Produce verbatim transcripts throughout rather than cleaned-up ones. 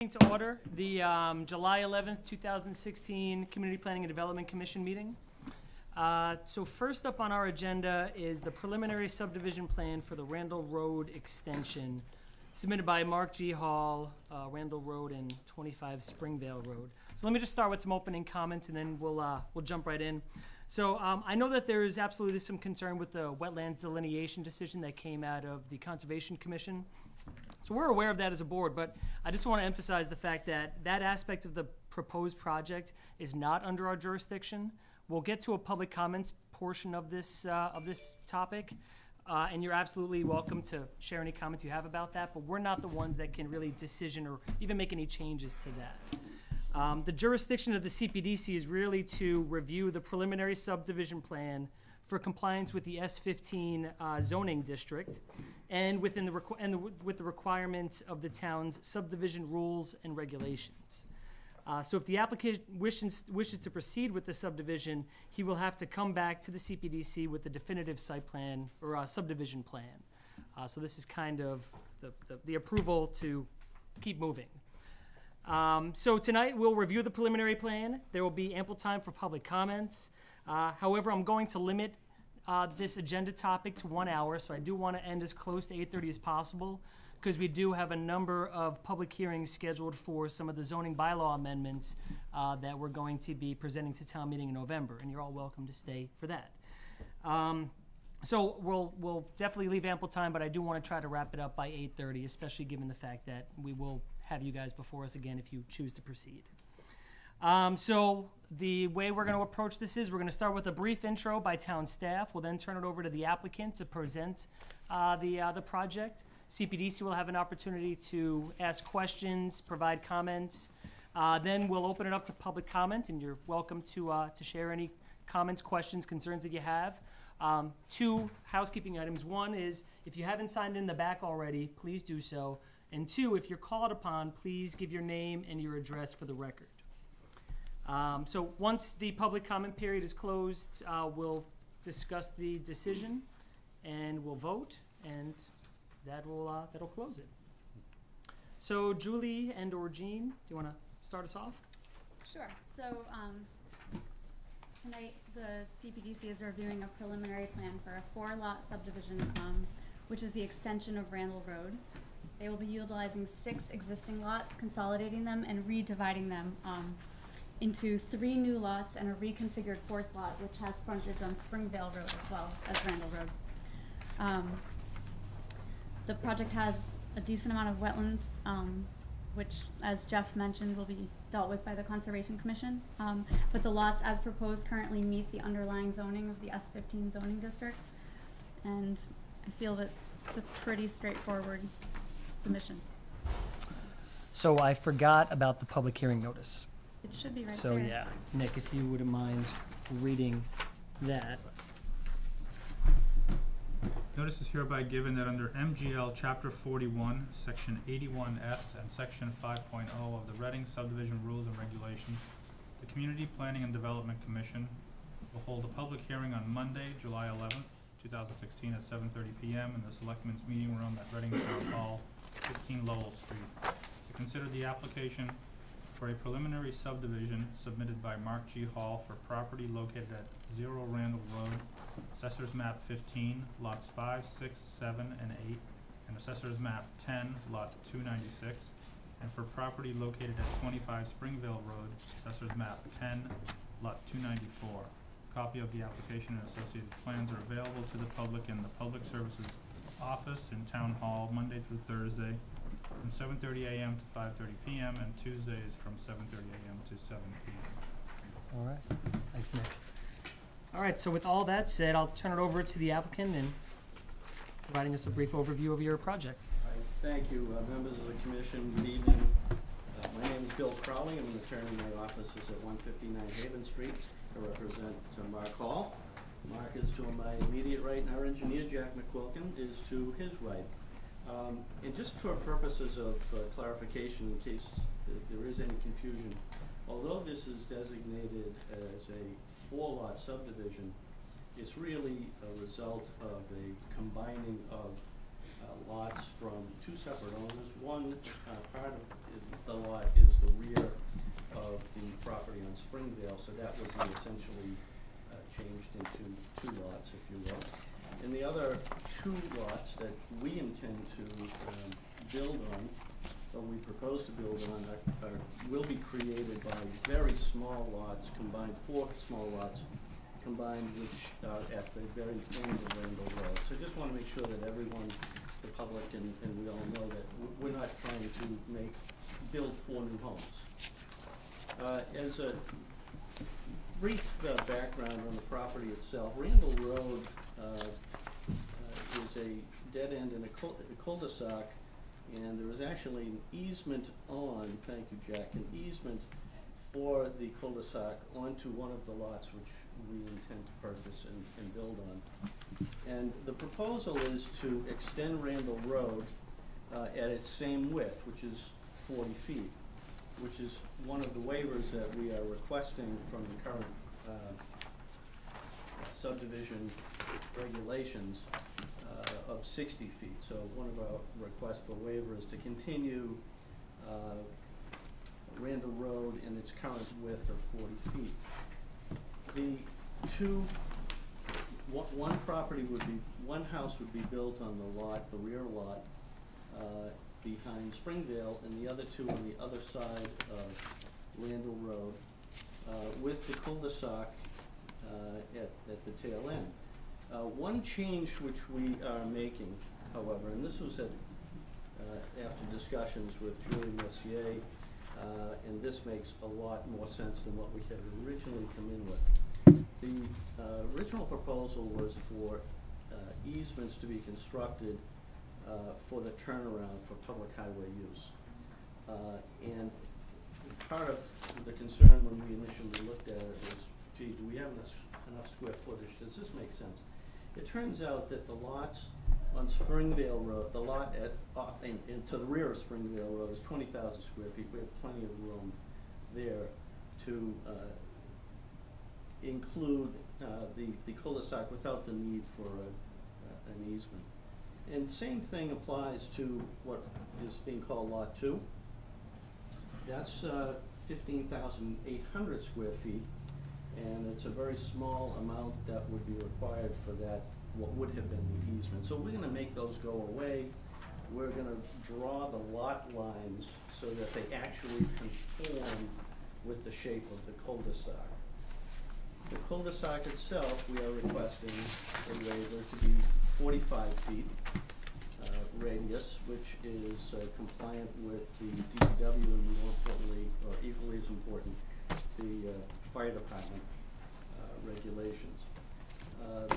To order the um, July eleventh, two thousand sixteen Community Planning and Development Commission meeting. Uh, so first up on our agenda is the preliminary subdivision plan for the Randall Road extension submitted by Mark G. Hall, uh, Randall Road and twenty-five Springvale Road. So let me just start with some opening comments and then we'll, uh, we'll jump right in. So um, I know that there's absolutely some concern with the wetlands delineation decision that came out of the Conservation Commission. So we're aware of that as a board, but I just want to emphasize the fact that that aspect of the proposed project is not under our jurisdiction. We'll get to a public comments portion of this, uh, of this topic, uh, and you're absolutely welcome to share any comments you have about that, but we're not the ones that can really decision or even make any changes to that. Um, the jurisdiction of the C P D C is really to review the preliminary subdivision plan for compliance with the S fifteen uh, zoning district and within the requ and the, with the requirements of the town's subdivision rules and regulations. Uh, so if the applicant wishes, wishes to proceed with the subdivision, he will have to come back to the C P D C with the definitive site plan or uh, subdivision plan. Uh, so this is kind of the, the, the approval to keep moving. Um, so tonight we'll review the preliminary plan. There will be ample time for public comments. Uh, however, I'm going to limit uh, this agenda topic to one hour, so I do want to end as close to eight thirty as possible because we do have a number of public hearings scheduled for some of the zoning bylaw amendments uh, that we're going to be presenting to town meeting in November, and you're all welcome to stay for that. Um, so we'll, we'll definitely leave ample time, but I do want to try to wrap it up by eight thirty, especially given the fact that we will have you guys before us again if you choose to proceed. Um, so the way we're going to approach this is we're going to start with a brief intro by town staff. We'll then turn it over to the applicant to present uh, the, uh, the project. C P D C will have an opportunity to ask questions, provide comments. Uh, then we'll open it up to public comment, and you're welcome to, uh, to share any comments, questions, concerns that you have. Um, two housekeeping items. One is if you haven't signed in the back already, please do so. And two, if you're called upon, please give your name and your address for the record. Um, so once the public comment period is closed, uh, we'll discuss the decision and we'll vote, and that will, uh, that'll close it. So Julie and or Jean, do you want to start us off? Sure. So um, tonight the C P D C is reviewing a preliminary plan for a four-lot subdivision, um, which is the extension of Randall Road. They will be utilizing six existing lots, consolidating them and redividing them um, into three new lots and a reconfigured fourth lot, which has frontage on Springvale Road as well as Randall Road. Um, the project has a decent amount of wetlands, um, which, as Jeff mentioned, will be dealt with by the Conservation Commission. Um, but the lots, as proposed, currently meet the underlying zoning of the S fifteen zoning district, and I feel that it's a pretty straightforward submission. So I forgot about the public hearing notice. It should be right So there. yeah, Nick, if you wouldn't mind reading that. Notice is hereby given that under M G L Chapter forty-one, Section eighty-one S and Section five point oh of the Reading Subdivision Rules and Regulations, the Community Planning and Development Commission will hold a public hearing on Monday, July eleventh, two thousand sixteen at seven thirty p m in the Selectmen's Meeting Room at Reading Town Hall, fifteen Lowell Street, to consider the application for a preliminary subdivision submitted by Mark G. Hall for property located at zero Randall Road, Assessor's Map fifteen, lots five, six, seven, and eight, and Assessor's Map ten, lot two ninety-six, and for property located at twenty-five Springvale Road, Assessor's Map ten, lot two ninety-four. A copy of the application and associated plans are available to the public in the Public Services Office in Town Hall Monday through Thursday from seven thirty a m to five thirty p m and Tuesdays from seven thirty a m to seven p m All right. Thanks, Nick. All right, so with all that said, I'll turn it over to the applicant and providing us a brief overview of your project. Right. Thank you, uh, members of the commission. Good evening. Uh, my name is Bill Crowley. I'm an attorney. My office is at one fifty-nine Haven Street. I represent uh, Mark Hall. Mark is to my immediate right, and our engineer, Jack McQuilkin, is to his right. Um, and just for purposes of uh, clarification, in case th there is any confusion, although this is designated as a four-lot subdivision, it's really a result of a combining of uh, lots from two separate owners. One uh, part of the lot Springdale, so that would be essentially uh, changed into two lots, if you will. And the other two lots that we intend to um, build on, or we propose to build on, are, are, will be created by very small lots, combined, four small lots, combined, which are at the very end of Randall Road. So I just want to make sure that everyone, the public, and, and we all know that w- we're not trying to make, build four new homes. Uh, as a brief uh, background on the property itself, Randall Road uh, uh, is a dead end in a, cul- a cul-de-sac, and there is actually an easement on, thank you, Jack, an easement for the cul-de-sac onto one of the lots which we intend to purchase and, and build on. And the proposal is to extend Randall Road uh, at its same width, which is forty feet, which is one of the waivers that we are requesting from the current uh, subdivision regulations uh, of sixty feet. So one of our requests for waiver is to continue uh, Randall Road in its current width of forty feet. The two, one, one property would be, one house would be built on the lot, the rear lot, uh, behind Springdale, and the other two on the other side of Randall Road, uh, with the cul-de-sac uh, at, at the tail end. Uh, one change which we are making, however, and this was at, uh, after discussions with Julie Messier, uh, and this makes a lot more sense than what we had originally come in with. The uh, original proposal was for uh, easements to be constructed uh, for the turnaround for public highway use. Uh, and part of the concern when we initially looked at it was, gee, do we have enough, enough square footage? Does this make sense? It turns out that the lots on Springdale Road, the lot at, uh, in, in, to the rear of Springdale Road is twenty thousand square feet. We have plenty of room there to uh, include uh, the, the cul-de-sac without the need for a, uh, an easement. And same thing applies to what is being called Lot Two. That's uh, fifteen thousand eight hundred square feet, and it's a very small amount that would be required for that, what would have been the easement. So we're gonna make those go away. We're gonna draw the lot lines so that they actually conform with the shape of the cul-de-sac. The cul-de-sac itself, we are requesting a waiver to be forty-five feet uh, radius, which is uh, compliant with the D P W and more importantly, or equally as important, the uh, fire department uh, regulations. Uh,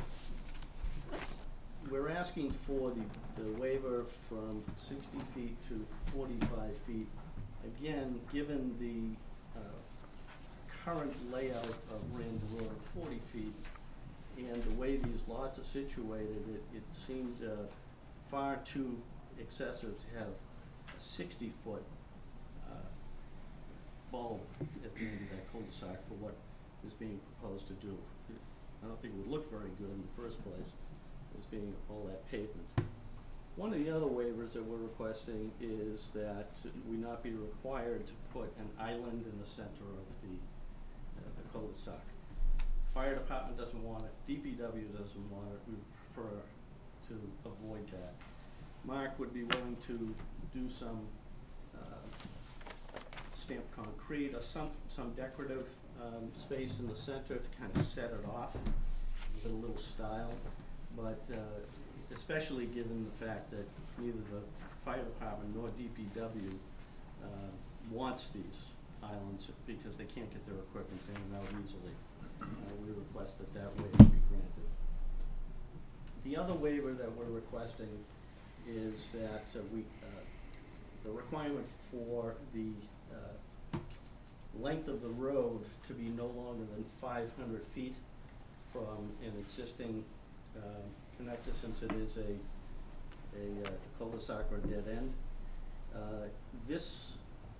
we're asking for the, the waiver from sixty feet to forty-five feet. Again, given the uh, current layout of Randall Road of forty feet and the way these lots are situated, it, it seemed uh, far too excessive to have a sixty foot uh, bulb at the end of that cul-de-sac for what is being proposed to do. I don't think it would look very good in the first place, as being all that pavement. One of the other waivers that we're requesting is that we not be required to put an island in the center of the, uh, the cul-de-sac. Fire department doesn't want it, D P W doesn't want it, we prefer to avoid that. Mark would be willing to do some uh, stamped concrete or some, some decorative um, space in the center to kind of set it off with a little style. But uh, especially given the fact that neither the fire department nor D P W uh, wants these islands because they can't get their equipment in and out easily. Uh, we request that that waiver be granted. The other waiver that we're requesting is that uh, we, uh, the requirement for the uh, length of the road to be no longer than five hundred feet from an existing uh, connector, since it is a, a uh, cul-de-sac or dead end. Uh, this,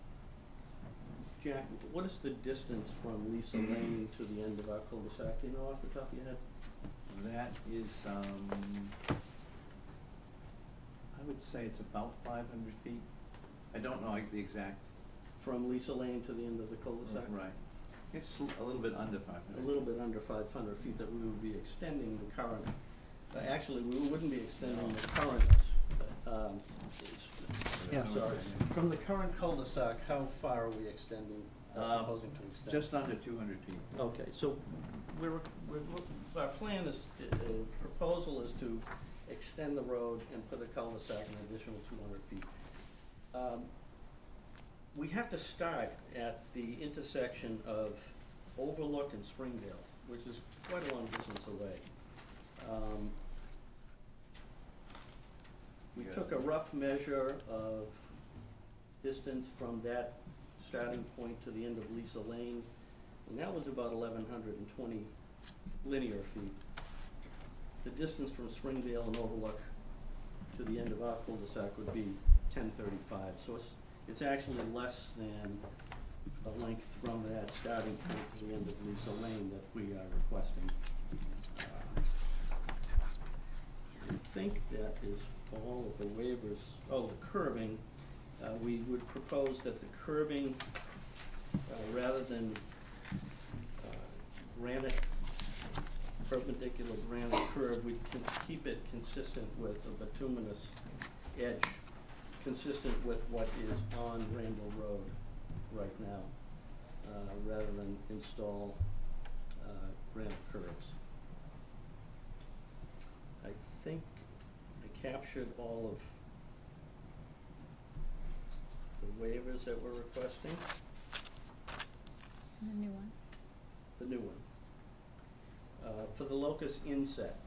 Jack, what is the distance from Lisa Lane to the end of our cul-de-sac? Do you know off the top of your head? That is, um, I would say it's about five hundred feet. I don't know like the exact. From Lisa Lane to the end of the cul-de-sac? Right. It's l- a little bit under five a hundred. little bit under five hundred feet, that we would be extending the current, uh, actually, we wouldn't be extending the current, um, it's- Yeah. sorry, from the current cul-de-sac, how far are we extending, uh, Um, proposing to extend? Just under two hundred feet. Okay, so we're, we're, our plan is, uh, uh, proposal is to extend the road and put a cul-de-sac an additional two hundred feet. Um, we have to start at the intersection of Overlook and Springdale, which is quite a long distance away. Um, we Yeah. took a rough measure of distance from that starting point to the end of Lisa Lane, and that was about eleven hundred and twenty linear feet. The distance from Springdale and Overlook to the end of our cul-de-sac would be ten thirty-five, so it's, it's actually less than the length from that starting point to the end of Lisa Lane that we are requesting. Uh, I think that is all of the waivers. Oh, the curbing, uh, we would propose that the curbing, uh, rather than, uh, granite, perpendicular granite curb, we can keep it consistent with a bituminous edge, consistent with what is on Randall Road right now, uh, rather than install, uh, granite curbs. I think I captured all of the waivers that we're requesting, And the new one. the new one. Uh, for the locus inset,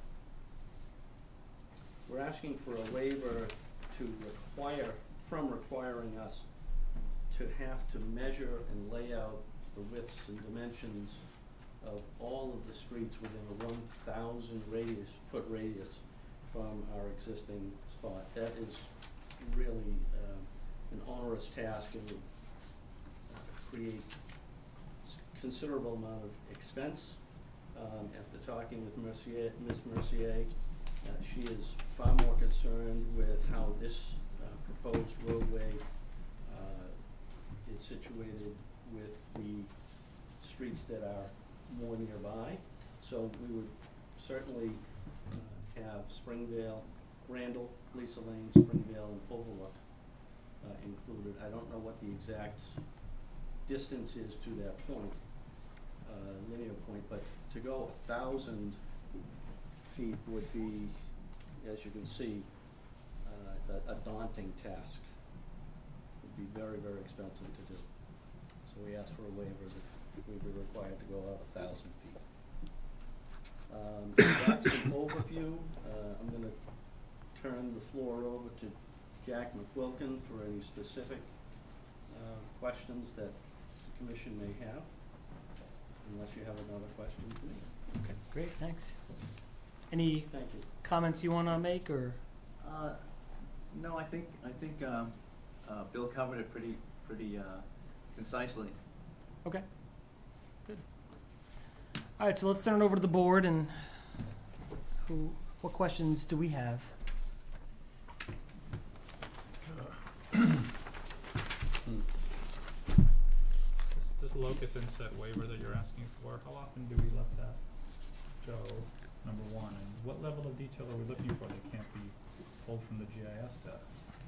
we're asking for a waiver to require, from requiring us to have to measure and lay out the widths and dimensions of all of the streets within a one thousand radius, foot radius from our existing spot. That is really, uh, an onerous task and would uh, create s- considerable amount of expense. Um, after talking with Mercier, Miz Mercier, uh, she is far more concerned with how this, uh, proposed roadway, uh, is situated with the streets that are more nearby. So we would certainly, uh, have Springdale, Randall, Lisa Lane, Springdale, and Overlook, uh, included. I don't know what the exact distance is to that point, uh, linear point, but to go a thousand feet would be, as you can see, uh, a, a daunting task. Would be very, very expensive to do. So we asked for a waiver that we'd be required to go out a thousand feet. Um, that's an overview. Uh, I'm gonna turn the floor over to Jack McQuilkin for any specific, uh, questions that the commission may have, unless you have another question for me. Okay, great, thanks. Any Thank you. comments you wanna make, or? Uh, no, I think, I think, um, uh, Bill covered it pretty, pretty, uh, concisely. Okay, good. All right, so let's turn it over to the board, and who, what questions do we have? This, this locus inset waiver that you're asking for, how often do we let that go, number one? And what level of detail are we looking for that can't be pulled from the G I S data?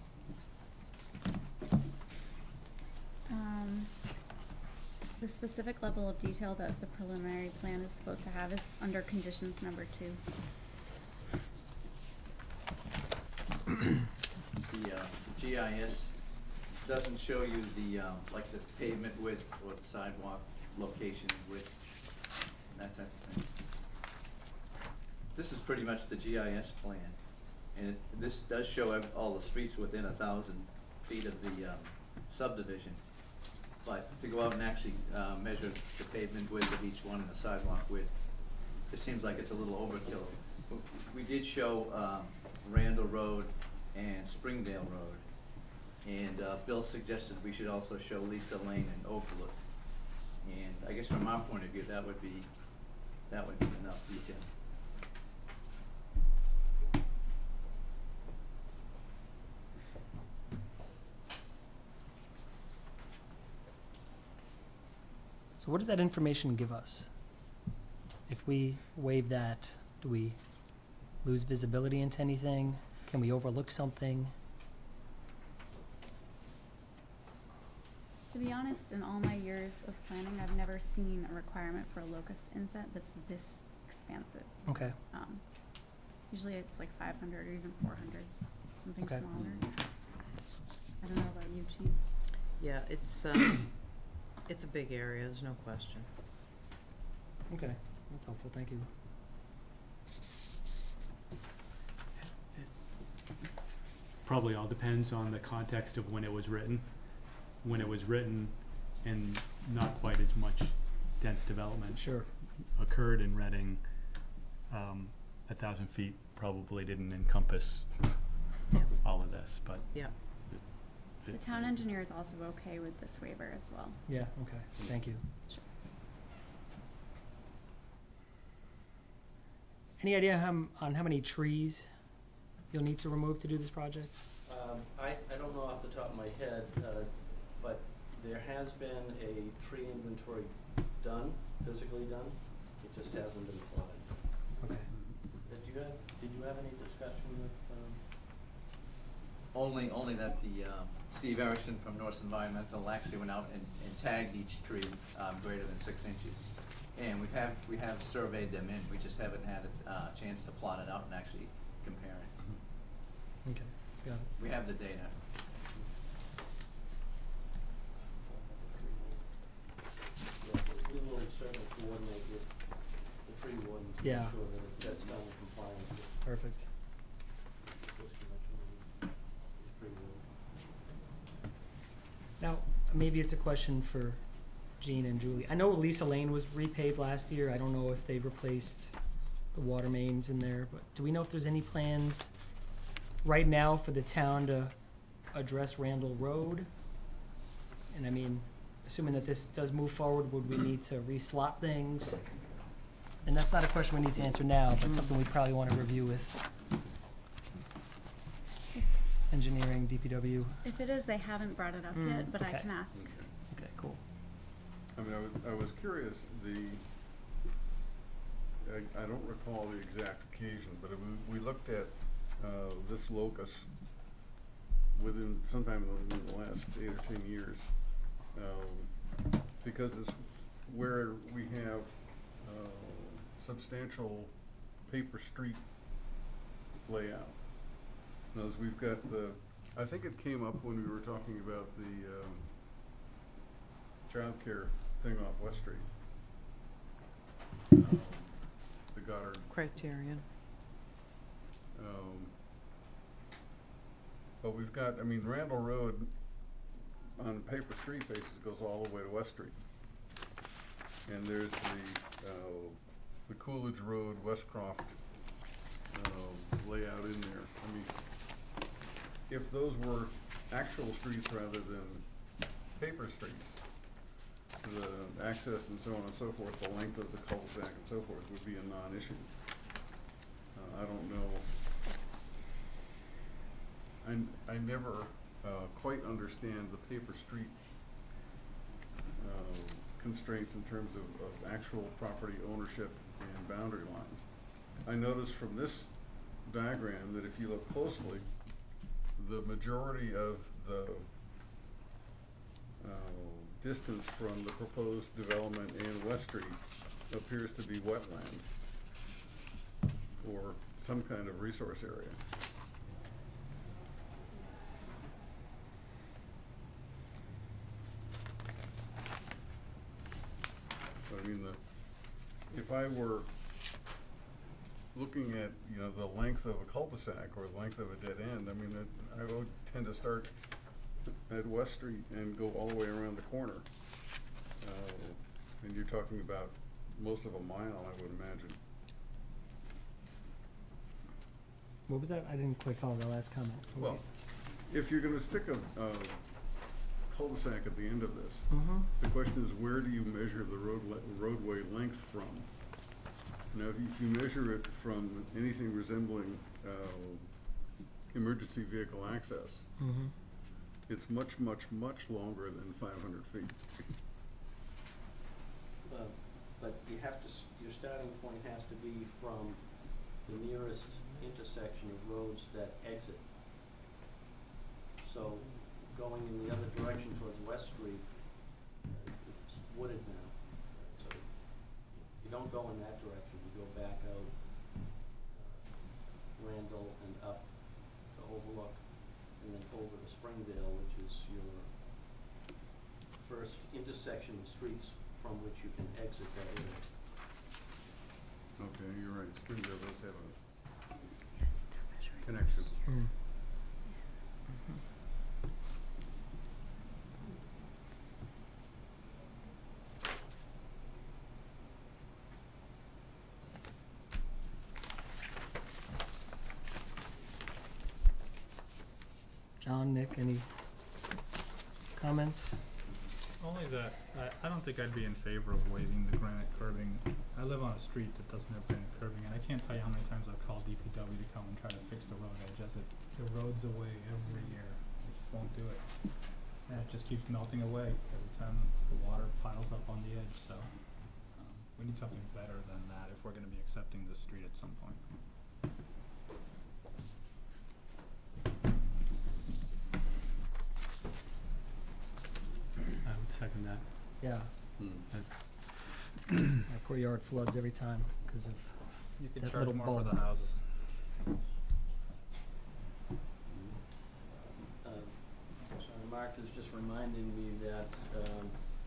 Um, the specific level of detail that the preliminary plan is supposed to have is under conditions number two. The, uh, the G I S doesn't show you the, um, like the pavement width or the sidewalk location width, that type of thing. This is pretty much the G I S plan, and it, this does show ev- all the streets within a thousand feet of the, um, subdivision. But to go out and actually, uh, measure the pavement width of each one and the sidewalk width, just seems like it's a little overkill. W- We did show, um, Randall Road and Springdale Road. And, uh, Bill suggested we should also show Lisa Lane and Overlook. And I guess from our point of view, that would be, that would be enough detail. So what does that information give us? If we waive that, do we lose visibility into anything? Can we overlook something? To be honest, in all my years of planning, I've never seen a requirement for a locus inset that's this expansive. Okay, Um, usually it's like five hundred or even four hundred, something Okay. smaller. I don't know about you, Chief. Yeah, it's, um, it's a big area, there's no question. okay, that's helpful, thank you. Probably all depends on the context of when it was written. When it was written and not quite as much dense development Sure, occurred in Reading, um, a thousand feet probably didn't encompass Yeah. all of this, but. Yeah. it- The it- town engineer is also okay with this waiver as well. yeah, okay, thank you. Sure. Any idea how, m- on how many trees you'll need to remove to do this project? Um, I, I don't know off the top of my head, uh, but there has been a tree inventory done, physically done. It just hasn't been plotted. Okay, Did you have, did you have any discussion with, um, Only, only that the, um, Steve Erickson from Norse Environmental actually went out and, and tagged each tree, um, greater than six inches. And we have, we have surveyed them in, we just haven't had a, uh, chance to plot it out and actually compare it. okay, got it. We have the data. yeah, we will certainly coordinate with the tree warden to make Yeah. sure that that's done in compliance with Perfect. this commission and the tree warden. Now, maybe it's a question for Jean and Julie. I know Lisa Lane was repaved last year. I don't know if they replaced the water mains in there, but do we know if there's any plans right now for the town to address Randall Road? And I mean, assuming that this does move forward, would we need to reslot things? And that's not a question we need to answer now, but something we probably want to review with engineering, D P W. If it is, they haven't brought it up Mm, yet, but I okay. can ask. Okay, cool. I mean, I was, I was curious, the, I, I don't recall the exact occasion, but it was, we looked at, uh, this locus within, sometime in the last eight or ten years, um, because it's where we have, uh, substantial paper street layout. Now, as we've got the, I think it came up when we were talking about the, um, childcare thing off West Street. Um, the Goddard, Criterion. um, but we've got, I mean, Randall Road on paper street basis goes all the way to West Street. And there's the, uh, the Coolidge Road, Westcroft, um, layout in there. I mean, if those were actual streets rather than paper streets, the access and so on and so forth, the length of the cul-de-sac and so forth would be a non-issue. Uh, I don't know. I, n- I never, uh, quite understand the paper street, uh, constraints in terms of, of actual property ownership and boundary lines. I noticed from this diagram that if you look closely, the majority of the, uh, distance from the proposed development in West Street appears to be wetland or some kind of resource area. So I mean, the, if I were looking at, you know, the length of a cul-de-sac or the length of a dead end, I mean, that I would tend to start at West Street and go all the way around the corner. Uh, and you're talking about most of a mile, I would imagine. What was that? I didn't quite follow the last comment. Well, if you're gonna stick a, a cul-de-sac at the end of this, Mm-hmm. the question is, where do you measure the road le- roadway length from? Now, if you, if you measure it from anything resembling, uh, emergency vehicle access, Mm-hmm. it's much, much, much longer than five hundred feet. from the nearest intersection of roads that exit. So going in the other direction towards West Street, uh, it's wooded now. So you don't go in that direction, you go back out uh, Randall and up to Overlook, and then over to Springdale, which is your first intersection of streets from which you can exit that area. Okay, you're right, Springdale does have a connection. Mm. John, Nick, any comments? Only that, I, I don't think I'd be in favor of waiving the granite curbing. I live on a street that doesn't have granite curbing, and I can't tell you how many times I've called D P W to come and try to fix the road edge, as it erodes away every year. It just won't do it. And it just keeps melting away every time the water piles up on the edge, so, um, we need something better than that if we're gonna be accepting this street at some point. I would second that. Yeah, Hmm. my poor yard floods every time because of, You could That charge little more for bulb. the houses. Uh, Sorry, Mark is just reminding me that, um,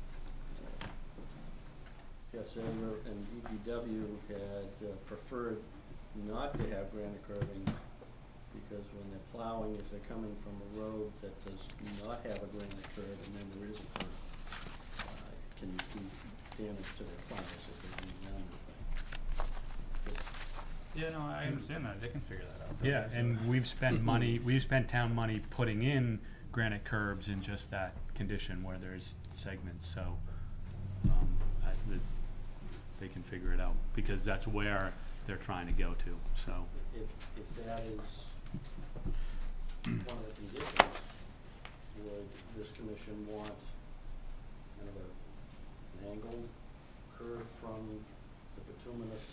Jeff Sager and D P W had uh, preferred not to have granite curbing because when they're plowing, if they're coming from a road that does not have a granite curb and then there is a curb, uh, it can do damage to their plows if they do that. Just Yeah, no, I understand that, they can figure that out. Yeah, and we've spent money, we've spent town money putting in granite curbs in just that condition where there's segments, so, um, I, the, they can figure it out, because that's where they're trying to go to, so. if, if that is one of the conditions, would this commission want kind of a, an angled curve from the bituminous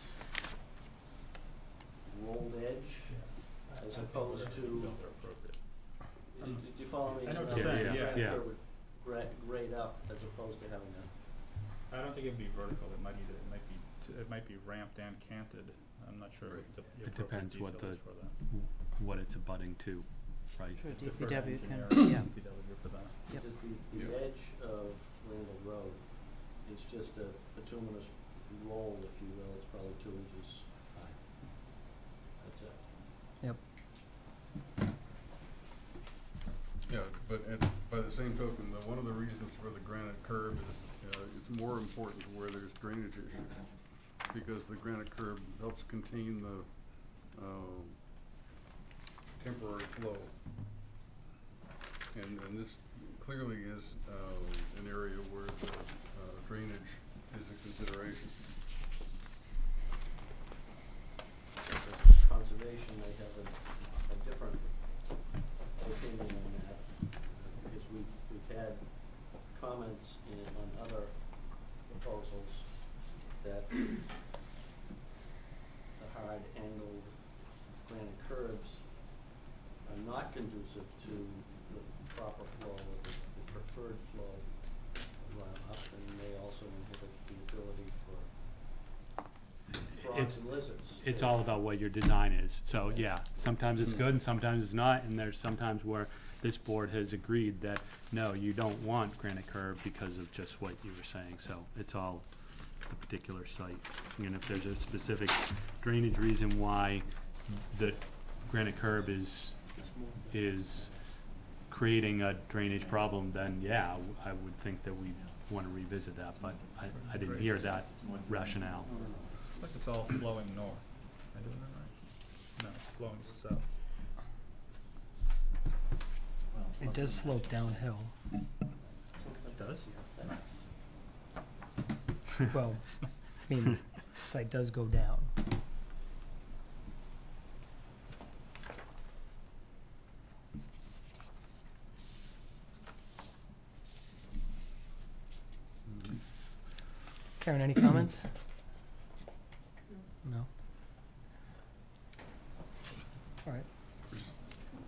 rolled edge, as opposed to, do do you follow me? I know what Uh, you're saying, the yeah. granite Yeah. curve would gra- grade up as opposed to having a, I don't think it'd be vertical, it might either, it might be, t- it might be ramped and canted, I'm not sure what the the It appropriate depends what detail the- is for that. What it's abutting to, right? Sure, Defer to D P W can, engineering, yeah. D P W for that. Yep. because the, the Yeah. edge of Randall Road is just a bituminous roll, if you will, it's probably two inches high. That's it. Yeah, but at, by the same token, the, one of the reasons for the granite curb is, uh, it's more important where there's drainage issues. Because the granite curb helps contain the, uh, temporary flow. And, and this clearly is, uh, an area where the, uh, drainage is a consideration. Conservation may have a, a different opinion on that, uh, because we, we've had comments in, on other proposals that the hard angled granite curbs are not conducive to the proper flow, or the, the preferred flow runoff, and may also inhibit the ability for frogs It's- and lizards. It's to- all about what your design is, so, yeah, sometimes it's good and sometimes it's not, and there's sometimes where this board has agreed that, no, you don't want granite curb because of just what you were saying, so it's all the particular site. And if there's a specific drainage reason why the granite curb is, is creating a drainage problem, then yeah, w- I would think that we wanna revisit that, but I, I didn't hear that rationale. Looks like it's all flowing north. Am I doing that right? No, it's flowing south. it does slope downhill. It does? Well, I mean, the site does go down. Karen, any comments? No?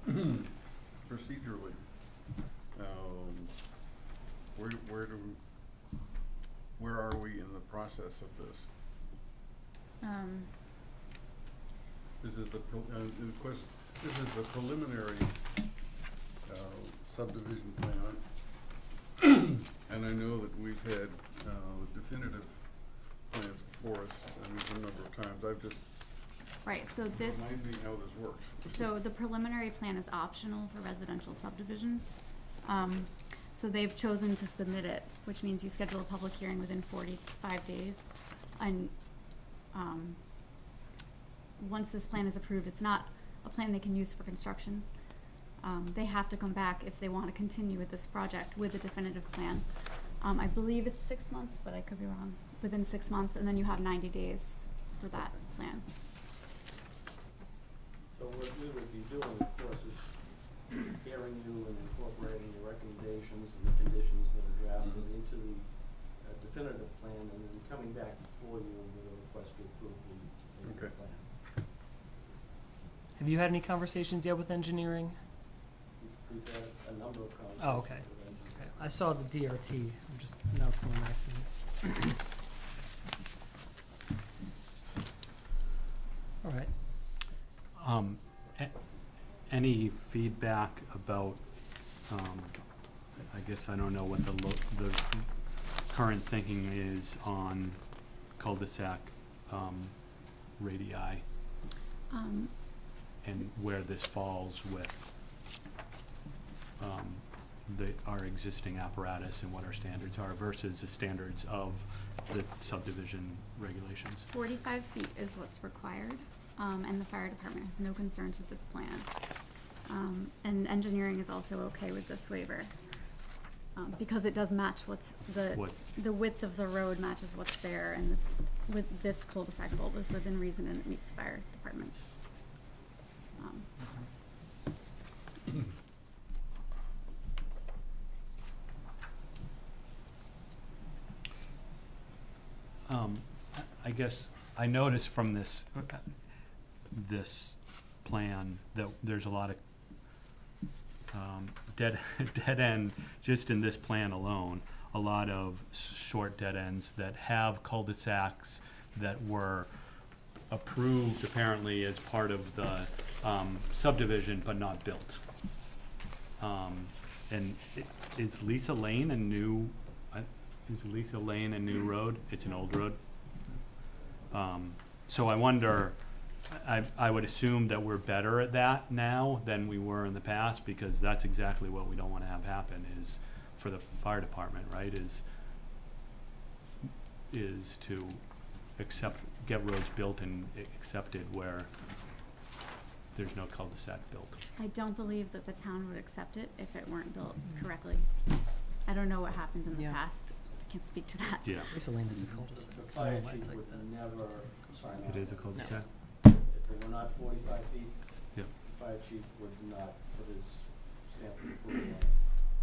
procedurally, um, where, do- where do, where are we in the process of this? Um, This is the, pre- uh, the quest, this is the preliminary, uh, subdivision plan. And I know that we've had, uh, definitive plans before us, I mean, a number of times, I've just, right, so this, remind me how this works. so the preliminary plan is optional for residential subdivisions. Um, so they've chosen to submit it, which means you schedule a public hearing within forty-five days. And, um, once this plan is approved, it's not a plan they can use for construction. Um, they have to come back if they wanna continue with this project with a definitive plan. Um, I believe it's six months, but I could be wrong, within six months, and then you have ninety days for that plan. So what we would be doing, of course, is hearing you and incorporating your recommendations and the conditions that are drafted Mhm. into the uh, definitive plan, and then coming back before you with a request to approve the Okay. definitive plan. Have you had any conversations yet with engineering? We've, we've had a number of conversations. Oh, okay. with engineers. Okay, I saw the D R T, I'm just, now it's coming back to me. All right. Um, a- any feedback about, um, I guess I don't know what the lo- the current thinking is on cul-de-sac, um, radii Um, and where this falls with, um, the, our existing apparatus and what our standards are versus the standards of the subdivision regulations. forty-five feet is what's required, um, and the fire department has no concerns with this plan. Um, and engineering is also okay with this waiver, um, because it does match what's the, What, the width of the road matches what's there, and this, with this cul-de-sac bulb is within reason and it meets fire department. Um, um, I- I guess I noticed from this, this plan that there's a lot of, um, dead, dead end, just in this plan alone, a lot of s- short dead ends that have cul-de-sacs that were approved apparently as part of the, um, subdivision, but not built. Um, and i- is Lisa Lane a new, I, is Lisa Lane a new road? It's an old road? Um, so I wonder, I, I would assume that we're better at that now than we were in the past, because that's exactly what we don't wanna have happen, is for the fire department, right, is, is to accept, get roads built and a- accepted where there's no cul-de-sac built. I don't believe that the town would accept it if it weren't built correctly. I don't know what happened in the Yeah. past, I can't speak to that. Yeah, Lisa Lane is a cul-de-sac. The fire Oh, chief it's like would that. never sign off. it is a cul-de-sac. If it were not forty-five feet, Yep. the fire chief would not put his stamp of approval on it.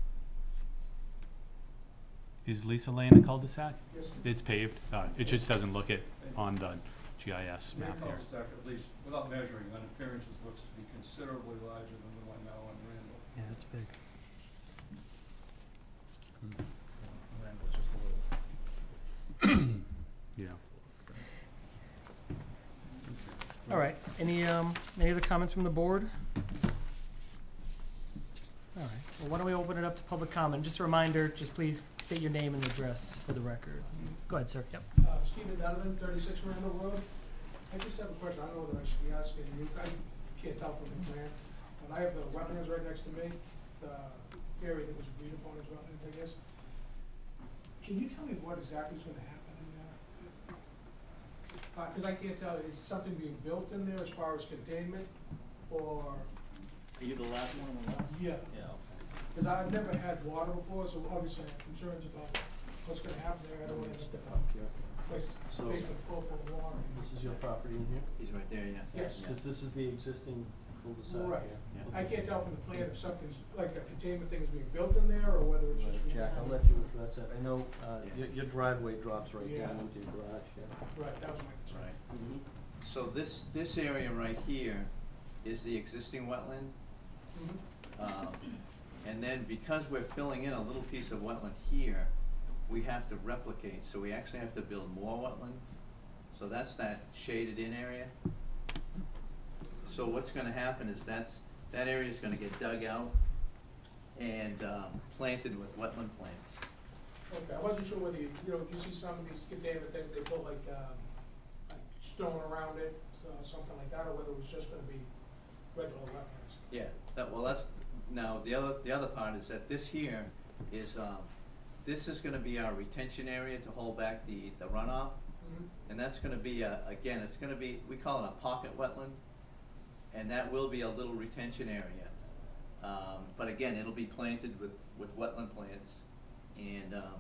Is Lisa Lane a cul-de-sac? Yes, It's paved, uh, it just doesn't look it on the G I S Main map here. cul-de-sac, at least, without measuring, on appearances, looks to be considerably larger than the one now on Randall. Yeah, it's big. Randall's just a little. Yeah. All right, any, um, any other comments from the board? All right, well, why don't we open it up to public comment? Just a reminder, just please state your name and address for the record. Go ahead, sir, yep. Uh, Stephen Donovan, thirty-six Randall Road. I just have a question, I don't know whether I should be asking you, I can't tell from the plan, but I have the wetlands right next to me, the area that was agreed upon as wetlands, I guess. Can you tell me what exactly is gonna happen in there? Uh, cause I can't tell, is something being built in there as far as containment, or, Are you the last one on the left? yeah, Yeah, okay. cause I've never had water before, so obviously I have concerns about what's gonna happen there, I don't wanna Step have up a here. place, So- basement full full of water. This is your property in here? He's right there, yeah. Yes. Yeah. Because this is the existing cul-de-sac Right. here. Yeah. I can't tell from the plan if something's, like a containment thing is being built in there, or whether it's just Right, being. Jack, I'll let you address that. I know, uh, Yeah. your, your driveway drops right Yeah. down into your garage, yeah. Right, that was my concern. Right. So this, this area right here is the existing wetland, Mhm. Um, and then because we're filling in a little piece of wetland here, we have to replicate, so we actually have to build more wetland. So that's that shaded in area. So what's gonna happen is that's, that area's gonna get dug out and, um, planted with wetland plants. Okay, I wasn't sure whether you, you know, you see some of these container things, they put like, um, like stone around it, uh, something like that, or whether it was just gonna be regular wetlands. Yeah, that, well, that's, now, the other, the other part is that this here is, um, this is gonna be our retention area to hold back the, the runoff. Mhm. And that's gonna be a, again, it's gonna be, we call it a pocket wetland, and that will be a little retention area. Um, but again, it'll be planted with, with wetland plants, and, um,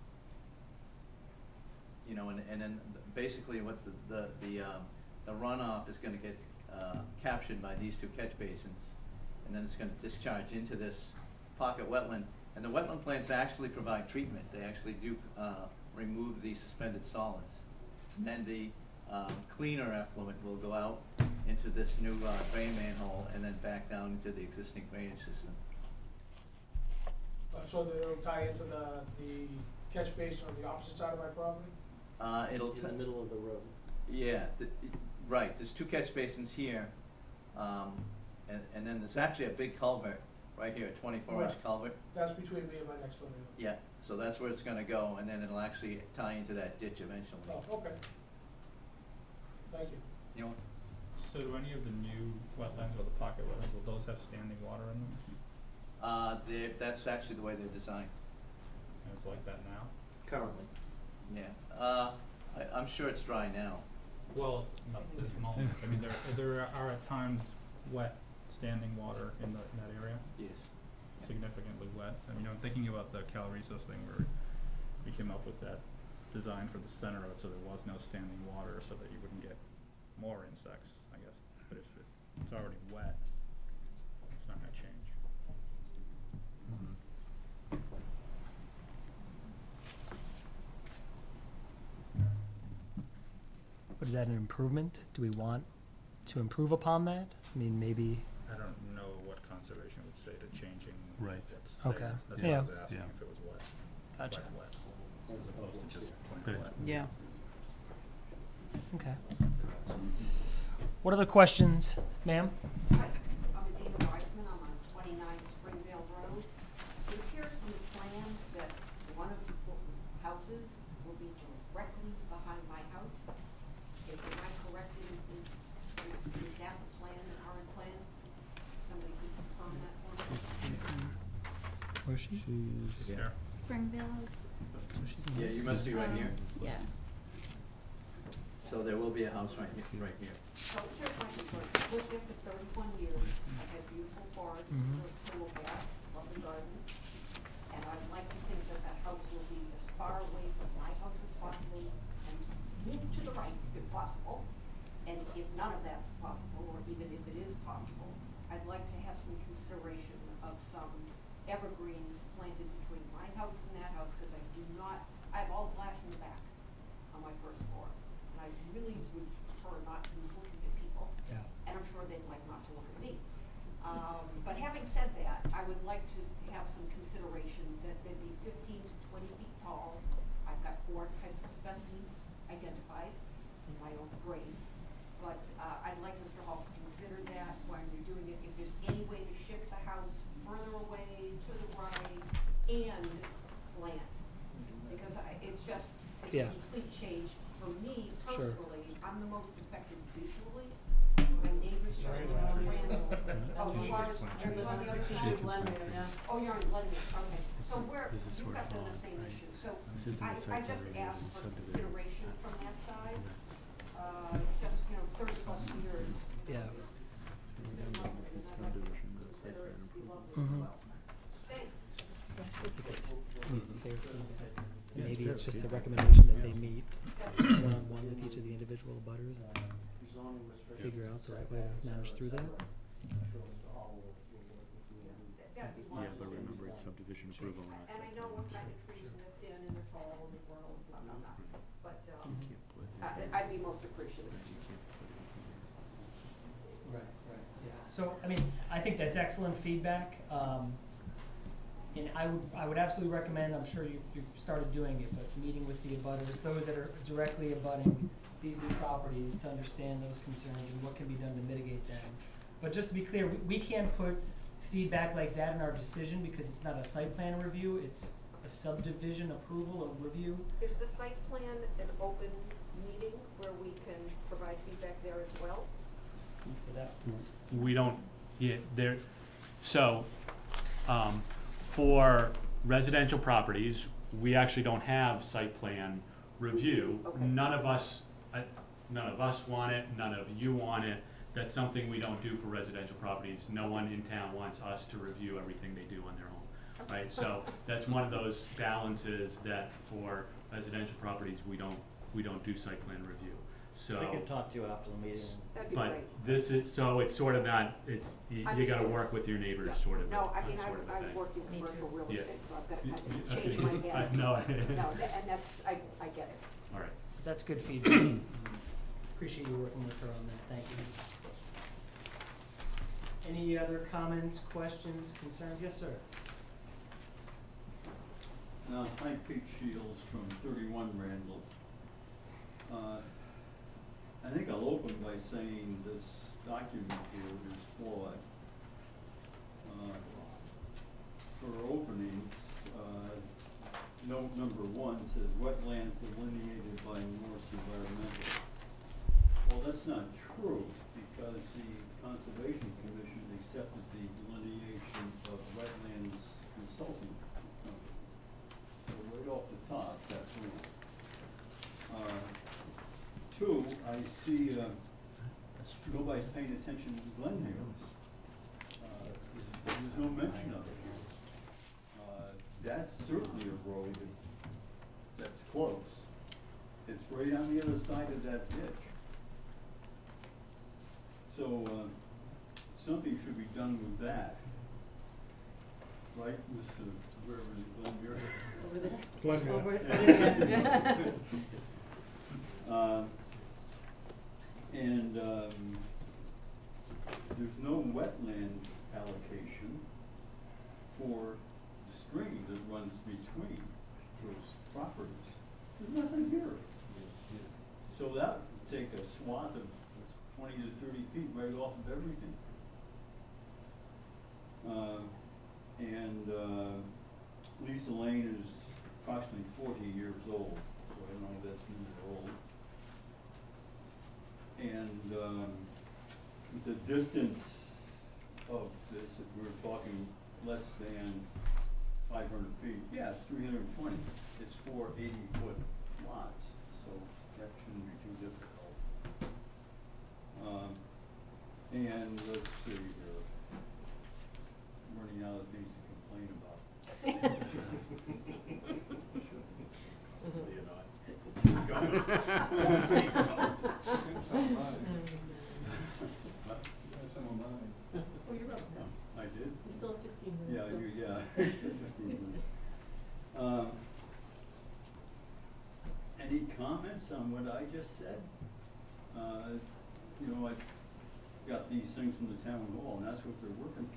you know, and, and then basically what the, the, the, um, the runoff is gonna get, uh, captured by these two catch basins, and then it's gonna discharge into this pocket wetland. And the wetland plants actually provide treatment, they actually do, uh, remove the suspended solids. And then the, um, cleaner effluent will go out into this new, uh, drain manhole and then back down into the existing drainage system. Uh, so they'll tie into the, the catch basin on the opposite side of my property? Uh, it'll. In the middle of the road. Yeah, th- right, there's two catch basins here, um, and, and then there's actually a big culvert right here, a twenty-four inch Right. culvert. That's between me and my next door neighbor. Yeah, so that's where it's gonna go, and then it'll actually tie into that ditch eventually. Oh, okay. Thank you. You know, So do any of the new wetlands or the pocket wetlands, will those have standing water in them? uh, they're, that's actually the way they're designed, And it's like that now? Currently. yeah. Uh, I, I'm sure it's dry now. Well, not this moment, I mean, there, there are at times wet standing water in the, in that area, Yes. significantly wet. I mean, I'm thinking about the Calresos thing where we came up with that design for the center of it, so there was no standing water, so that you wouldn't get more insects, I guess. But if it's, it's already wet, it's not gonna change. But is that an improvement? Do we want to improve upon that? I mean, maybe, I don't know what conservation would say to changing Right. what's Okay. there. That's Yeah. why I was asking Yeah. if it was wet, gotcha. wet, wet, as opposed to just plain But- wet. Yeah. Okay. What other questions, ma'am? Hi, I'm Adina Weisman, I'm on twenty-nine Springvale Road. It appears from the plan that one of the houses will be directly behind my house. If am I correct, in is, is, is that the plan, the current plan? Somebody can confirm that for me? Where's she? She's here. Springville is, So she's in Yeah, this. you must be right Um, here. yeah. So there will be a house right here, right here. So here's my concern, I've lived there for thirty-one years, I've had beautiful forests Mhm. to, to look at, lovely gardens. And I'd like to think that that house will be as far away from my house as possible and move to the right if possible. And if none of that's possible, or even if it is possible, I'd like to have some consideration of some evergreens planted between my house and that house, because I do not, I have all glass in the back on my first floor. And I really would prefer not to be looking at people, Yeah. and I'm sure they'd like not to look at me. Um, but having said that, I would like to have some consideration that they'd be fifteen to twenty feet tall. I've got four types of specimens identified in my own grade. But, uh, I'd like Mister Hall to consider that when you're doing it, if there's any way to shift the house further away, to the right, and plant. Because I, it's just a Yeah. complete change. For me Sure. personally, I'm the most affected visually. My neighbors just around Randall. Oh, you are, you're the on the other side of Lebanon, yeah. Oh, you're on Lebanon, okay. So we're, This is you've sort got of the odd, same right? issue. So This isn't I, a I site just plan review, ask this is for subdivision. consideration from that side. And that's- Uh, just, you know, thirty plus years. Yeah. Been lovely, and I'd like to consider it to be lovely as Mhm. well. Thanks. I still think it's fair feedback. And maybe it's just a recommendation that they meet one-on-one with each of the individual butters and Zoning restrictions. figure out the right way to manage through that. That'd be Yeah, wonderful. but remember it's subdivision approval, not And I site know plan. what kind of trees and they're thin and they're tall and they grow and blah, blah, blah. But, um, You can't put I, that- I'd be most appreciative. you can't put it in. Right, right, yeah. So, I mean, I I think that's excellent feedback. Um, and I would, I would absolutely recommend, I'm sure you, you've started doing it, but meeting with the abutters, those that are directly abutting these new properties to understand those concerns and what can be done to mitigate them. But just to be clear, we, we can't put feedback like that in our decision because it's not a site plan review, it's a subdivision approval or review. Is the site plan an open meeting where we can provide feedback there as well? For that. We don't, yeah, there, so, um, for residential properties, we actually don't have site plan review. Okay. None of us, uh, none of us want it, none of you want it. That's something we don't do for residential properties. No one in town wants us to review everything they do on their own, right? So that's one of those balances that for residential properties, we don't, we don't do site plan review. So. We can talk to you after the meeting. That'd be But great. this is, so it's sort of not, it's, you, you gotta Understood. work with your neighbors, Yeah. sort of. No, I a- mean, sort of a I've, I've thing. worked in commercial real Yeah. estate, so I've got to Y- kind of y- change okay. my I- head. No. No, tha- and that's, I, I get it. All right. That's good feedback. Appreciate you working with her on that, thank you. Any other comments, questions, concerns? Yes, sir. Uh, hi, Pete Shields from thirty-one Randall. Uh, I think I'll open by saying this document here is flawed. Uh, for openings, uh, note number one says wetlands delineated by Norse Environmental. Well, that's not true because the Conservation Commission accepted the delineation of Wetlands Consulting Company. So right off the top, that's wrong. Uh, two, I see, uh, nobody's paying attention to Glen Hills. Uh, there's, there's no mention of it here. Uh, that's certainly a road that's close. It's right on the other side of that ditch. So, uh, something should be done with that. Right, Mister wherever is Glen Muir? Over there. Over- Uh, and, um, there's no wetland allocation for the stream that runs between those properties. There's nothing here. So that would take a swath of twenty to thirty feet right off of everything. Uh, and, uh, Lisa Lane is approximately forty years old, so I don't know if that's new or old. And, um, the distance of this, if we're talking less than five hundred feet, yeah, it's three hundred and twenty. It's four eighty-foot lots, so that shouldn't be too difficult. Um, and let's see here, I'm running out of things to complain about. Some of mine. Oh, you're up. I did? You still have fifteen Yeah, minutes. you, yeah, fifteen minutes. Um, any comments on what I just said? Uh, you know, I got these things from the town hall, and that's what they're working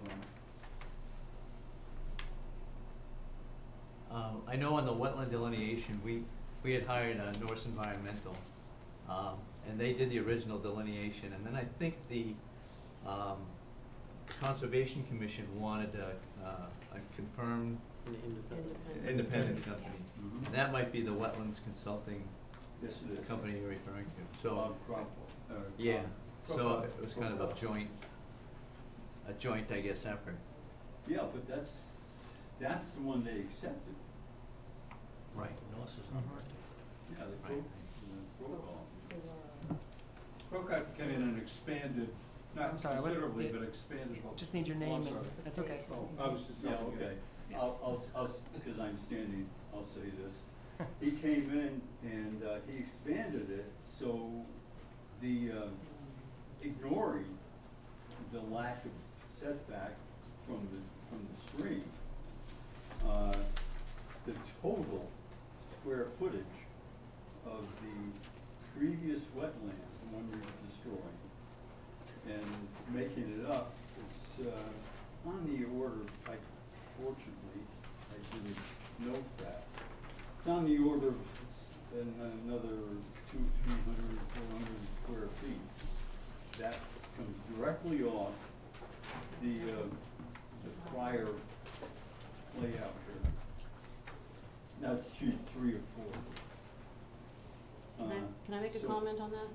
from. Um, I know on the wetland delineation, we, we had hired uh, Norse Environmental, um, and they did the original delineation, and then I think the, um, Conservation Commission wanted a, uh, a confirmed independent company. Mhm. And that might be the Wetlands Consulting Yes, it is. company you're referring to, so. Bob Crop, uh, Yeah, Crop- so Crop- it was kind of a joint, a joint, I guess, effort. Yeah, but that's, that's the one they accepted. Right. Yeah, the pro, Right. the protocol. Prokop came in and expanded, I'm not sorry, what- considerably, yeah. but expanded. what- Just need your oh, name I'm and, sorry. that's okay. Oh, I was just Yeah, telling you. okay. I'll, I'll, I'll, because I'm standing, I'll say this. He came in and, uh, he expanded it, so the, uh, ignoring the lack of setback from the, from the stream, uh, the total square footage of the previous wetland, the one we were destroying, and making it up is, uh, on the order, I, fortunately, I didn't note that. It's on the order of then another two, three hundred, four hundred square feet. That comes directly off the, uh, the prior layout here. That's sheet three of four. Can I, Uh, can I make a so- comment on that?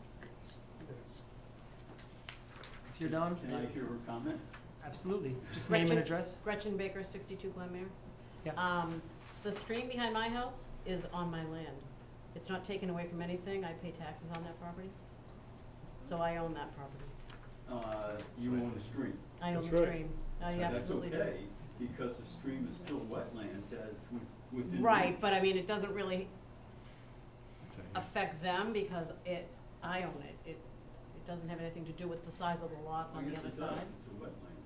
If you're done, Can I hear a comment? absolutely. Just name and Gretchen- address. Gretchen Baker, sixty-two Glenmere. Yeah. Um, the stream behind my house is on my land. It's not taken away from anything. I pay taxes on that property. So I own that property. Uh, you own the stream. I own That's the right. stream. I So absolutely do. That's okay, because the stream is still wetlands as with, within. Right, reach. but I mean, it doesn't really affect them because it, I own it. It, it doesn't have anything to do with the size of the lots on the Yes, other it does. side. It's a wetland.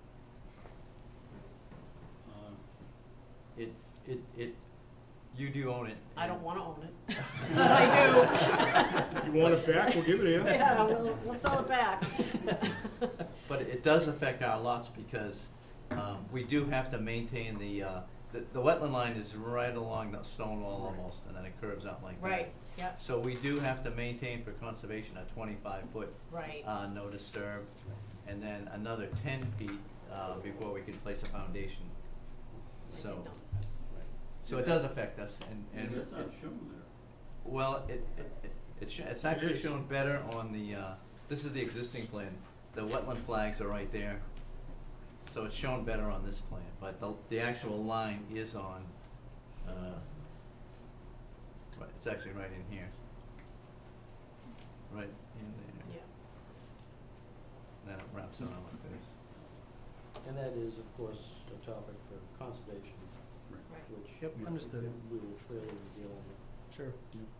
Uh, It, it, it, you do own it. I don't and- wanna own it. But I do. You want it back, we'll give it to you. Yeah, we'll, we'll sell it back. But it does affect our lots because um, we do have to maintain the, uh, the, the wetland line is right along the stone wall almost, and then it curves out like that. Right, yeah, So we do have to maintain for conservation a twenty-five foot, right. uh, no disturb, and then another ten feet, uh, before we can place a foundation. I So, did know. so it does affect us, and, and and that's not it- shown there. well, it, it, it- it's, sh- it's actually shown better on the, uh, this is the existing plan. The wetland flags are right there. So it's shown better on this plan, but the, the actual line is on, uh, right, it's actually right in here. Right in there. Yeah. Then it wraps around like this. And that is, of course, a topic for conservation, Right. which Yep, understood. we will clearly be dealing with. Sure.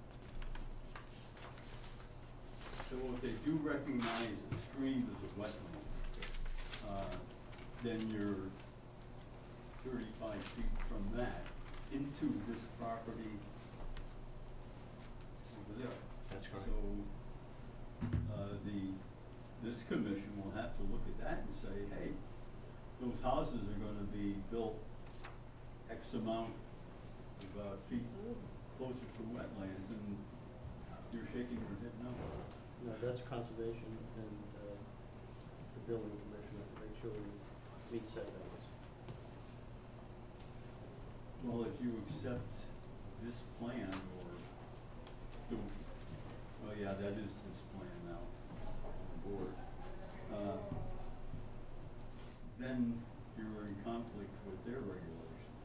So if they do recognize the stream as a wetland, uh, then you're thirty-five feet from that into this property over there. That's correct. So, uh, the, this commission will have to look at that and say, hey, those houses are gonna be built X amount of, uh, feet closer to wetlands, and you're shaking your head no. No, that's conservation and, uh, the building commissioner to make sure we meet setbacks. Well, if you accept this plan or the, oh yeah, that is this plan now on the board, uh, then you're in conflict with their regulations.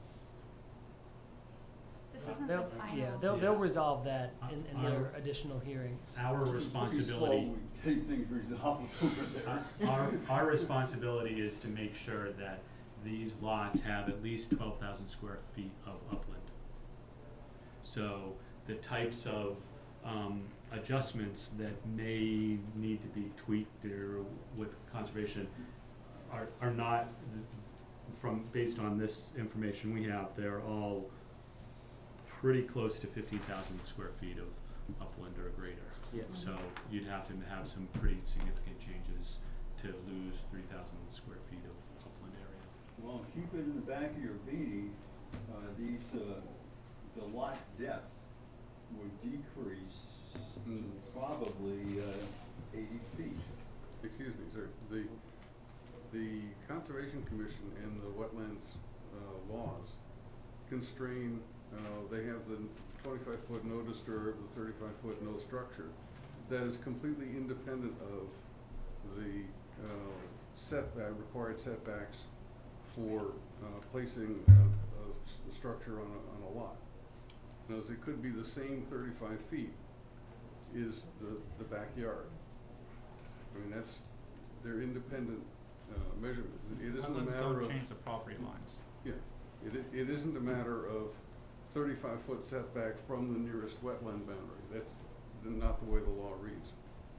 This isn't They'll- the final. Yeah, they'll, they'll resolve that in, in Uh, their our- additional hearings. Our Pretty responsibility, slow getting things resolved over there. our, our responsibility is to make sure that these lots have at least twelve thousand square feet of upland. So the types of, um, adjustments that may need to be tweaked or with conservation are, are not, from, based on this information we have, they're all pretty close to fifteen thousand square feet of upland or greater. Yes. So you'd have to have some pretty significant changes to lose three thousand square feet of upland area. Well, keep it in the back of your beanie, uh, these, uh, the lot depth would decrease to probably, uh, eighty feet. Excuse me, sir, the, the Conservation Commission and the wetlands, uh, laws constrain, uh, they have the twenty-five foot no disturb, the thirty-five foot no structure. That is completely independent of the, uh, setback, required setbacks for, uh, placing a, a s- structure on a, on a lot. Now, as it could be the same thirty-five feet is the, the backyard. I mean, that's, they're independent, uh, measurements. It isn't a Wetlands matter don't of, change the property lines. yeah, it, i- it isn't a matter of thirty-five foot setback from the nearest wetland boundary. That's the- not the way the law reads.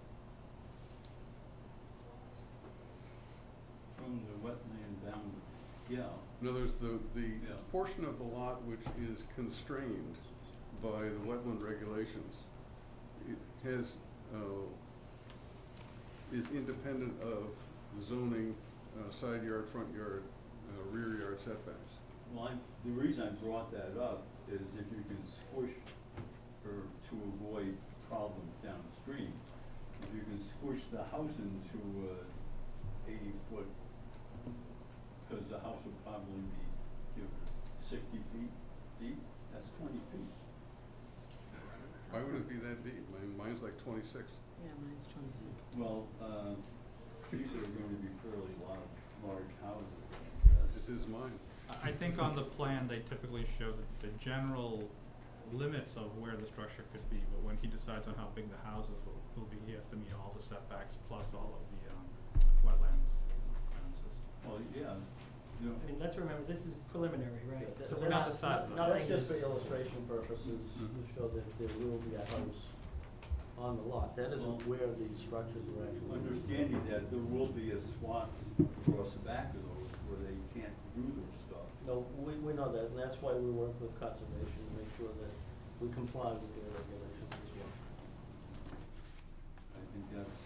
From the wetland boundary, yeah. In other words, the, the Yeah. portion of the lot which is constrained by the wetland regulations, it has, uh, is independent of zoning, uh, side yard, front yard, uh, rear yard setbacks. Well, I, the reason I brought that up is if you can squish, or to avoid problems downstream, if you can squish the house into a eighty foot, because the house would probably be, you know, sixty feet deep, that's twenty feet. Why would it be that deep? Mine, mine's like twenty-six. Yeah, mine's twenty-six. Well, uh, these are going to be fairly large, large houses. This is mine. I I think on the plan, they typically show the, the general limits of where the structure could be, but when he decides on how big the houses will, will be, he has to meet all the setbacks plus all of the, um, wetlands clearances. Well, yeah, you know, I mean, let's remember, this is preliminary, right? Yeah, So that's we're not, not the size of it. not- nothing That's just is, for illustration purposes, to Mhm. show that there will be a house on the lot. That isn't Well, where the structures are actually. understanding that there will be a swath across the back of those where they can't do their stuff. No, we, we know that, and that's why we work with conservation to make sure that we comply with their regulations as well. I think that's,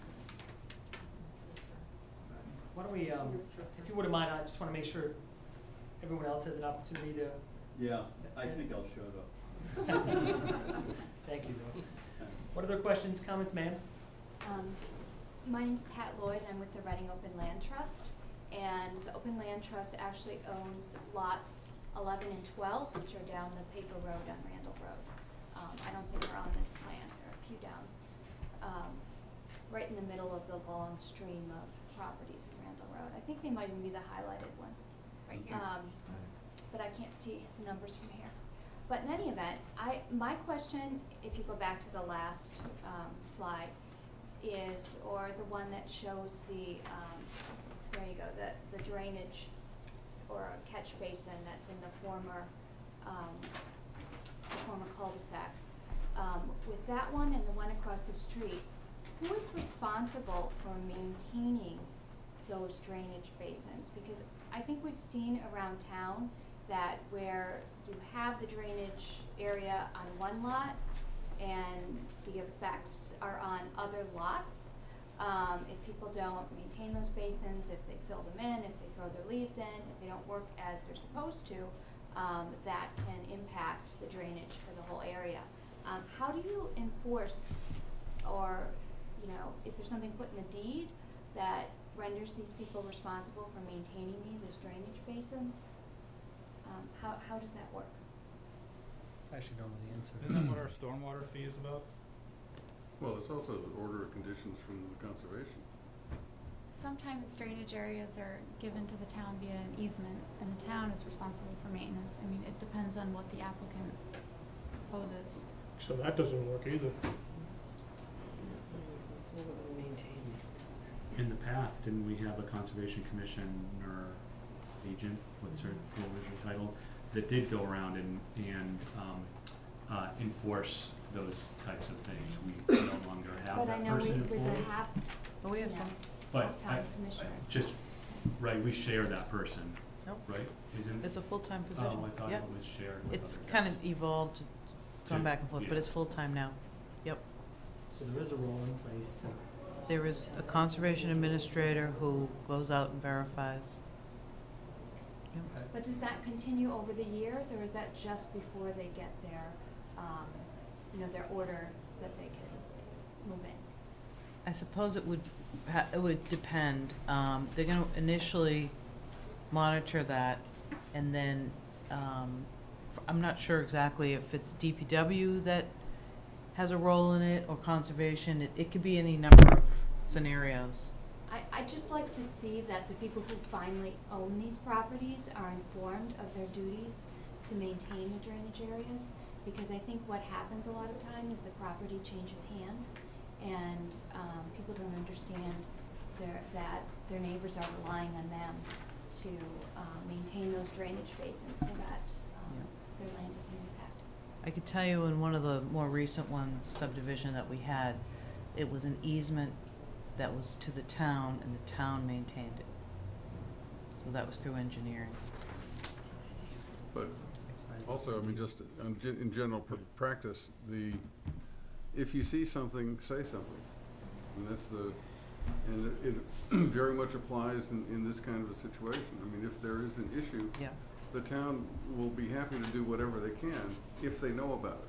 why don't we, um, if you wouldn't mind, I just wanna make sure everyone else has an opportunity to, yeah, I think I'll shut up. thank you, Bill. What other questions, comments, ma'am? Um, my name's Pat Lloyd, I'm with the Reading Open Land Trust, and the Open Land Trust actually owns lots eleven and twelve, which are down the paper road on Randall Road. Um, I don't think they're on this plan, there are a few down, um, right in the middle of the long stream of properties in Randall Road. I think they might even be the highlighted ones. Right here. Um, but I can't see the numbers from here. But in any event, I, my question, if you go back to the last, um, slide, is, or the one that shows the, um, there you go, the, the drainage or a catch basin that's in the former, um, the former cul-de-sac. Um, with that one and the one across the street, who is responsible for maintaining those drainage basins? Because I think we've seen around town that where you have the drainage area on one lot and the effects are on other lots, um, if people don't maintain those basins, if they fill them in, if they throw their leaves in, if they don't work as they're supposed to, um, that can impact the drainage for the whole area. Um, how do you enforce, or, you know, is there something put in the deed that renders these people responsible for maintaining these as drainage basins? Um, how, how does that work? I actually don't know the answer. Isn't that what our stormwater fee is about? Well, it's also the order of conditions from the conservation. Sometimes drainage areas are given to the town via an easement, and the town is responsible for maintenance. I mean, it depends on what the applicant proposes. So that doesn't work either. It's never been maintained. In the past, didn't we have a conservation commissioner agent, what's her, what was her title, that did go around and, and, um, uh, enforce those types of things? We no longer have But I that know we, person with employed. the half, But we have you know, some, But I, full-time I commissioner. it's just, not- right, we share that person, nope, right? Isn't? it's a full-time position. Oh, I thought Yep. it was shared with It's other kind guys. of evolved, gone To- back and forth, but yeah. it's full-time now. Yep. So there is a role in place to, There is a conservation administrator who goes out and verifies. Yep. But does that continue over the years, or is that just before they get their, um, you know, their order that they can move in? I suppose it would, ha- it would depend. Um, they're gonna initially monitor that, and then, um, f- I'm not sure exactly if it's D P W that has a role in it, or conservation. It, it could be any number of scenarios. I, I'd just like to see that the people who finally own these properties are informed of their duties to maintain the drainage areas, because I think what happens a lot of time is the property changes hands, and, um, people don't understand their, that their neighbors are relying on them to, um, maintain those drainage basins so that, um, Yeah. their land isn't impacted. I could tell you in one of the more recent ones, subdivision that we had, it was an easement that was to the town, and the town maintained it. So that was through engineering. But also, I mean, just in, gen- in general pr- practice, the, if you see something, say something. And that's the, And it, it very much applies in, in this kind of a situation. I mean, if there is an issue, Yeah. the town will be happy to do whatever they can if they know about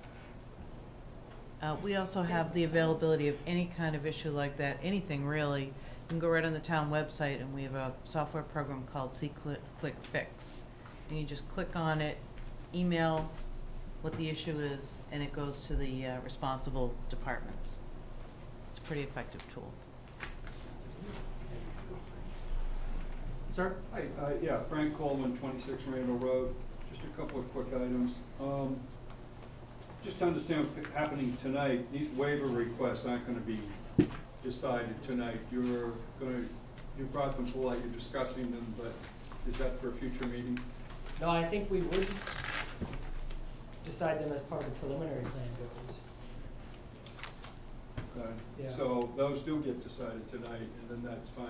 it. Uh, we also have the availability of any kind of issue like that, anything really. You can go right on the town website, and we have a software program called See Click, Click Fix. And you just click on it, email what the issue is, and it goes to the uh, responsible departments. It's a pretty effective tool. Sir? Hi, uh, yeah, Frank Coleman, twenty-six Randall Road. Just a couple of quick items. Um, just to understand what's happening tonight, these waiver requests aren't gonna be decided tonight. You're gonna, you brought them forward, you're discussing them, but is that for a future meeting? No, I think we would decide them as part of the preliminary plan goes. Okay. Yeah. So those do get decided tonight, and then that's final.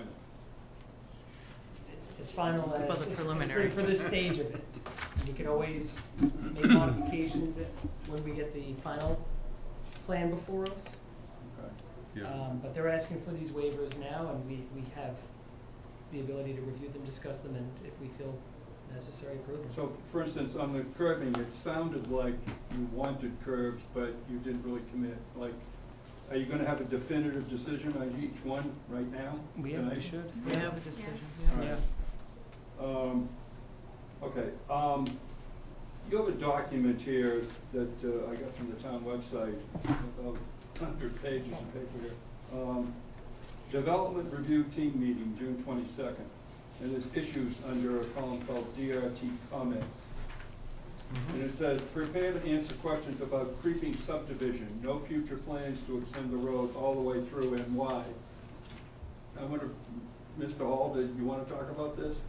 It's, it's final For as, the preliminary. for, for this stage of it. You can always make modifications when we get the final plan before us. Okay. Yeah. Um, but they're asking for these waivers now, and we, we have the ability to review them, discuss them, and if we feel necessary, approve them. So, for instance, on the curbing, it sounded like you wanted curbs, but you didn't really commit. Like, are you gonna have a definitive decision on each one right now? We, tonight? we should. We have a decision, All yeah. right. Um, okay, um, you have a document here that, uh, I got from the town website, about hundred pages of paper here. Um, Development Review Team Meeting, June twenty-second, and there's issues under a column called D R T comments. And it says, prepare to answer questions about creeping subdivision, no future plans to extend the road all the way through and why. I wonder, Mister Hall, did you wanna talk about this?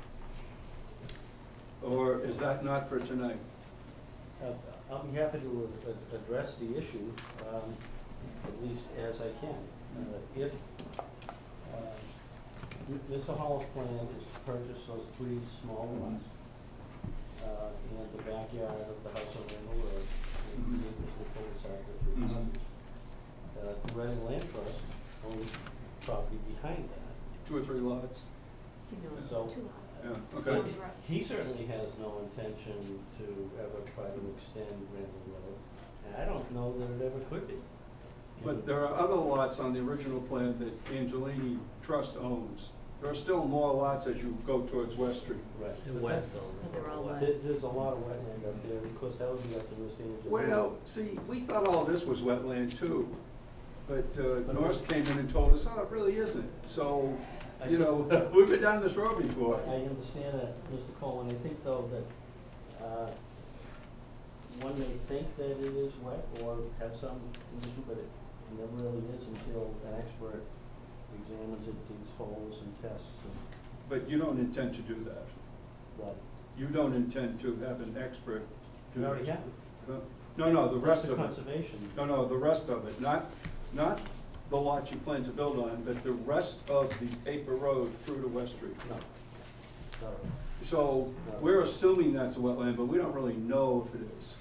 Or is that not for tonight? Uh, I'll be happy to a- address the issue, um, at least as I can. Uh, If, uh, M- Mister Hall's plan is to purchase those three small lots, uh, and the backyard of the house on Randall Road, and Mhm. the acres will coincide with the Mhm. houses. Uh, the Reading Land Trust owns property behind that. Two or three lots? So, Yeah, He- okay. He certainly has no intention to ever try to extend Randall Road, and I don't know that it ever could be. But there are other lots on the original plan that Angelini Trust owns. There are still more lots as you go towards West Street. Right. They're wet though. But they're all wet. There, there's a lot of wetland up there, because that would be up to Mister Angelini. Well, see, we thought all this was wetland too, but uh, Norris came in and told us, oh, it really isn't. So, you know, we've been down this road before. I understand that, Mister Coleman. I think though that, uh, one may think that it is wet or have some condition, but it never really is until an expert examines it, digs holes and tests and But you don't intend to do that. what. You don't intend to have an expert do We already this. have it. No, no, the rest That's of the it. conservation. No, no, the rest of it, not, not the lots you plan to build on, but the rest of the paper road through to West Street. No. No. So, we're assuming that's a wetland, but we don't really know if it is,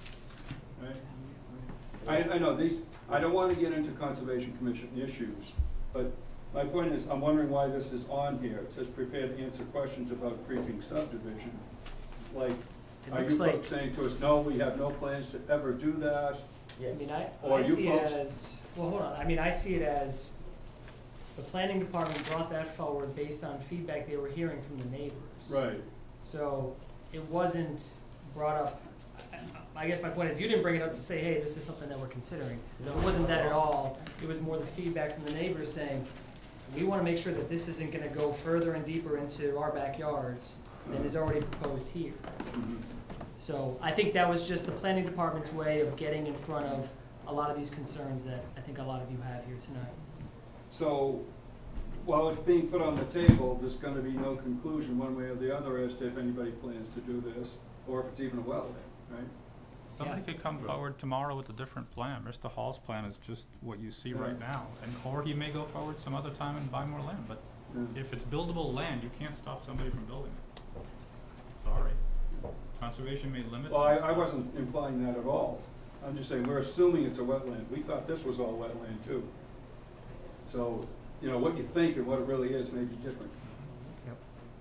right? I, I know, these, I don't wanna get into Conservation Commission issues, but my point is, I'm wondering why this is on here. It says prepare to answer questions about creeping subdivision. Like, It are you looks like- folks saying to us, no, we have no plans to ever do that? I mean, I, Or I you see it folks- as, well, hold on, I mean, I see it as, the planning department brought that forward based on feedback they were hearing from the neighbors. Right. So, it wasn't brought up, I, I guess my point is, you didn't bring it up to say, hey, this is something that we're considering. No. It wasn't that at all, it was more the feedback from the neighbors saying, we wanna make sure that this isn't gonna go further and deeper into our backyards than is already proposed here. Mhm. So I think that was just the planning department's way of getting in front of a lot of these concerns that I think a lot of you have here tonight. So, while it's being put on the table, there's gonna be no conclusion one way or the other as to if anybody plans to do this, or if it's even a wetland, right? Somebody Yeah. could come forward tomorrow with a different plan. Mister Hall's plan is just what you see right now. And, or he may go forward some other time and buy more land, but Yeah. if it's buildable land, you can't stop somebody from building it. Sorry. Conservation may limit Well, some I, I stuff. wasn't implying that at all. I'm just saying, we're assuming it's a wetland. We thought this was all wetland too. So, you know, what you think and what it really is may be different. Yep.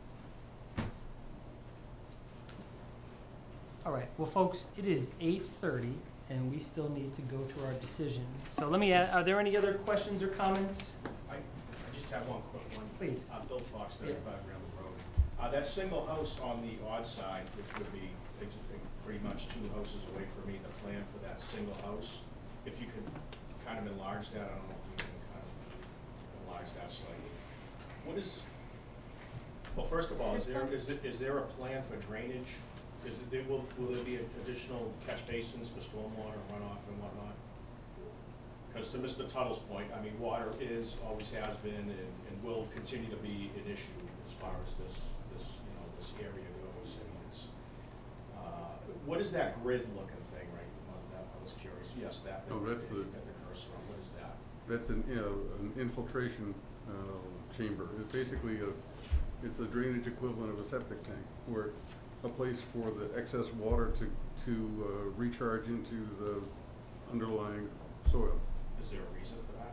All right, well, folks, it is eight thirty, and we still need to go to our decision. So let me, add, are there any other questions or comments? I, I just have one quick one. Please. Uh, Bill Fox, thirty-five Randall Road. Uh, that single house on the odd side, which would be ex- pretty much two houses away from me, the plan for that single house, if you could kind of enlarge that, I don't know if you can kind of enlarge that slightly. What is, well, first of all, is This there, one? is it, is there a plan for drainage? Is it, there will, will there be additional catch basins for stormwater and runoff and whatnot? Because to Mister Tuttle's point, I mean, water is, always has been, and, and will continue to be an issue as far as this, this, you know, this area goes. I mean, it's, uh, what is that grid looking thing, right? The one that, I was curious. Yes, that. Oh, that's that the- you've got the cursor on. What is that? That's an, you know, an infiltration, uh, chamber. It's basically a, it's a drainage equivalent of a septic tank, where a place for the excess water to, to, uh, recharge into the underlying soil. Is there a reason for that?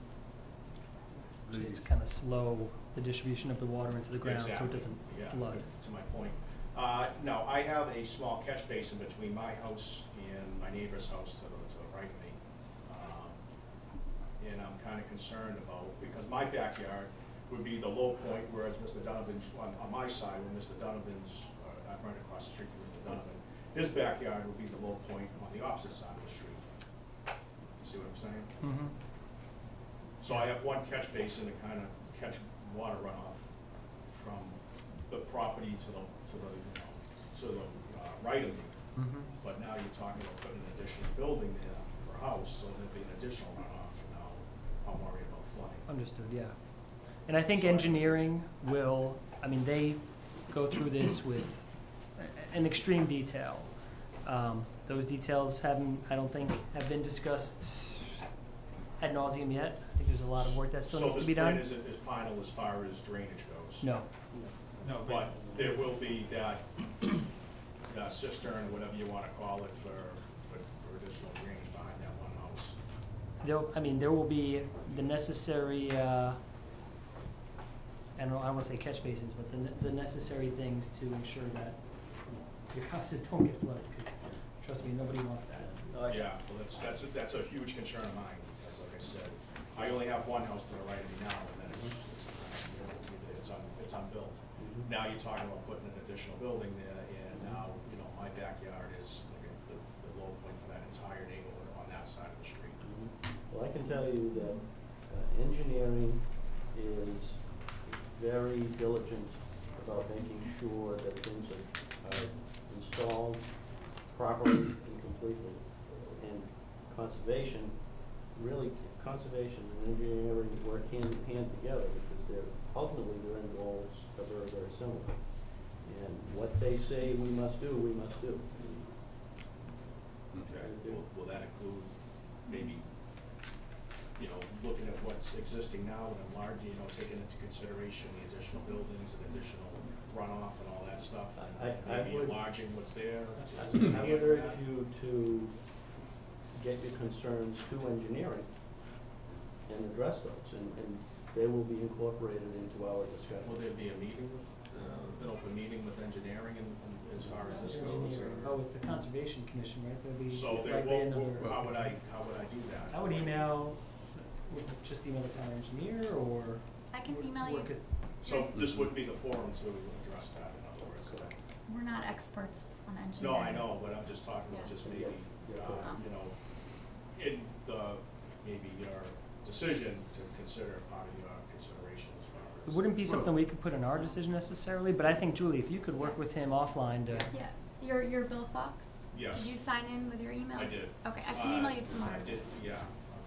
Just to kind of slow the distribution of the water into the ground so Exactly. it doesn't Yeah, flood. to my point. Uh, no, I have a small catch basin between my house and my neighbor's house to the, to the right of me. Um, And I'm kind of concerned about, because my backyard would be the low point, whereas Mister Donovan's, on, on my side, when Mister Donovan's, uh, I'm right across the street from Mister Donovan, his backyard would be the low point on the opposite side of the street. See what I'm saying? Mm-hmm. So I have one catch basin to kind of catch water runoff from the property to the, to the, you know, to the uh, right of me. Mm-hmm. But now you're talking about putting an additional building there for a house, so there'd be an additional runoff, and now I'm worried about flooding. Understood, yeah. And I think So I- engineering will, I mean, they go through this with a- an extreme detail. Um, those details haven't, I don't think, have been discussed ad nauseum yet. I think there's a lot of work that still needs to be done. So this plan isn't as final as far as drainage goes? No, No, But there will be that, that cistern, whatever you wanna call it, for, for for additional drainage behind that one house. there, I mean, there will be the necessary, uh, I don't know, I don't wanna say catch basins, but the, ne- the necessary things to ensure that your houses don't get flooded, because trust me, nobody wants that. Yeah, well, that's, that's, a- that's a huge concern of mine, because like I said, I only have one house to the right of me now, and then it's, it's, it's un, it's unbuilt. Now you're talking about putting an additional building there, and now, you know, my backyard is like a, the, the low point for that entire neighborhood on that side of the street. Well, I can tell you that uh, engineering is very diligent about making sure that things are, are installed properly and completely. And conservation, really, conservation and engineering work hand in hand together, because they're, ultimately, their end goals are very, very similar. And what they say we must do, we must do. Okay, will, will that include maybe, you know, looking at what's existing now and enlarging, you know, taking into consideration the additional buildings and additional runoff and all that stuff? I- I Maybe would- enlarging what's there? I something I like would urge that? you to get your concerns to engineering and address those, and, and they will be incorporated into our discussion. Will there be a meeting, uh, an open meeting with engineering and, and as far as this goes? Engineering. or- Oh, with the Conservation Commission, right, there'll be So there, likely will another. how would I, how would I do that? I would email, would just email the town engineer, or? I can would email you. work it- So this wouldn't be the forum to address that, in other words? We're not experts on No, engineering. I know, but I'm just talking about Yeah. just maybe, Yeah. uh, you know, in the, maybe your decision to consider part of your consideration as far as. It wouldn't be something we could put in our decision necessarily, but I think, Julie, if you could work with him offline to, Yeah, you're, you're Bill Fox? Yes. Did you sign in with your email? I did. Okay, I can Uh, email you tomorrow. I did, yeah.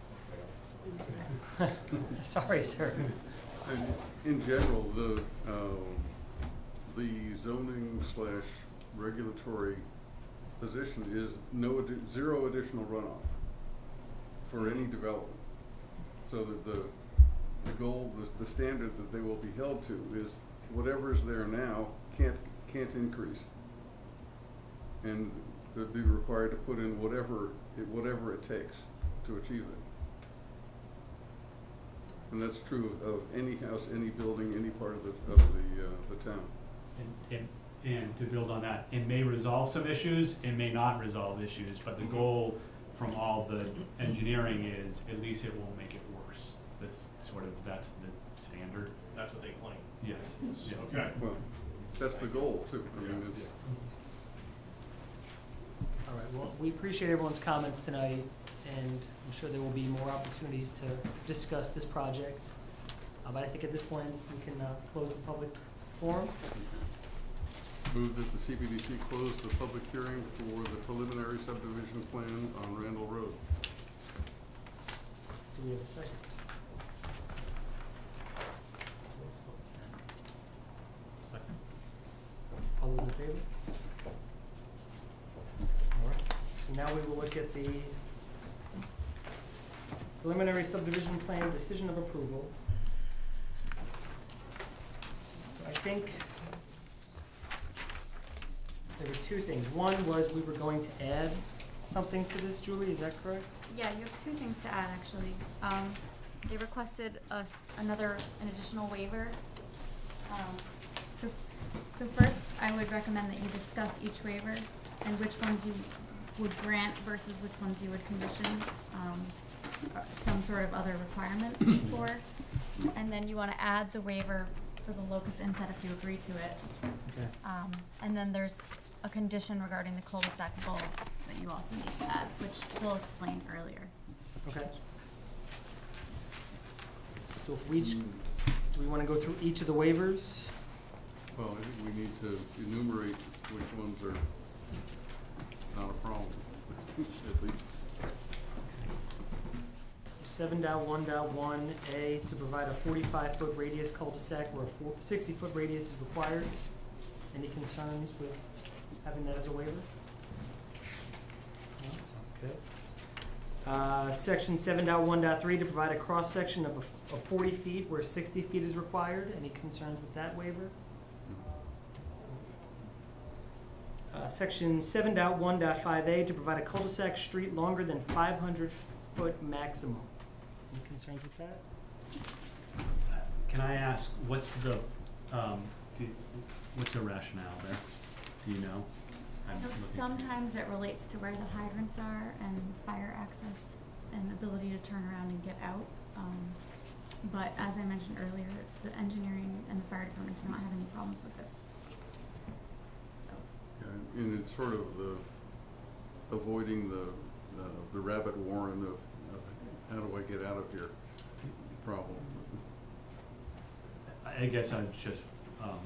sorry, sir. And in general, the, um, the zoning slash regulatory position is no, addi- zero additional runoff for any development. So that the, the goal, the, the standard that they will be held to is whatever's there now can't, can't increase. And they'll be required to put in whatever, it whatever it takes to achieve it. And that's true of, of any house, any building, any part of the, of the, uh, the town. And, and, and to build on that, it may resolve some issues, it may not resolve issues, but the goal from all the engineering is, at least it won't make it worse. That's sort of, that's the standard. That's what they claim. Yes. Yeah. Okay. Well, that's the goal too. I mean, it's, All right, well, we appreciate everyone's comments tonight, and I'm sure there will be more opportunities to discuss this project. Uh, but I think at this point, we can, uh, close the public forum. move that the C P D C close the public hearing for the preliminary subdivision plan on Randall Road. Do we have a second? Second. All those in favor? All right, so now we will look at the preliminary subdivision plan decision of approval. So I think there were two things. One was we were going to add something to this, Julie, is that correct? Yeah, you have two things to add, actually. Um, they requested us another, an additional waiver. Um, so, so first, I would recommend that you discuss each waiver and which ones you would grant versus which ones you would condition, um, uh, some sort of other requirement for. And then you wanna add the waiver for the locus inset if you agree to it. Okay. Um, and then there's a condition regarding the cul-de-sac bulb that you also need to add, which Phil explained earlier. Okay. So if we, each- do we wanna go through each of the waivers? Well, I think we need to enumerate which ones are not a problem, at least. So seven dot one dot one A, to provide a forty-five foot radius cul-de-sac where a four, sixty foot radius is required. Any concerns with having that as a waiver? No? Okay. Uh, section seven dot one dot three, to provide a cross-section of, a- of forty feet where sixty feet is required. Any concerns with that waiver? Uh, section seven dot one dot five A, to provide a cul-de-sac street longer than five hundred foot maximum. Any concerns with that? Can I ask, what's the, um, do, what's the rationale there? Do you know? I'm You know, looking- sometimes it relates to where the hydrants are and fire access and ability to turn around and get out. Um, but as I mentioned earlier, the engineering and the fire department do not have any problems with this. So, Yeah, and it's sort of the, avoiding the, the, the rabbit warren of, of how do I get out of here problem. I guess I was just, um,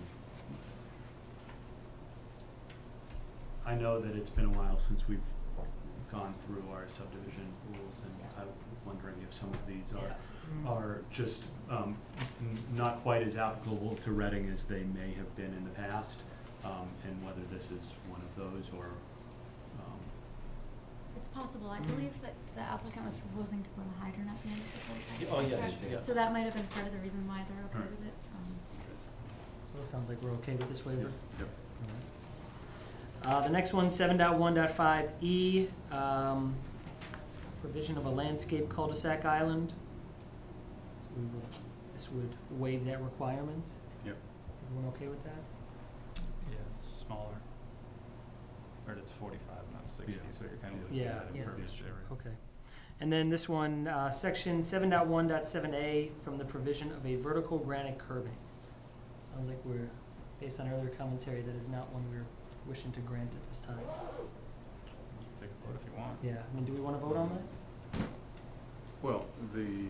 I know that it's been a while since we've gone through our subdivision rules, and I'm wondering if some of these are, are just, um, n- not quite as applicable to Reading as they may have been in the past, um, and whether this is one of those, or, um, it's possible. I believe that the applicant was proposing to put a hydrant at the end of the cul-de-sac. Oh, Is that yes, correct? yeah. So that might have been part of the reason why they're okay Right. with it. Um, So it sounds like we're okay with this waiver? Yep. Uh, the next one, seven dot one dot five E, um, provision of a landscape cul-de-sac island. So we will, this would waive that requirement. Yep. Everyone okay with that? Yeah, it's smaller. Or it's forty-five, not sixty, Yeah. so you're kind of Yeah, looking at yeah. impervious area. Okay. And then this one, uh, section seven dot one dot seven A, from the provision of a vertical granite curbing. Sounds like we're, based on earlier commentary, that is not one we're wishing to grant at this time. Take a vote if you want. Yeah, I mean, do we wanna vote on that? Well, the,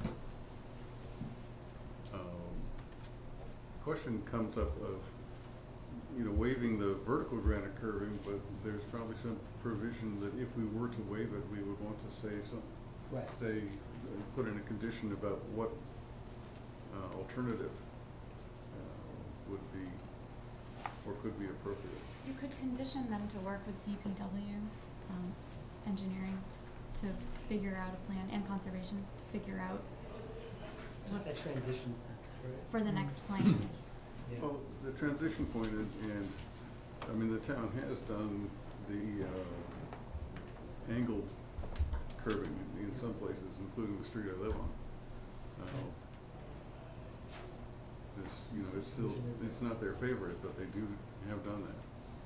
um, question comes up of, you know, waiving the vertical granite curving, but there's probably some provision that if we were to waive it, we would want to say some, Right. say, uh, put in a condition about what, uh, alternative, uh, would be, or could be appropriate. You could condition them to work with D P W, um, engineering, to figure out a plan, and conservation, to figure out Just that what's transition, right? for the next plan. Yeah. Well, the transition point and, and, I mean, the town has done the, uh, angled curving in, in some places, including the street I live on. Uh, It's, you know, it's still, it's not their favorite, but they do have done that.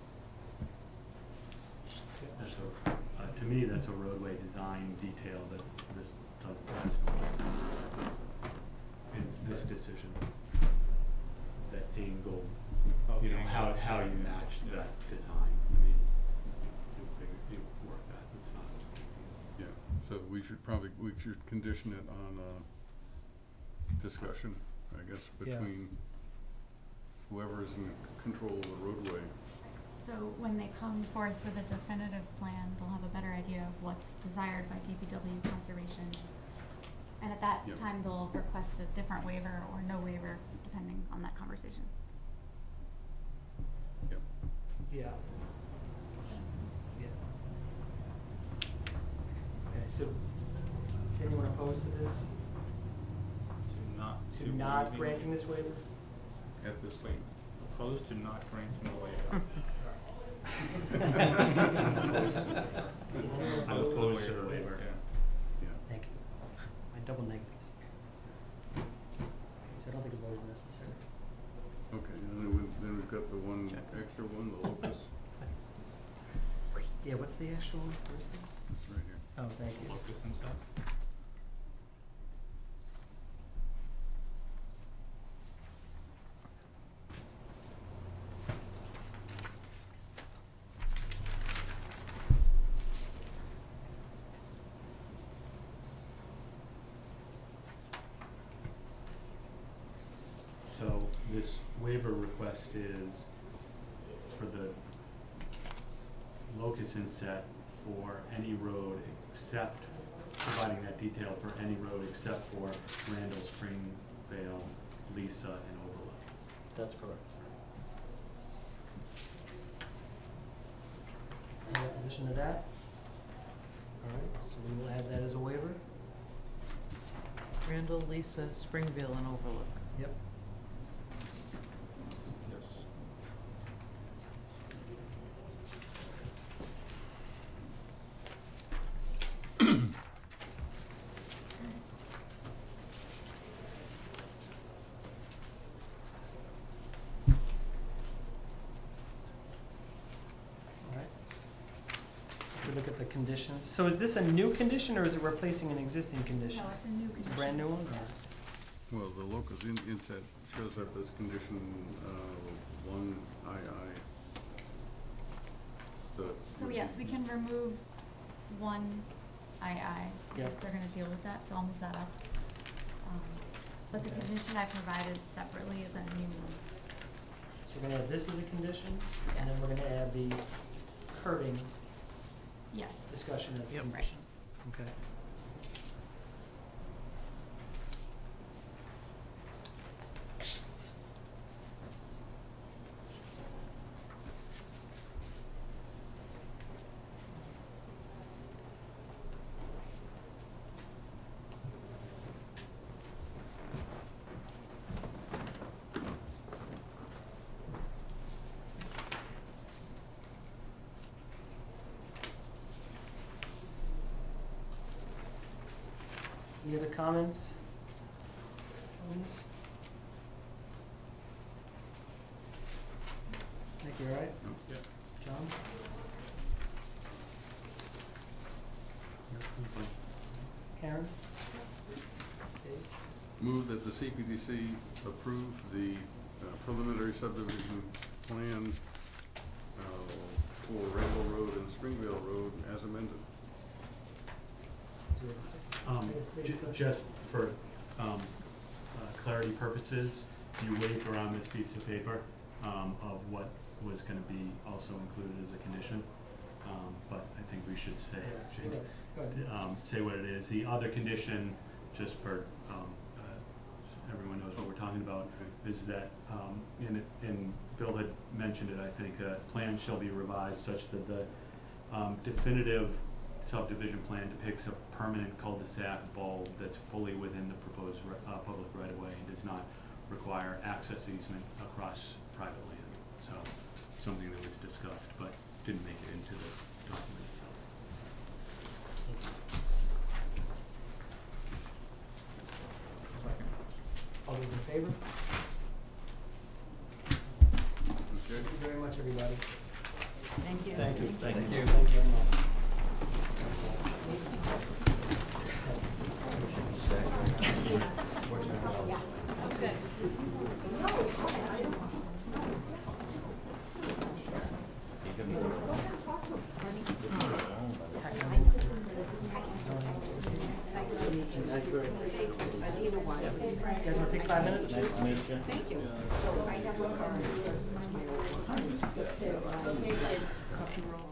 That's a, uh, to me, that's a roadway design detail that this doesn't, has no place in this, in this decision. That angle, you know, how, how you match that design, I mean, you figure, you work that, it's not a big deal. Yeah, so we should probably, we should condition it on, uh, discussion, I guess, Yeah. between whoever is in control of the roadway. So when they come forth with a definitive plan, they'll have a better idea of what's desired by D P W conservation. And at that Yep. time, they'll request a different waiver or no waiver, depending on that conversation. Yep. Yeah. Yeah. Okay, so is anyone opposed to this? To not, To not granting this waiver? At this Wait, time. opposed to not granting the waiver. I'm opposed to the waiver. Yeah. Thank you. My double negatives. So I don't think a vote is necessary. Okay, and then we, then we've got the one extra one, the locus. Yeah, what's the actual one? Where's the? It's right here. Oh, thank you. Locus and stuff. So this waiver request is for the locus inset for any road except, providing that detail for any road except for Randall, Springvale, Lisa, and Overlook. That's correct. Any opposition to that? All right, so we will add that as a waiver. Randall, Lisa, Springville, and Overlook. Yep. Yes. All right. So if we look at the conditions. So is this a new condition or is it replacing an existing condition? No, it's a new It's condition. a brand new one? or- Yes. Well, the locus in, inset shows up as condition, uh, one I I. The. So yes, we can remove one I I, because Yep. they're gonna deal with that, so I'll move that up. Um, But the Okay. condition I provided separately is a new one. So we're gonna add this as a condition, and then Yes. we're gonna add the curbing Yes. discussion as a Yep. condition. Okay. Any other comments on this? Nick, you all right? Yeah. John? Karen? Dave? Move that the C P D C approve the uh, preliminary subdivision plan uh, for Randall Road and Springvale Road as amended. Do we have a second? Um, Please, ju- go ahead. just for, um, uh, clarity purposes, you waved around this piece of paper, um, of what was gonna be also included as a condition. Um, but I think we should say, Yeah, James, go ahead. um, say what it is. The other condition, just for, um, uh, everyone knows what we're talking about, is that, um, in, in, Bill had mentioned it, I think, uh, plans shall be revised such that the, um, definitive subdivision plan depicts a permanent cul-de-sac bulb that's fully within the proposed, ri- uh, public right-of-way and does not require access easement across private land. So, something that was discussed, but didn't make it into the document itself. favor? Okay. Thank you very much, everybody. Thank you. Thank you. Thank you. Thank you very much. You guys wanna take five minutes? Thank you. So I have a copy roll.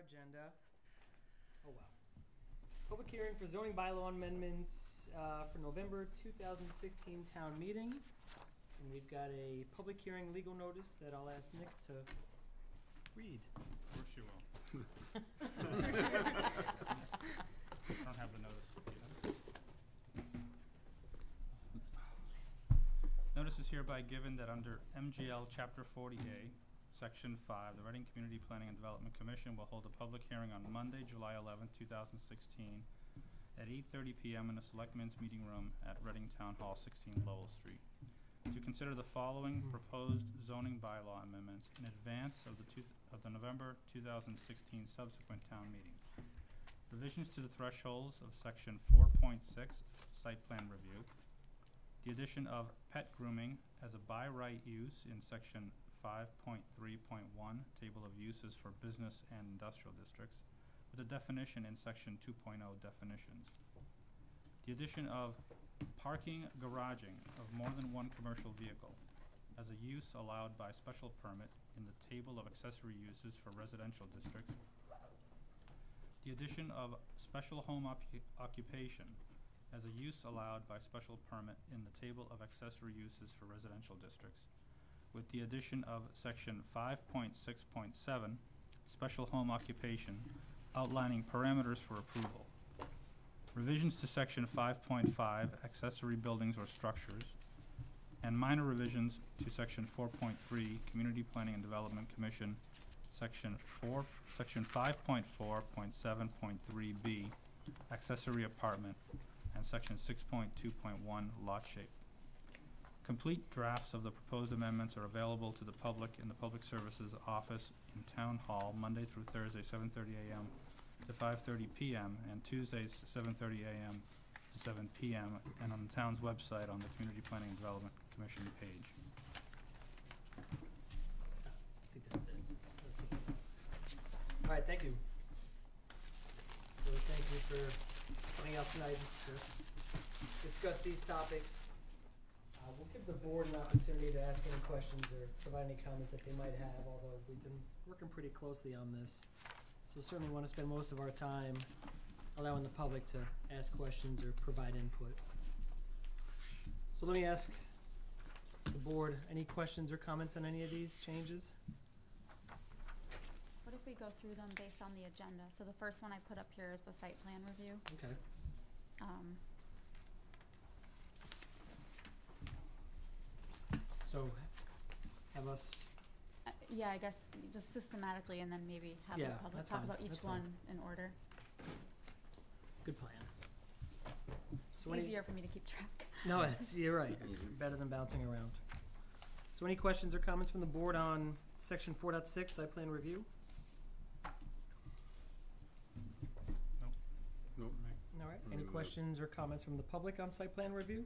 agenda, oh wow. Public hearing for zoning bylaw amendments, uh, for November two thousand sixteen town meeting. And we've got a public hearing legal notice that I'll ask Nick to read. Of course you will. I don't have the notice. Notice is hereby given that under M G L Chapter forty A, Section five, the Reading Community Planning and Development Commission will hold a public hearing on Monday, July eleventh, two thousand sixteen, at eight thirty p m in the Selectmen's Meeting Room at Reading Town Hall, sixteen Lowell Street, to consider the following proposed zoning bylaw amendments in advance of the two of the November two thousand sixteen subsequent town meeting. Revisions to the thresholds of Section four point six, Site Plan Review. The addition of pet grooming as a by right use in Section five point three point one, Table of Uses for Business and Industrial Districts, with a definition in Section two point oh, Definitions. The addition of parking garaging of more than one commercial vehicle as a use allowed by special permit in the Table of Accessory Uses for Residential Districts. The addition of special home occu- occupation as a use allowed by special permit in the Table of Accessory Uses for Residential Districts, with the addition of Section five point six point seven, Special Home Occupation, outlining parameters for approval. Revisions to Section five point five, Accessory Buildings or Structures, and minor revisions to Section four point three, Community Planning and Development Commission, Section four, Section five point four point seven point three B, Accessory Apartment, and Section six point two point one, Lot Shape. Complete drafts of the proposed amendments are available to the public in the Public Services Office in Town Hall, Monday through Thursday, seven thirty a m to five thirty p m, and Tuesdays, seven thirty a m to seven p m, and on the town's website on the Community Planning and Development Commission page. I think that's it. That's it. All right, thank you. So thank you for coming out tonight to discuss these topics. Uh, we'll give the board an opportunity to ask any questions or provide any comments that they might have, although we've been working pretty closely on this. So we certainly want to spend most of our time allowing the public to ask questions or provide input. So let me ask the board, any questions or comments on any of these changes? What if we go through them based on the agenda? So the first one I put up here is the site plan review. Okay. Um, So have us, uh, yeah, I guess just systematically and then maybe have the Yeah, public that's talk fine, about each that's fine. one in order. good plan. It's So any- easier for me to keep track. No, it's, you're right. Better than bouncing around. So any questions or comments from the board on section four point six, site plan review? Nope. All right. I Any mean, uh, questions or comments from the public on site plan review?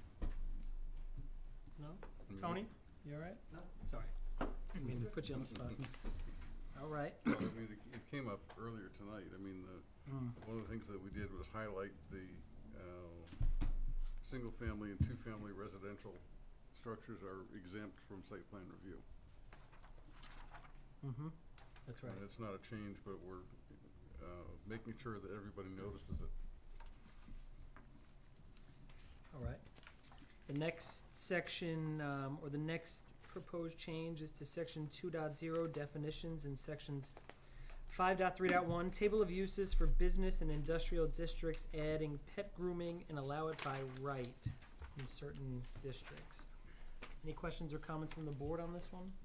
No? Tony, you all right? No. Sorry. Didn't mean to put you on the spot. All right. Well, I mean, it, it came up earlier tonight. I mean, the, Mm. one of the things that we did was highlight the, uh, single-family and two-family residential structures are exempt from site plan review. Mm-hmm. That's right. And it's not a change, but we're, uh, making sure that everybody notices it. All right. The next section, um, or the next proposed change is to section two point zero, definitions, in sections five point three point one, table of uses for business and industrial districts, adding pet grooming and allow it by right in certain districts. Any questions or comments from the board on this one?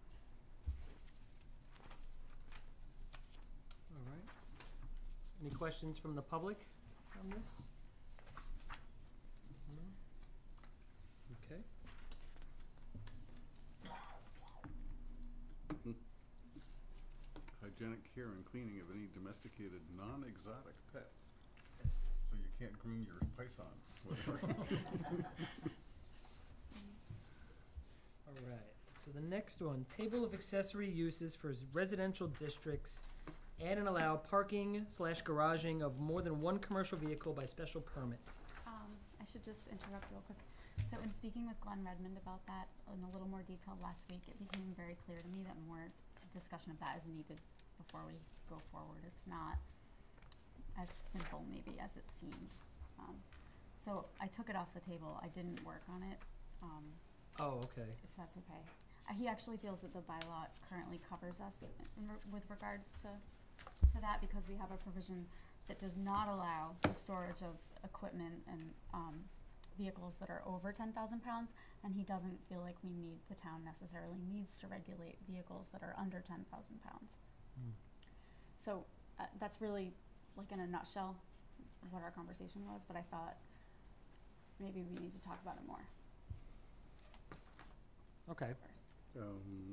All right. Any questions from the public on this? No? Okay. Hygienic care and cleaning of any domesticated, non-exotic pet. Yes. So you can't groom your python. All right, so the next one, table of accessory uses for s- residential districts, add and allow parking slash garaging of more than one commercial vehicle by special permit. Um, I should just interrupt real quick. So in speaking with Glenn Redmond about that in a little more detail last week, it became very clear to me that more discussion of that is needed before we go forward. It's not as simple maybe as it seemed. Um, so I took it off the table. I didn't work on it, um, Oh, okay. if that's okay. Uh, he actually feels that the bylaw currently covers us in re- with regards to, to that, because we have a provision that does not allow the storage of equipment and, um, vehicles that are over ten thousand pounds, and he doesn't feel like we need, the town necessarily needs to regulate vehicles that are under ten thousand pounds. Mm. So, uh, that's really, like in a nutshell, what our conversation was, but I thought maybe we need to talk about it more Okay. first. Um,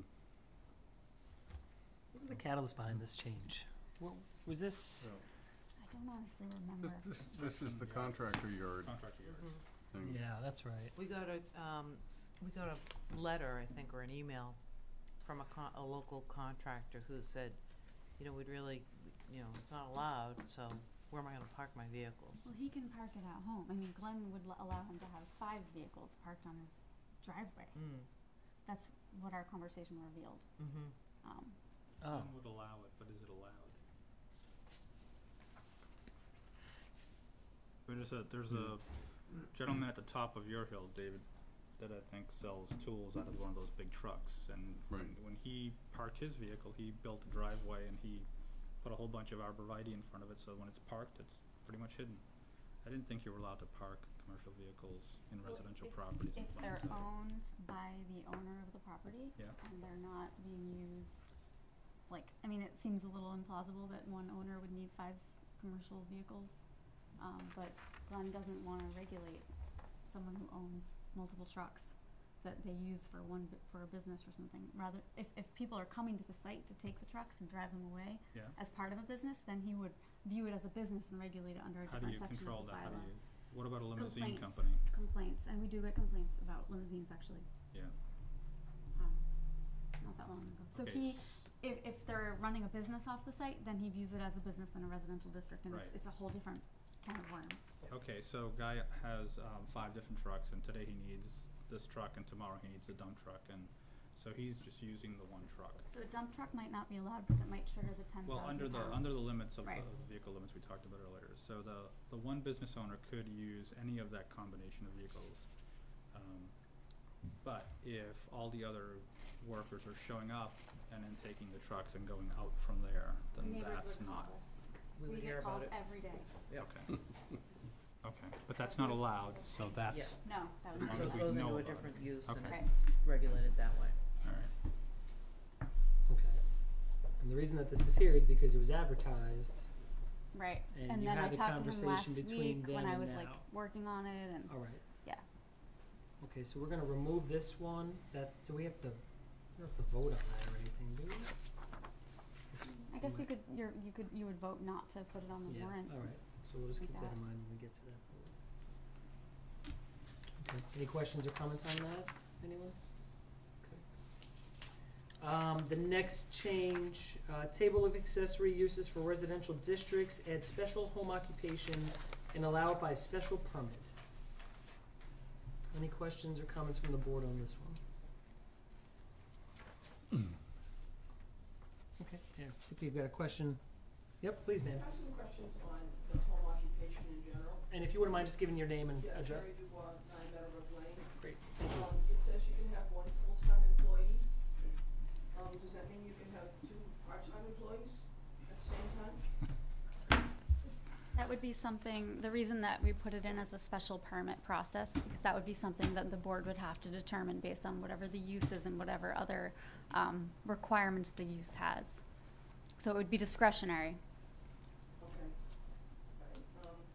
What was the catalyst behind this change? What, was this? I don't honestly remember. This, this, this is the contractor yard Contract years. thing. Yeah, that's right. We got a, um, we got a letter, I think, or an email from a con- a local contractor who said, you know, we'd really, you know, it's not allowed, so where am I gonna park my vehicles? Well, he can park it at home. I mean, Glenn would l- allow him to have five vehicles parked on his driveway. Mm, That's what our conversation revealed. mm-hmm. Um, Oh. One would allow it, but is it allowed? There's a, there's a gentleman at the top of your hill, David, that I think sells tools out of one of those big trucks. And when, Right. when he parked his vehicle, he built a driveway and he put a whole bunch of arborvitae in front of it, so when it's parked, it's pretty much hidden. I didn't think you were allowed to park commercial vehicles in Well, residential if- properties in If plain they're sight. owned by the owner of the property Yeah. and they're not being used, like, I mean, it seems a little implausible that one owner would need five commercial vehicles. Um, but Glenn doesn't wanna regulate someone who owns multiple trucks that they use for one, bu- for a business or something. Rather, if, if people are coming to the site to take the trucks and drive them away Yeah. as part of a business, then he would view it as a business and regulate it under a How do different you section control of the that? How do bylaw. you, what about a limousine Complaints. company? Complaints, and we do get complaints about limousines actually, Yeah. um, not that long ago. So Okay, he, s- if, if they're running a business off the site, then he views it as a business in a residential district, and it's, Right. it's a whole different can of worms. Okay, so guy has um, five different trucks, and today he needs this truck, and tomorrow he needs the dump truck, and so he's just using the one truck. So a dump truck might not be allowed because it might trigger the ten thousand Well, under the, under the limits of Right. the vehicle limits we talked about earlier, so the, the one business owner could use any of that combination of vehicles. Um, But if all the other workers are showing up and then taking the trucks and going out from there, The then neighbors that's would not. call us. We would hear get about calls it. every day. Okay. Okay, but that's not allowed, so that's, No, that would As not long So be as it we allowed. goes know into a about it. different use and Okay. it's regulated that way. alright. Okay. And the reason that this is here is because it was advertised. Right, And and you then I had the talked to him last conversation between week when then I and was like now. working on it and, All right. yeah. Okay, so we're gonna remove this one. That, do we have to, we don't have to vote on that or anything, do we? This- I guess you could, you're, you could, you would vote not to put it on the Yeah, warrant. all right. So we'll just like keep that that. in mind when we get to that point. Okay, any questions or comments on that? Anyone? Okay. Um, the next change, uh, table of accessory uses for residential districts, add special home occupation and allow it by special permit. Any questions or comments from the board on this one? Okay, yeah, I think we've got a question. Yep, please, ma'am. I have some questions on the home occupation in general. And if you wouldn't mind just giving your name and Yeah, address. Jerry Dubois, nine Meadowbrook Lane. Great, thank you. Um, it says you can have one full-time employee. Um, does that mean you can have two part-time employees at the same time? That would be something, the reason that we put it in as a special permit process, because that would be something that the board would have to determine based on whatever the use is and whatever other, um, requirements the use has. So it would be discretionary. Okay. Alright, um,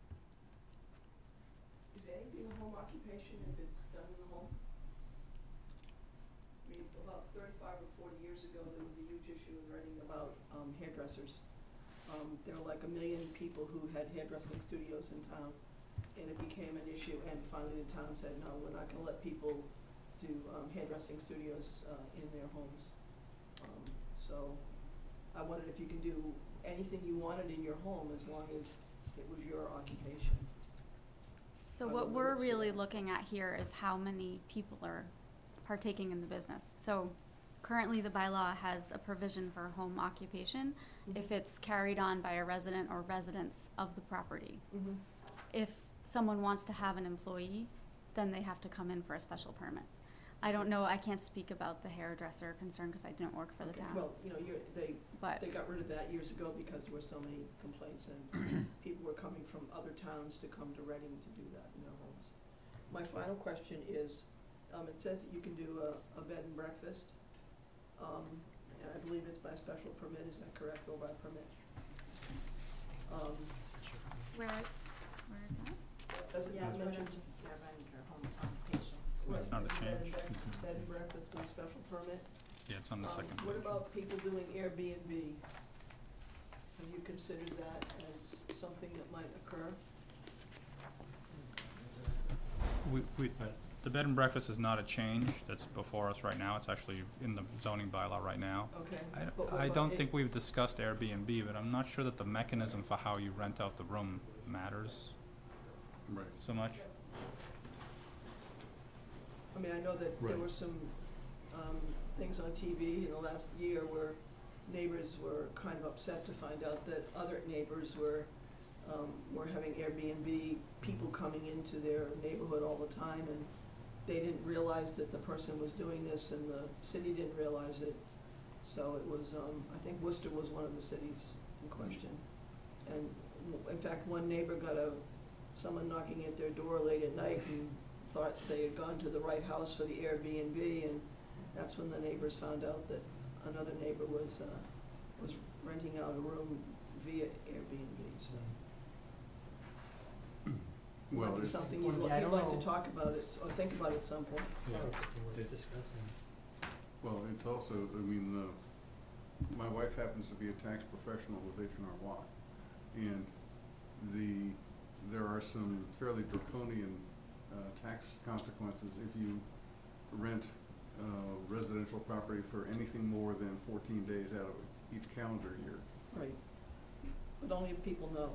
is anything a home occupation if it's done in the home? I mean, about thirty-five or forty years ago, there was a huge issue in Reading about, um, hairdressers. Um, there were like a million people who had hairdressing studios in town, and it became an issue, and finally the town said, no, we're not gonna let people do, um, hairdressing studios, uh, in their homes. Um, so, I wondered if you can do anything you wanted in your home as long as it was your occupation. So Are what the we're limits really there? looking at here is how many people are partaking in the business. So currently the bylaw has a provision for home occupation if it's carried on by a resident or residents of the property. Mhm. If someone wants to have an employee, then they have to come in for a special permit. I don't know, I can't speak about the hairdresser concern because I didn't work for the Okay, town. well, you know, you're, they, But- they got rid of that years ago because there were so many complaints and people were coming from other towns to come to Reading to do that in their homes. My final question is, um, it says that you can do a, a bed and breakfast, um, and I believe it's by special permit, is that correct, or by permit? Um, Where, where is that? does it Yeah, not it's mention? mentioned, yeah, running her home occupation. Right, It's not a bed and change. break- Bed and breakfast with special permit? Yeah, it's on the Um, second What page. about people doing Airbnb? Have you considered that as something that might occur? We, we, the bed and breakfast is not a change that's before us right now, it's actually in the zoning bylaw right now. Okay. I, but what I about don't it- think we've discussed Airbnb, but I'm not sure that the mechanism for how you rent out the room matters Right. so much. I mean, I know that there Right. were some, um, things on T V in the last year where neighbors were kind of upset to find out that other neighbors were, um, were having Airbnb people coming into their neighborhood all the time, and they didn't realize that the person was doing this, and the city didn't realize it. So it was, um, I think Worcester was one of the cities in question. And w- in fact, one neighbor got a, someone knocking at their door late at night and thought they had gone to the right house for the Airbnb, and that's when the neighbors found out that another neighbor was, uh, was renting out a room via Airbnb, so. Well, Might be it's- something you'd, Yeah, li- I you'd don't like to know. talk about it, or think about at some point. discussing. Well, it's also, I mean, uh, my wife happens to be a tax professional with H and R Block, and the, there are some fairly draconian, uh, tax consequences if you rent, uh, residential property for anything more than fourteen days out of each calendar year. Right. But only if people know.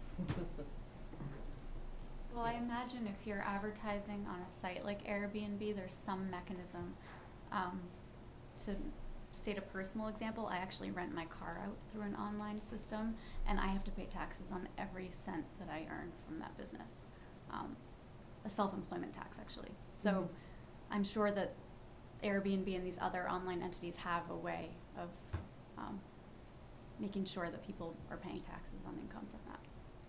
Well, I imagine if you're advertising on a site like Airbnb, there's some mechanism, um, to state a personal example, I actually rent my car out through an online system, and I have to pay taxes on every cent that I earn from that business. Um, a self-employment tax, actually. So Mhm. I'm sure that Airbnb and these other online entities have a way of, um, making sure that people are paying taxes on income from that.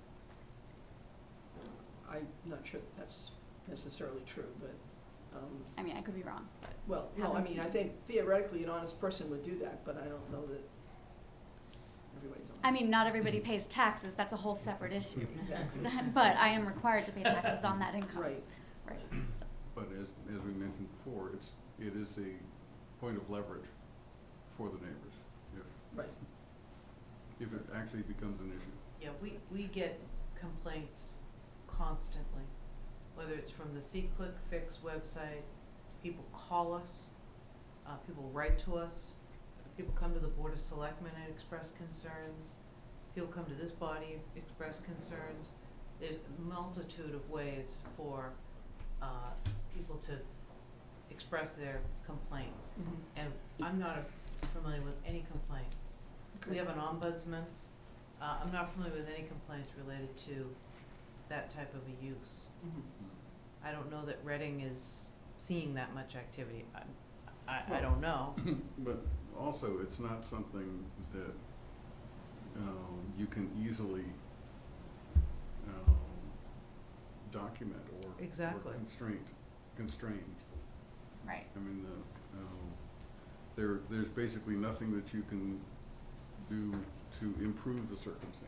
I'm not sure that that's necessarily true, but, um, I mean, I could be wrong, but. well, no, I happens mean, to I be. think theoretically an honest person would do that, but I don't know that everybody's honest. I mean, not everybody pays taxes, that's a whole separate issue. Exactly. But I am required to pay taxes on that income. Right. Right, so, But as, as we mentioned before, it's, it is a point of leverage for the neighbors if, Right. if it actually becomes an issue. Yeah, we, we get complaints constantly, whether it's from the See Click Fix website, people call us, uh, people write to us, people come to the Board of Selectmen and express concerns, people come to this body and express concerns. There's a multitude of ways for, uh, people to express their complaint. Mhm. And I'm not familiar with any complaints. We have an ombudsman. Uh, I'm not familiar with any complaints related to that type of a use. Mhm. I don't know that Reading is seeing that much activity. I, I, I don't know. But also, it's not something that, um, you can easily, um, document or, or Exactly. constraint, constrain. right. I mean, the, um, there, there's basically nothing that you can do to improve the circumstance.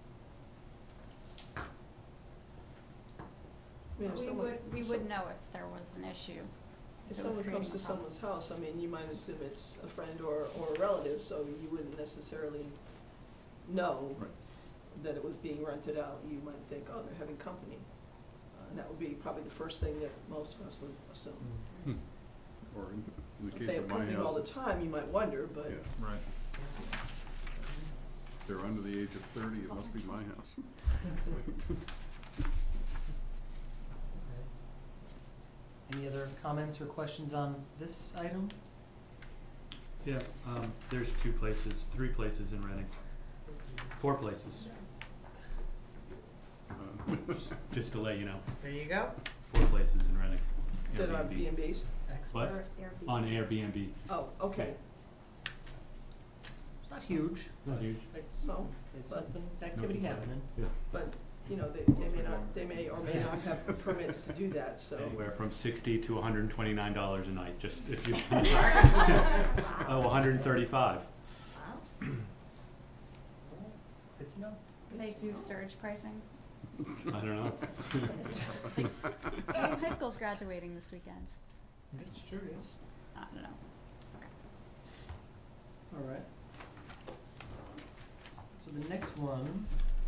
I mean, if We someone- would, we if would some- know if there was an issue. If that was someone comes creating to a problem. someone's house, I mean, you might assume it's a friend or, or a relative, so you wouldn't necessarily know Right. that it was being rented out. You might think, oh, they're having company. Uh, and that would be probably the first thing that most of us would assume. Or in in the If case they have of my company all the house, time, you might wonder, but. yeah, Right. if they're under the age of thirty, it must be my house. Any other comments or questions on this item? Yeah, um, there's two places, three places in Reading, four places, Uh, just, just to let you know, There you go. four places in Reading. That are B and Bs? What? Or Airbnb. On Airbnb, Oh, okay. It's not huge. not huge. It's, No, it's but- something, it's activity No. happening. Yeah, but, you know, they, they may not, they may or may not have permits to do that, so. anywhere from sixty to one hundred and twenty-nine dollars a night, just if you. Oh, one hundred and thirty-five. Wow. Good to know. Do they do surge pricing? I don't know. I mean, high school's graduating this weekend. It's true, yes. I don't know. All right. So the next one,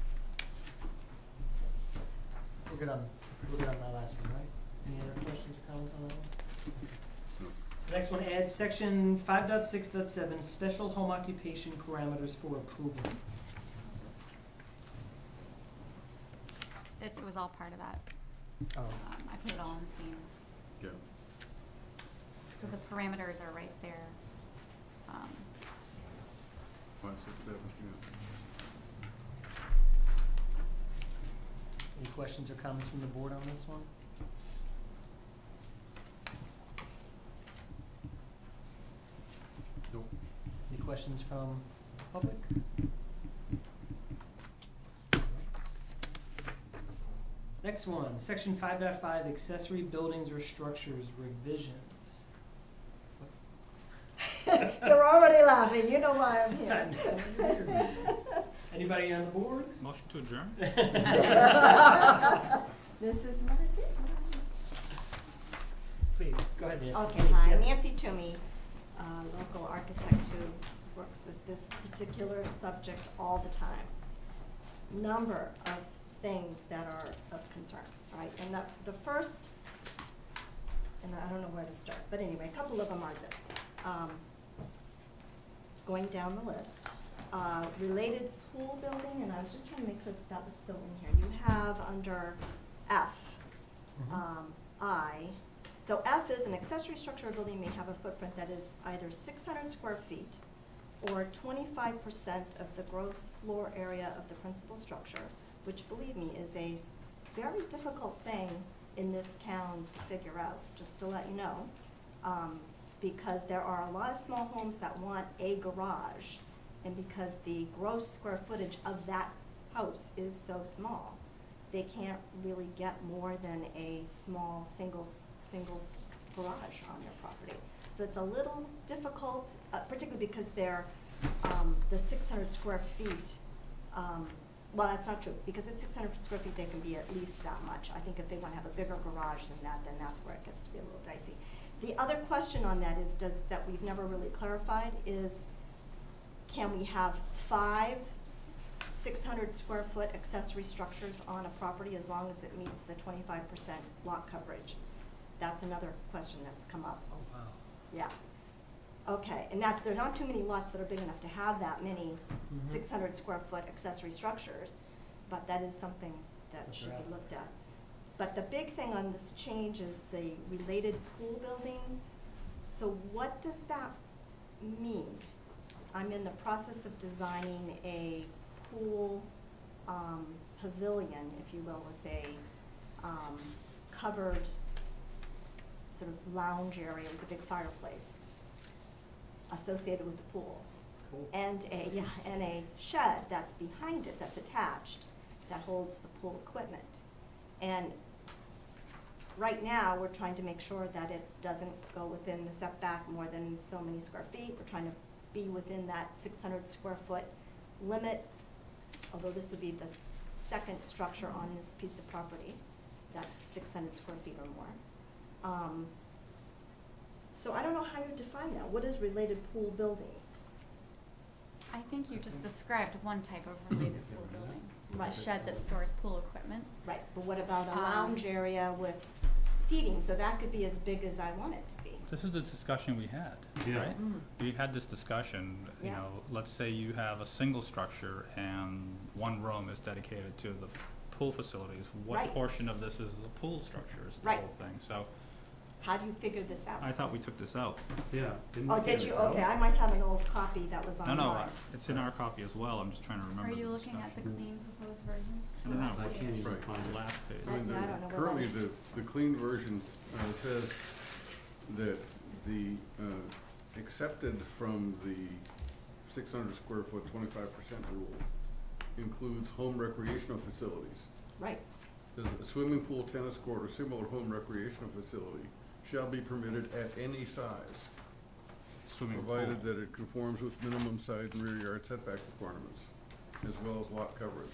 we're good on, we're good on that last one, right? Any other questions or comments on that one? The next one adds section five dot six dot seven, special home occupation parameters for approval. It's, it was all part of that. Oh. Um, I put it all in the same. Yeah. So the parameters are right there. Um, Five, six, seven, yeah. Any questions or comments from the board on this one? Nope. Any questions from the public? Next one, section five point five, accessory buildings or structures revisions. You're already laughing, you know why I'm here. Anybody on the board? Motion to adjourn? This is not it. Please, go ahead, Nancy. Okay, Please, hi, yeah. Nancy Toomey, uh, local architect who works with this particular subject all the time. Number of things that are of concern, right? And the, the first, and I don't know where to start, but anyway, a couple of them are this. Um, going down the list, uh, related pool building, and I was just trying to make sure that that was still in here. You have under F, Mhm. um, I, so F is an accessory structure or building may have a footprint that is either six hundred square feet or twenty-five percent of the gross floor area of the principal structure, which, believe me, is a s- very difficult thing in this town to figure out, just to let you know. Um, because there are a lot of small homes that want a garage, and because the gross square footage of that house is so small, they can't really get more than a small, single, s- single garage on their property. So it's a little difficult, uh, particularly because they're, um, the six hundred square feet, um, well, that's not true, because at six hundred square feet, they can be at least that much. I think if they wanna have a bigger garage than that, then that's where it gets to be a little dicey. The other question on that is, does, that we've never really clarified, is can we have five six hundred square foot accessory structures on a property as long as it meets the twenty-five percent lot coverage? That's another question that's come up. Oh, wow. Yeah. Okay, and that, there are not too many lots that are big enough to have that many Mhm. six hundred square foot accessory structures, but that is something that That's should right. be looked at. But the big thing on this change is the related pool buildings. So what does that mean? I'm in the process of designing a pool, um, pavilion, if you will, with a, um, covered sort of lounge area with a big fireplace associated with the pool. Cool. And a, yeah, and a shed that's behind it, that's attached, that holds the pool equipment. And right now, we're trying to make sure that it doesn't go within the setback more than so many square feet. We're trying to be within that six hundred square foot limit, although this would be the second structure on this piece of property that's six hundred square feet or more. Um, so I don't know how you define that. What is related pool buildings? I think you just described one type of related pool building, Right. a shed that stores pool equipment. Right, but what about a Um, lounge area with seating? So that could be as big as I want it to be. This is the discussion we had, Yeah. right? Mm. We had this discussion, you Yeah. know, let's say you have a single structure and one room is dedicated to the pool facilities. What Right. portion of this is the pool structure is the Right. whole thing, so How do you figure this out? I thought we took this out. Yeah. didn't Oh, we did take you? this out? Okay, I might have an old copy that was No, online. no, I- it's in our copy as well, I'm just trying to remember Are the you looking at the discussion. clean proposed version? I don't know, I can't even Right. find The it. last page. I- I mean, yeah, I the- don't know where currently, that the, is. the clean version uh, says that the, uh, accepted from the six hundred square foot, twenty-five percent rule includes home recreational facilities. Right. Says a swimming pool, tennis court, or similar home recreational facility shall be permitted at any size, Swimming provided pool. that it conforms with minimum side and rear yard setback requirements, as well as lot coverage.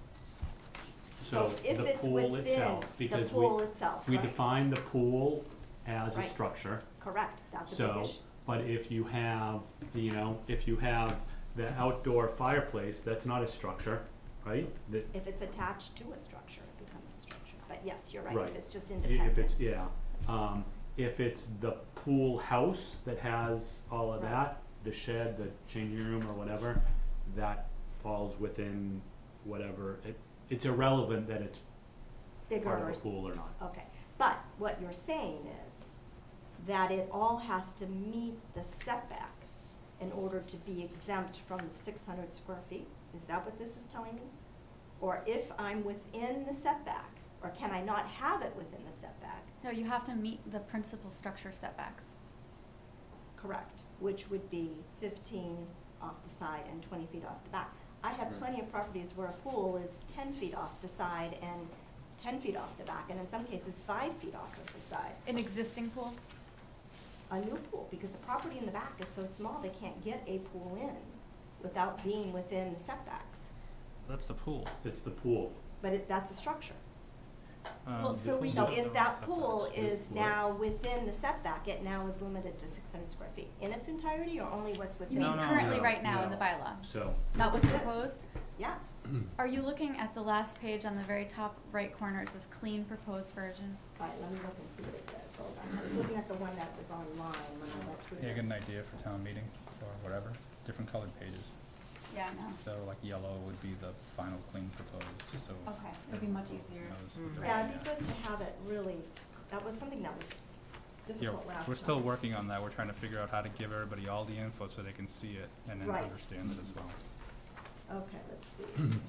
So if the it's pool within itself, the because pool we, itself, we right? define the pool as a Right. structure. Correct, that's a big So, issue. but if you have, you know, if you have the outdoor fireplace, that's not a structure, right? That, If it's attached to a structure, it becomes a structure. But yes, you're right, Right. if it's just i- independent. if it's, yeah, um, if it's the pool house that has all of Right. that, the shed, the changing room or whatever, that falls within whatever, it, it's irrelevant that it's Bigger part or of a pool or not. Okay, but what you're saying is that it all has to meet the setback in order to be exempt from the six hundred square feet? Is that what this is telling me? Or if I'm within the setback, or can I not have it within the setback? No, you have to meet the principal structure setbacks. Correct, which would be fifteen off the side and twenty feet off the back. I have Right. plenty of properties where a pool is ten feet off the side and ten feet off the back, and in some cases, five feet off of the side. An existing pool? A new pool, because the property in the back is so small, they can't get a pool in without being within the setbacks. That's the pool. It's the pool. But it, that's a structure. Um, Well, so the we- So pool- if that pool setbacks. is now within the setback, it now is limited to six hundred square feet in its entirety, or only what's You within? mean No, no, currently no, right now in no. the bylaw? So, Not what's Yes. proposed? Yeah, Are you looking at the last page on the very top right corner? It says clean proposed version. all right, let me look and see what it says, hold on. I was looking at the one that was online when I went through this. Yeah, get an idea for town meeting or whatever, different colored pages. Yeah, I know. So like yellow would be the final clean proposed, so. Okay, it'd be much easier. knows Mm. what they're Yeah, looking it'd be at. good to have it really, that was something that was Yeah, difficult last time. we're still working on that, we're trying to figure out how to give everybody all the info so they can see it and then Right. understand it as well. Okay, let's see.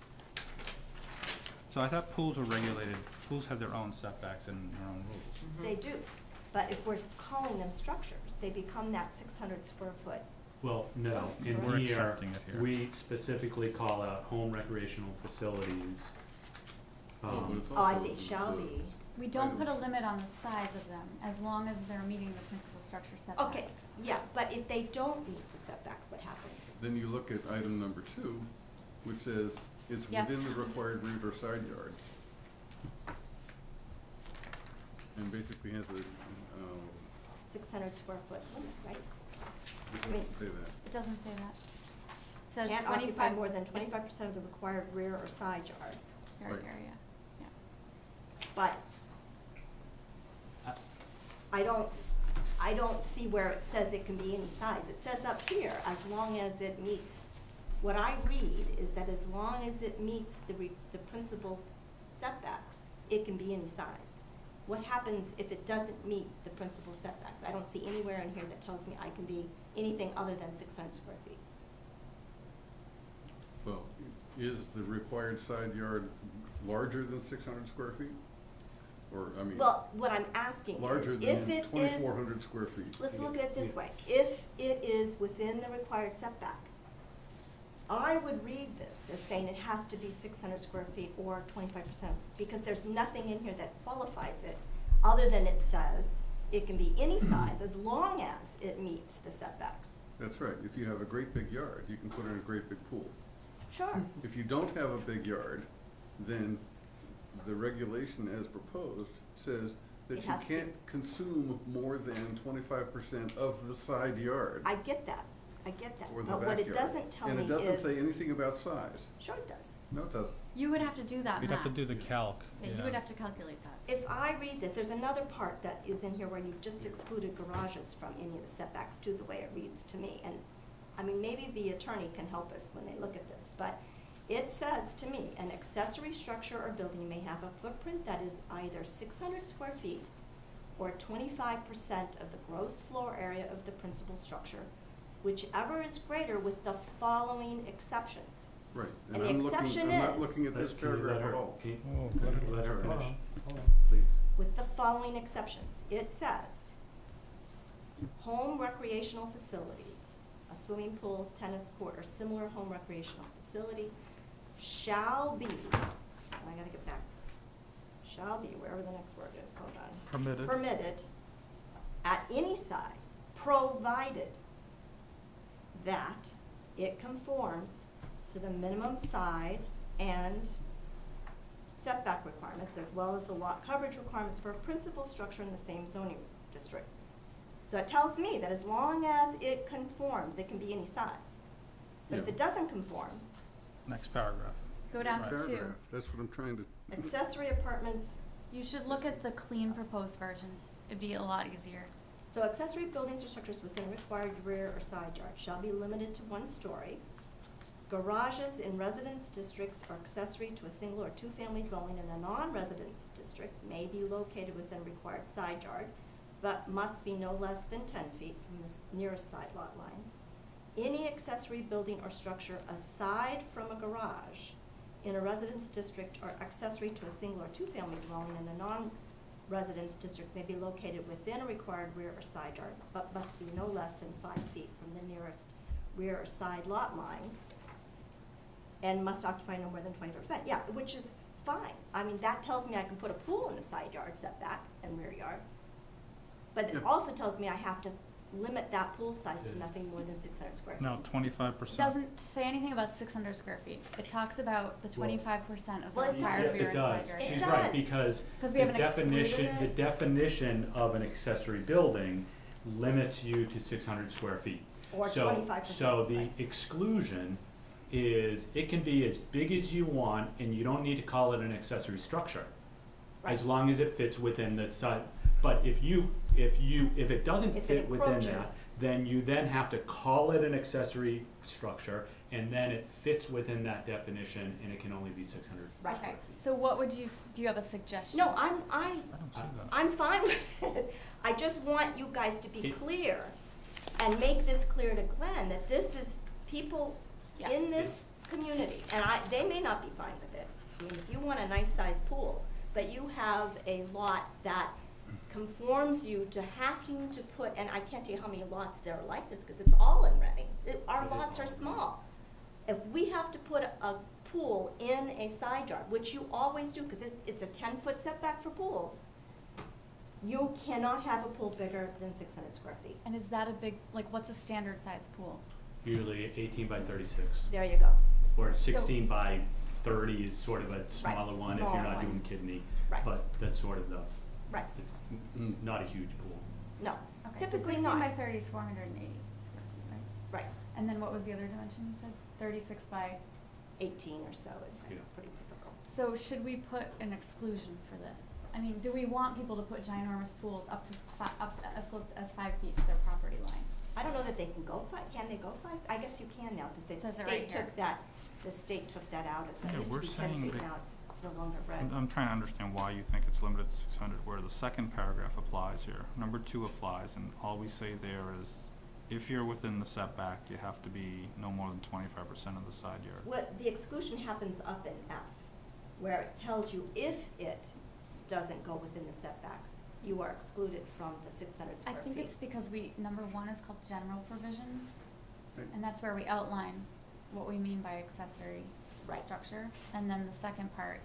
So I thought pools were regulated, pools have their own setbacks and their own rules. They do, but if we're calling them structures, they become that six hundred square foot. well, no, in We're here, accepting it here. we specifically call out home recreational facilities. Oh, but Um, it's Oh, I also see, the- shall the- be. We don't put a Items. limit on the size of them, as long as they're meeting the principal structure setbacks. Okay, yeah, but if they don't meet the setbacks, what happens? Then you look at item number two, which says it's Yes. within the required rear or side yard. And basically has a, uh, Six hundred square foot limit, right? it I mean- doesn't say that. It doesn't say that. It says Can't occupy twenty-five. more than twenty-five percent of the required rear or side yard, Yard Right. area, yeah. but Uh, I don't, I don't see where it says it can be any size. It says up here, as long as it meets, what I read is that as long as it meets the re, the principal setbacks, it can be any size. What happens if it doesn't meet the principal setbacks? I don't see anywhere in here that tells me I can be anything other than six hundred square feet. Well, is the required side yard larger than six hundred square feet? Or, I mean, Well, what I'm asking larger is, if than it is, twenty-four hundred square feet? let's look at it this way, if it is within the required setback, I would read this as saying it has to be six hundred square feet or twenty-five percent, because there's nothing in here that qualifies it, other than it says it can be any size as long as it meets the setbacks. That's right. If you have a great big yard, you can put in a great big pool. Sure, If you don't have a big yard, then the regulation as proposed says that It you has to be- can't consume more than twenty-five percent of the side yard I get that, I get that, or the but what it backyard. doesn't tell me And is. it doesn't say anything about size. Sure it does. No, it doesn't. You would have to do that We'd have to math. do the calc, Yeah, you would have to calculate that. If I read this, there's another part that is in here where you've just excluded garages from any of the setbacks too, the way it reads to me. And, I mean, maybe the attorney can help us when they look at this, but it says to me, an accessory structure or building may have a footprint that is either six hundred square feet or twenty-five percent of the gross floor area of the principal structure, whichever is greater with the following exceptions. Right, And and the I'm looking, exception I'm not is- looking at this Can you let paragraph her- at all. can you- Oh, can you let her sorry. finish, Hold on. please? With the following exceptions. It says, home recreational facilities, a swimming pool, tennis court, or similar home recreational facility shall be, I gotta get back, shall be, wherever the next word is, hold on. Permitted. Permitted at any size, provided that it conforms to the minimum side and setback requirements, as well as the lot coverage requirements for a principal structure in the same zoning district. So it tells me that as long as it conforms, it can be any size. But if Yeah. it doesn't conform, Next paragraph. Go down to two. Paragraph, that's what I'm trying to, accessory apartments, You should look at the clean proposed version. It'd be a lot easier. so accessory buildings or structures within required rear or side yard shall be limited to one story. Garages in residence districts are accessory to a single or two-family dwelling in a non-residence district may be located within required side yard, but must be no less than ten feet from the s- nearest side lot line. Any accessory building or structure aside from a garage in a residence district or accessory to a single or two-family dwelling in a non-residence district may be located within a required rear or side yard, but must be no less than five feet from the nearest rear or side lot line, and must occupy no more than twenty-five percent. Yeah, which is fine. I mean, that tells me I can put a pool in the side yard setback and rear yard. But it Yeah. also tells me I have to limit that pool size to nothing more than six hundred square feet. No, twenty-five It percent. doesn't say anything about six hundred square feet. It talks about the twenty-five percent of the Well, it entire does. Yes, rear it and side does. yard. It She's right, does. because Because the we haven't excluded definition, the it. definition of an accessory building limits you to six hundred square feet. Or So- twenty-five percent. So the exclusion is, it can be as big as you want, and you don't need to call it an accessory structure. As Right. long as it fits within the side, but if you, if you, if it doesn't If it fit within that, encroaches. then you then have to call it an accessory structure, and then it fits within that definition, and it can only be six hundred Right. square Okay, feet. so what would you, s- do you have a suggestion? No, I'm, I, I don't see that. I'm fine with it. I just want you guys to be It- clear and make this clear to Glenn that this is people Yeah. in this community, and I, they may not be fine with it. I mean, if you want a nice sized pool, but you have a lot that conforms you to having to put, and I can't tell you how many lots there are like this, cause it's all in Reading. It- Our It is lots all are in Reading. small. If we have to put a, a pool in a side yard, which you always do, cause it, it's a ten foot setback for pools, you cannot have a pool bigger than six hundred square feet. And is that a big, like, what's a standard size pool? Usually eighteen by thirty-six, There you go. or sixteen by thirty is sort of a smaller one if you're smaller not one. doing kidney. Right. But that's sort of the, Right, it's n- not a huge pool. no, Okay, so typically sixteen not. by thirty is four hundred and eighty square feet, right? Right, And then what was the other dimension you said? Thirty-six by, eighteen or so is Yeah. pretty typical. so should we put an exclusion for this? I mean, do we want people to put ginormous pools up to fi- up to as close as five feet to their property line? I don't know that they can go five, can they go five? I guess you can now, because the Says it state right here. took that, the state took that out, it's, it Yeah, used to we're be ten saying feet, that- now it's, it's no longer red. I'm, I'm trying to understand why you think it's limited to six hundred, where the second paragraph applies here. Number two applies, and all we say there is, if you're within the setback, you have to be no more than twenty-five percent of the side yard. What, the exclusion happens up in F, where it tells you if it doesn't go within the setbacks, you are excluded from the six hundred I square feet. think it's because we, number one is called general provisions, Right. and that's where we outline what we mean by accessory Right. structure. And then the second part,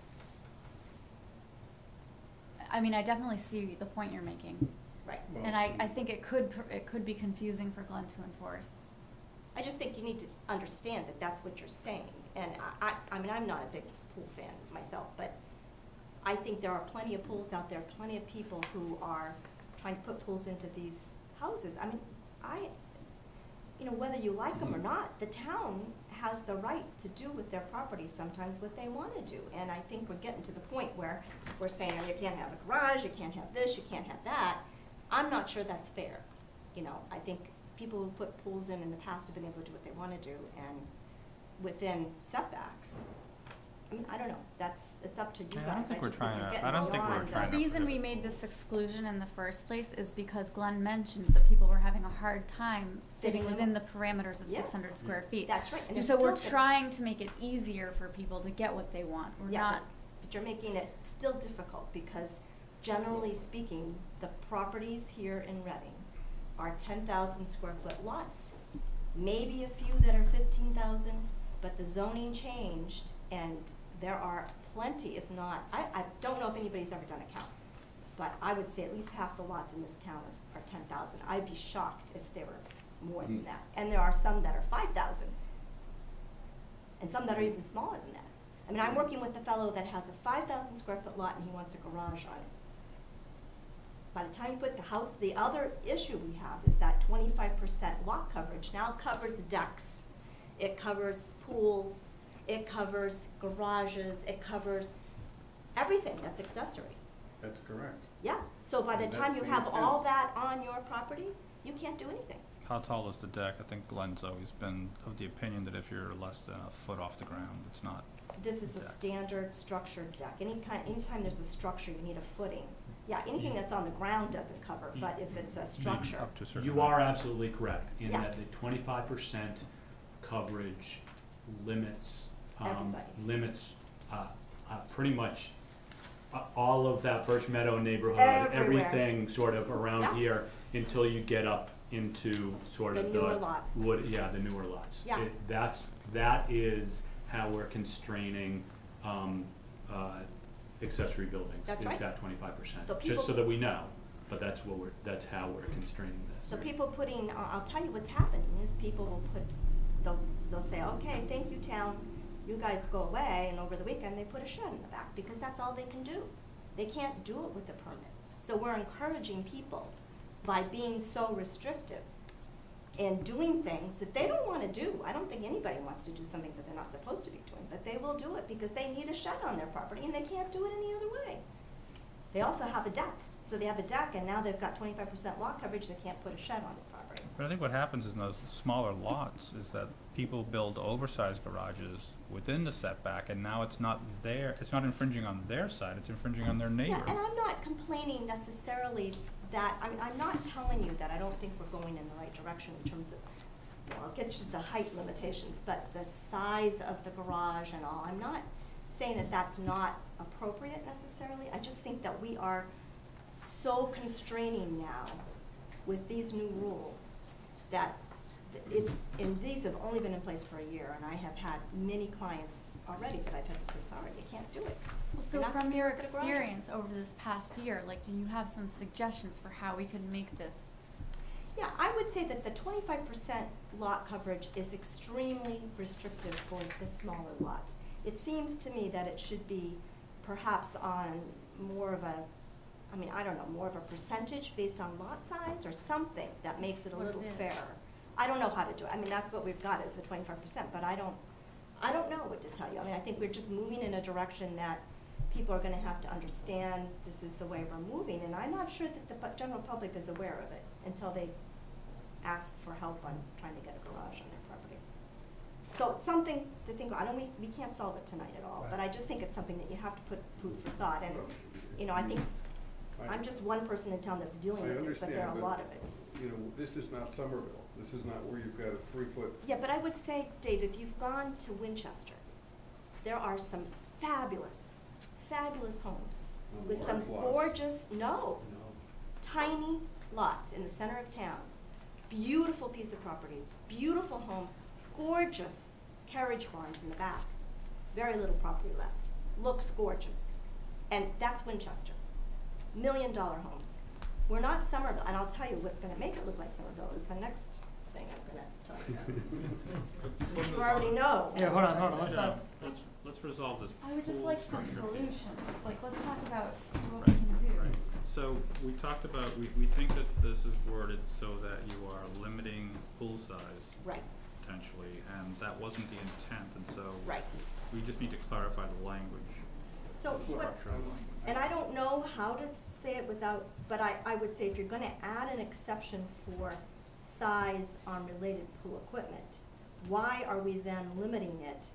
I mean, I definitely see the point you're making. Right. And I, I think it could, pr- it could be confusing for Glenn to enforce. I just think you need to understand that that's what you're saying. And I, I, I mean, I'm not a big pool fan myself, but I think there are plenty of pools out there, plenty of people who are trying to put pools into these houses. I mean, I, you know, whether you like them or not, the town has the right to do with their property sometimes what they want to do. And I think we're getting to the point where we're saying, oh, you can't have a garage, you can't have this, you can't have that. I'm not sure that's fair. You know, I think people who put pools in in the past have been able to do what they want to do and within setbacks. I mean, I don't know, that's, it's up to you guys. Yeah, I don't think we're just think trying it's to- getting I don't think we're beyond trying The to- reason we made this exclusion in the first place is because Glenn mentioned that people were having a hard time fitting Fitting in. within the parameters of Yes. six hundred square feet. That's right, and And it's so we're still- trying to make it easier for people to get what they want. We're Yeah, not, but- but you're making it still difficult, because generally speaking, the properties here in Reading are ten thousand square foot lots. Maybe a few that are fifteen thousand, but the zoning changed, and there are plenty, if not, I, I don't know if anybody's ever done a count, but I would say at least half the lots in this town are ten thousand. I'd be shocked if there were more than Mm. that. And there are some that are five thousand, and some that are even smaller than that. I mean, I'm working with a fellow that has a five thousand square foot lot and he wants a garage on it. By the time you put the house, the other issue we have is that twenty-five percent lot coverage now covers decks. It covers pools, it covers garages, it covers everything that's accessory. That's correct. Yeah, so by the And time that's you the have all intent. that on your property, you can't do anything. How tall is the deck? I think Glenn's always been of the opinion that if you're less than a foot off the ground, it's not. This is a deck. standard structured deck. Any kind, anytime there's a structure, you need a footing. Yeah, anything that's on the ground doesn't cover, but if it's a structure, Up to a certain You height. are absolutely correct in Yeah. that the twenty-five percent coverage limits, um, Everybody. limits, uh, uh, pretty much uh, all of that Birch Meadow neighborhood, Everywhere. everything sort of around Yeah. here until you get up into sort The of newer the lots. wood, yeah, the newer lots. Yeah. It- That's, that is how we're constraining, um, uh, accessory buildings, That's is right. that twenty-five percent. So people- Just so that we know, but that's what we're, that's how we're constraining this. so people putting, uh, I'll tell you what's happening is people will put, they'll, they'll say, okay, thank you, town, you guys go away, and over the weekend, they put a shed in the back, because that's all they can do. They can't do it with a permit. So we're encouraging people by being so restrictive and doing things that they don't wanna do. I don't think anybody wants to do something that they're not supposed to be doing, but they will do it because they need a shed on their property and they can't do it any other way. They also have a deck, so they have a deck and now they've got twenty-five percent lot coverage, they can't put a shed on their property. But I think what happens in those smaller lots is that people build oversized garages within the setback, and now it's not their, it's not infringing on their side, it's infringing on their neighbor. Yeah, and I'm not complaining necessarily that, I'm, I'm not telling you that I don't think we're going in the right direction in terms of, well, I'll get you the height limitations, but the size of the garage and all, I'm not saying that that's not appropriate necessarily. I just think that we are so constraining now with these new rules that it's, and these have only been in place for a year, and I have had many clients already that I've had to say, sorry, you can't do it. well, so You're not from gonna your put a garage in. experience over this past year, like, do you have some suggestions for how we could make this? Yeah, I would say that the twenty-five percent lot coverage is extremely restrictive for the smaller lots. It seems to me that it should be perhaps on more of a, I mean, I don't know, more of a percentage based on lot size or something that makes it a What little it is. fairer. I don't know how to do it. I mean, that's what we've got is the twenty-five percent, but I don't, I don't know what to tell you. I mean, I think we're just moving in a direction that people are gonna have to understand this is the way we're moving, and I'm not sure that the pu- general public is aware of it until they ask for help on trying to get a garage on their property. So it's something to think, I don't, we, we can't solve it tonight at all, but I just think it's something that you have to put food for thought, and, you know, I think, I- I'm just one person in town that's dealing I with this, but there are a understand, lot but- of it. You know, this is not Somerville. This is not where you've got a three-foot, Yeah, but I would say, Dave, if you've gone to Winchester, there are some fabulous, fabulous homes um, with some large lots. gorgeous, no, tiny lots in the center of town. Beautiful piece of properties, beautiful homes, gorgeous carriage barns in the back. Very little property left. Looks gorgeous. And that's Winchester. Million dollar homes. We're not Somerville, and I'll tell you what's gonna make it look like Somerville is the next thing I'm gonna tell you about. Which you already know. Yeah, hold on, hold on, let's Yeah, not, let's, let's resolve this. I would just pool like some structure piece. solutions, like, let's talk about what we can do. Right. So we talked about, we, we think that this is worded so that you are limiting pool size Right, potentially, and that wasn't the intent, and so right. we just need to clarify the language. So what, and I don't know how to say it without, but I, I would say if you're gonna add an exception for size on related pool equipment, why are we then limiting it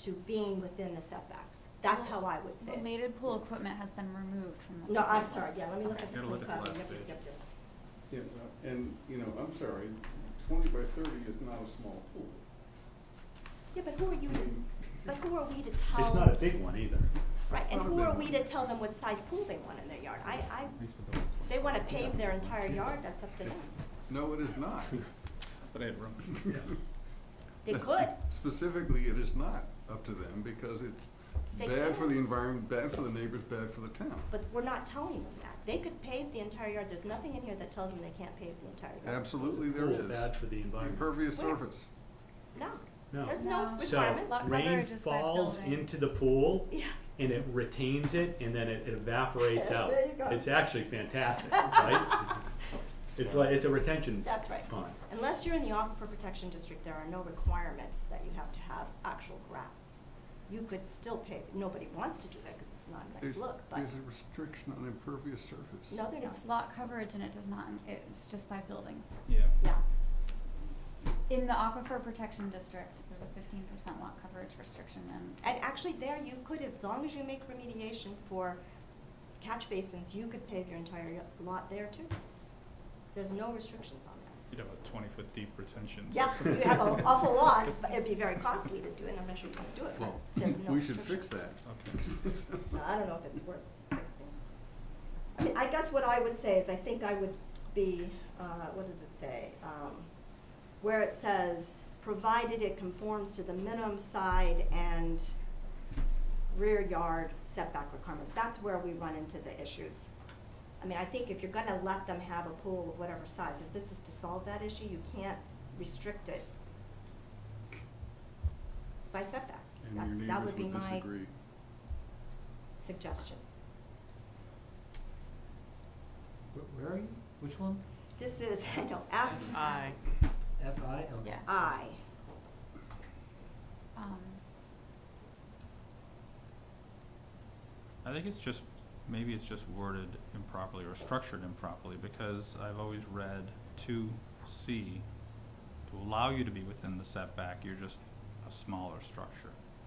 to being within the setbacks. That's how I would say it. Related pool equipment has been removed from the. No, I'm sorry, yeah, let me look at the Gotta pool look at the copy. last Yep, page. yep, yep. Yeah, uh, and, you know, I'm sorry, twenty by thirty is not a small pool. Yeah, but who are you I to, mean, but who are we to tell? It's not a big one either. Right, and not a who big are we one. to tell them what size pool they want in their yard? I, I, they wanna pave their entire yard, that's up to them. No, it is not. But I had room. They could, Specifically, it is not up to them because it's They bad for could. the environment, bad for the neighbors, bad for the town. but we're not telling them that. They could pave the entire yard, there's nothing in here that tells them they can't pave the entire yard. Absolutely there Pool is. bad for the environment. Impervious Where? surface. No, No. there's no No. So requirements. Lot rain coverage is by falls buildings. into the pool Yeah, and it retains it and then it, it evaporates out. There you go. It's actually fantastic, right? It's like, it's a retention that's right. pond. Unless you're in the aquifer protection district, there are no requirements that you have to have actual grass. You could still pave, nobody wants to do that because it's not a nice There's, look, but, there's a restriction on impervious surface. no, they're not. It's lot coverage and it does not, it's just by buildings. Yeah. Yeah, In the aquifer protection district, there's a fifteen percent lot coverage restriction and and actually there you could, as long as you make remediation for catch basins, you could pave your entire y- lot there too. There's no restrictions on that. You'd have a twenty foot deep retention Yeah, system. you have an awful lot, but it'd be very costly to do it, and I'm not sure you can do it, but Well, there's no we should restriction. fix that. Okay. No, I don't know if it's worth fixing. I mean, I guess what I would say is I think I would be, uh, what does it say? Um, where it says, provided it conforms to the minimum side and rear yard setback requirements, that's where we run into the issues. I mean, I think if you're gonna let them have a pool of whatever size, if this is to solve that issue, you can't restrict it by setbacks. And That's, your that neighbors would be would my disagree. suggestion. Where are you? Which one? This is, I know, F Aye. F I? Okay. yeah. I. Um, I think it's just, maybe it's just worded improperly or structured improperly, because I've always read two C, to allow you to be within the setback, you're just a smaller structure.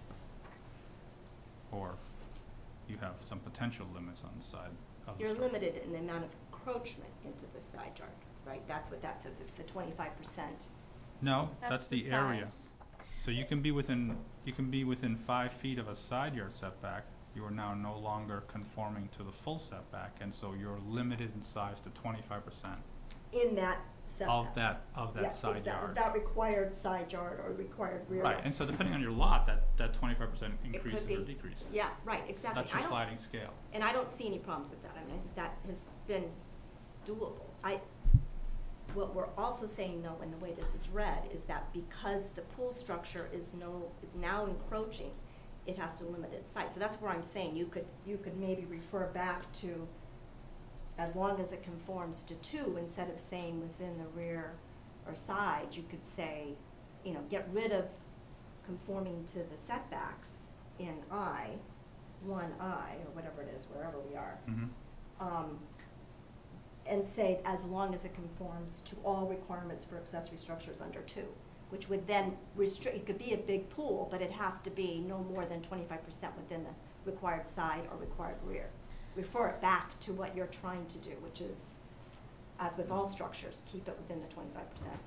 Or you have some potential limits on the side of the You're structure. limited in the amount of encroachment into the side yard, right? That's what that says, it's the twenty-five percent. No, that's that's the the area. size. So you can be within, you can be within five feet of a side yard setback, you are now no longer conforming to the full setback, and so you're limited in size to twenty-five percent In that setback. of that, of Yeah, that side exactly. yard. That required side yard or required rear Right, yard. and so depending on your lot, that, that twenty-five percent could increases or be. decreases. Yeah, right, exactly. That's your I don't- sliding scale. And I don't see any problems with that, I mean, I think that has been doable. I, what we're also saying though, and the way this is read, is that because the pool structure is no, is now encroaching, it has to limit its size. So that's where I'm saying you could, you could maybe refer back to, as long as it conforms to two, instead of saying within the rear or side, you could say, you know, get rid of conforming to the setbacks in I, one I, or whatever it is, wherever we are. Mm-hmm. Um, and say as long as it conforms to all requirements for accessory structures under two, which would then restrict, it could be a big pool, but it has to be no more than twenty-five percent within the required side or required rear. Refer it back to what you're trying to do, which is, as with all structures, keep it within the twenty-five percent.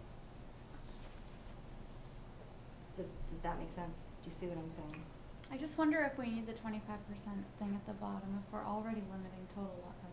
Does, does that make sense? Do you see what I'm saying? I just wonder if we need the twenty-five percent thing at the bottom if we're already limiting total lot coverage.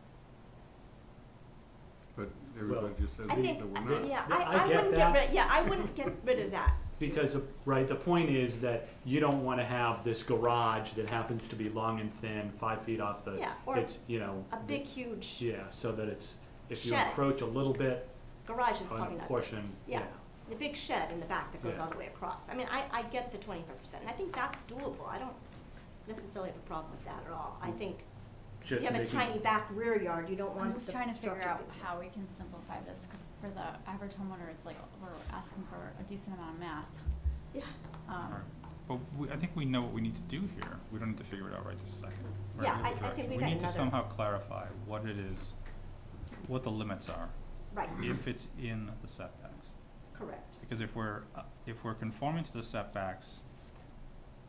But everybody just said I that think, we're not. yeah, Yeah, I, I I get wouldn't that. get rid, yeah, I wouldn't get rid of that. Because, uh, right, the point is that you don't wanna have this garage that happens to be long and thin, five feet off the, Yeah, or it's, you know. A big, huge Yeah, so that it's, if you shed. encroach a little bit garage is on probably a not. portion, Yeah. yeah. The big shed in the back that goes Yeah. all the way across. I mean, I, I get the twenty-five percent, and I think that's doable. I don't necessarily have a problem with that at all. I think if Just you have a making- tiny back rear yard, you don't want I'm the just trying to figure structure out to be- how we can simplify this, cause for the average homeowner, it's like, we're asking for a decent amount of math. Yeah. Um, Alright, but we, I think we know what we need to do here, we don't need to figure it out right this second. Right, Yeah, we have I- the I think direction. we got We need to another- somehow clarify what it is, what the limits are, Right, if it's in the setbacks. correct. Because if we're, uh, if we're conforming to the setbacks,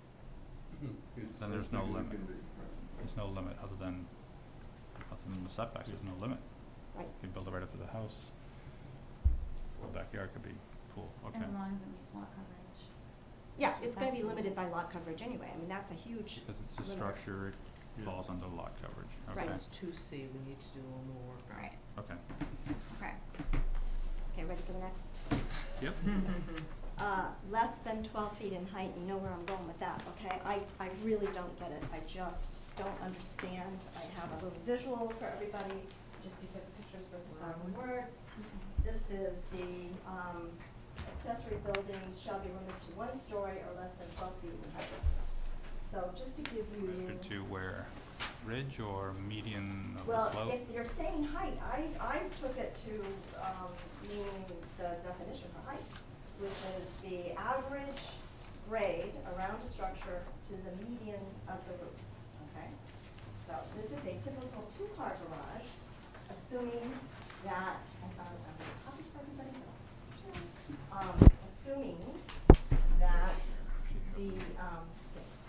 It's- then there's it's no bigger than limit. it can be, right. There's no limit other than, other than the setbacks, there's no limit. Right. You build it right up to the house. The backyard could be pool, okay. As long as it meets lot coverage. Yeah, it's gonna That's be the- limited by lot coverage anyway, I mean, that's a huge Because it's a limiter. structure, it falls under lot coverage, Right. okay? It's two C, we need to do a little more work on. Right, Okay. okay. Okay, ready for the next? Yep. Uh, less than twelve feet in height, you know where I'm going with that, okay? I, I really don't get it, I just don't understand. I have a little visual for everybody, just because the picture's worth a thousand words. This is the, um, accessory buildings shall be limited to one story or less than twelve feet in height. So just to give you. Measured to where? Ridge or median of the Well, slope? if you're saying height, I, I took it to, um, meaning the definition for height, which is the average grade around a structure to the median of the roof, okay? So this is a typical two-car garage, assuming that, I found, I have copies for everybody else. Um, assuming that the, um, thanks.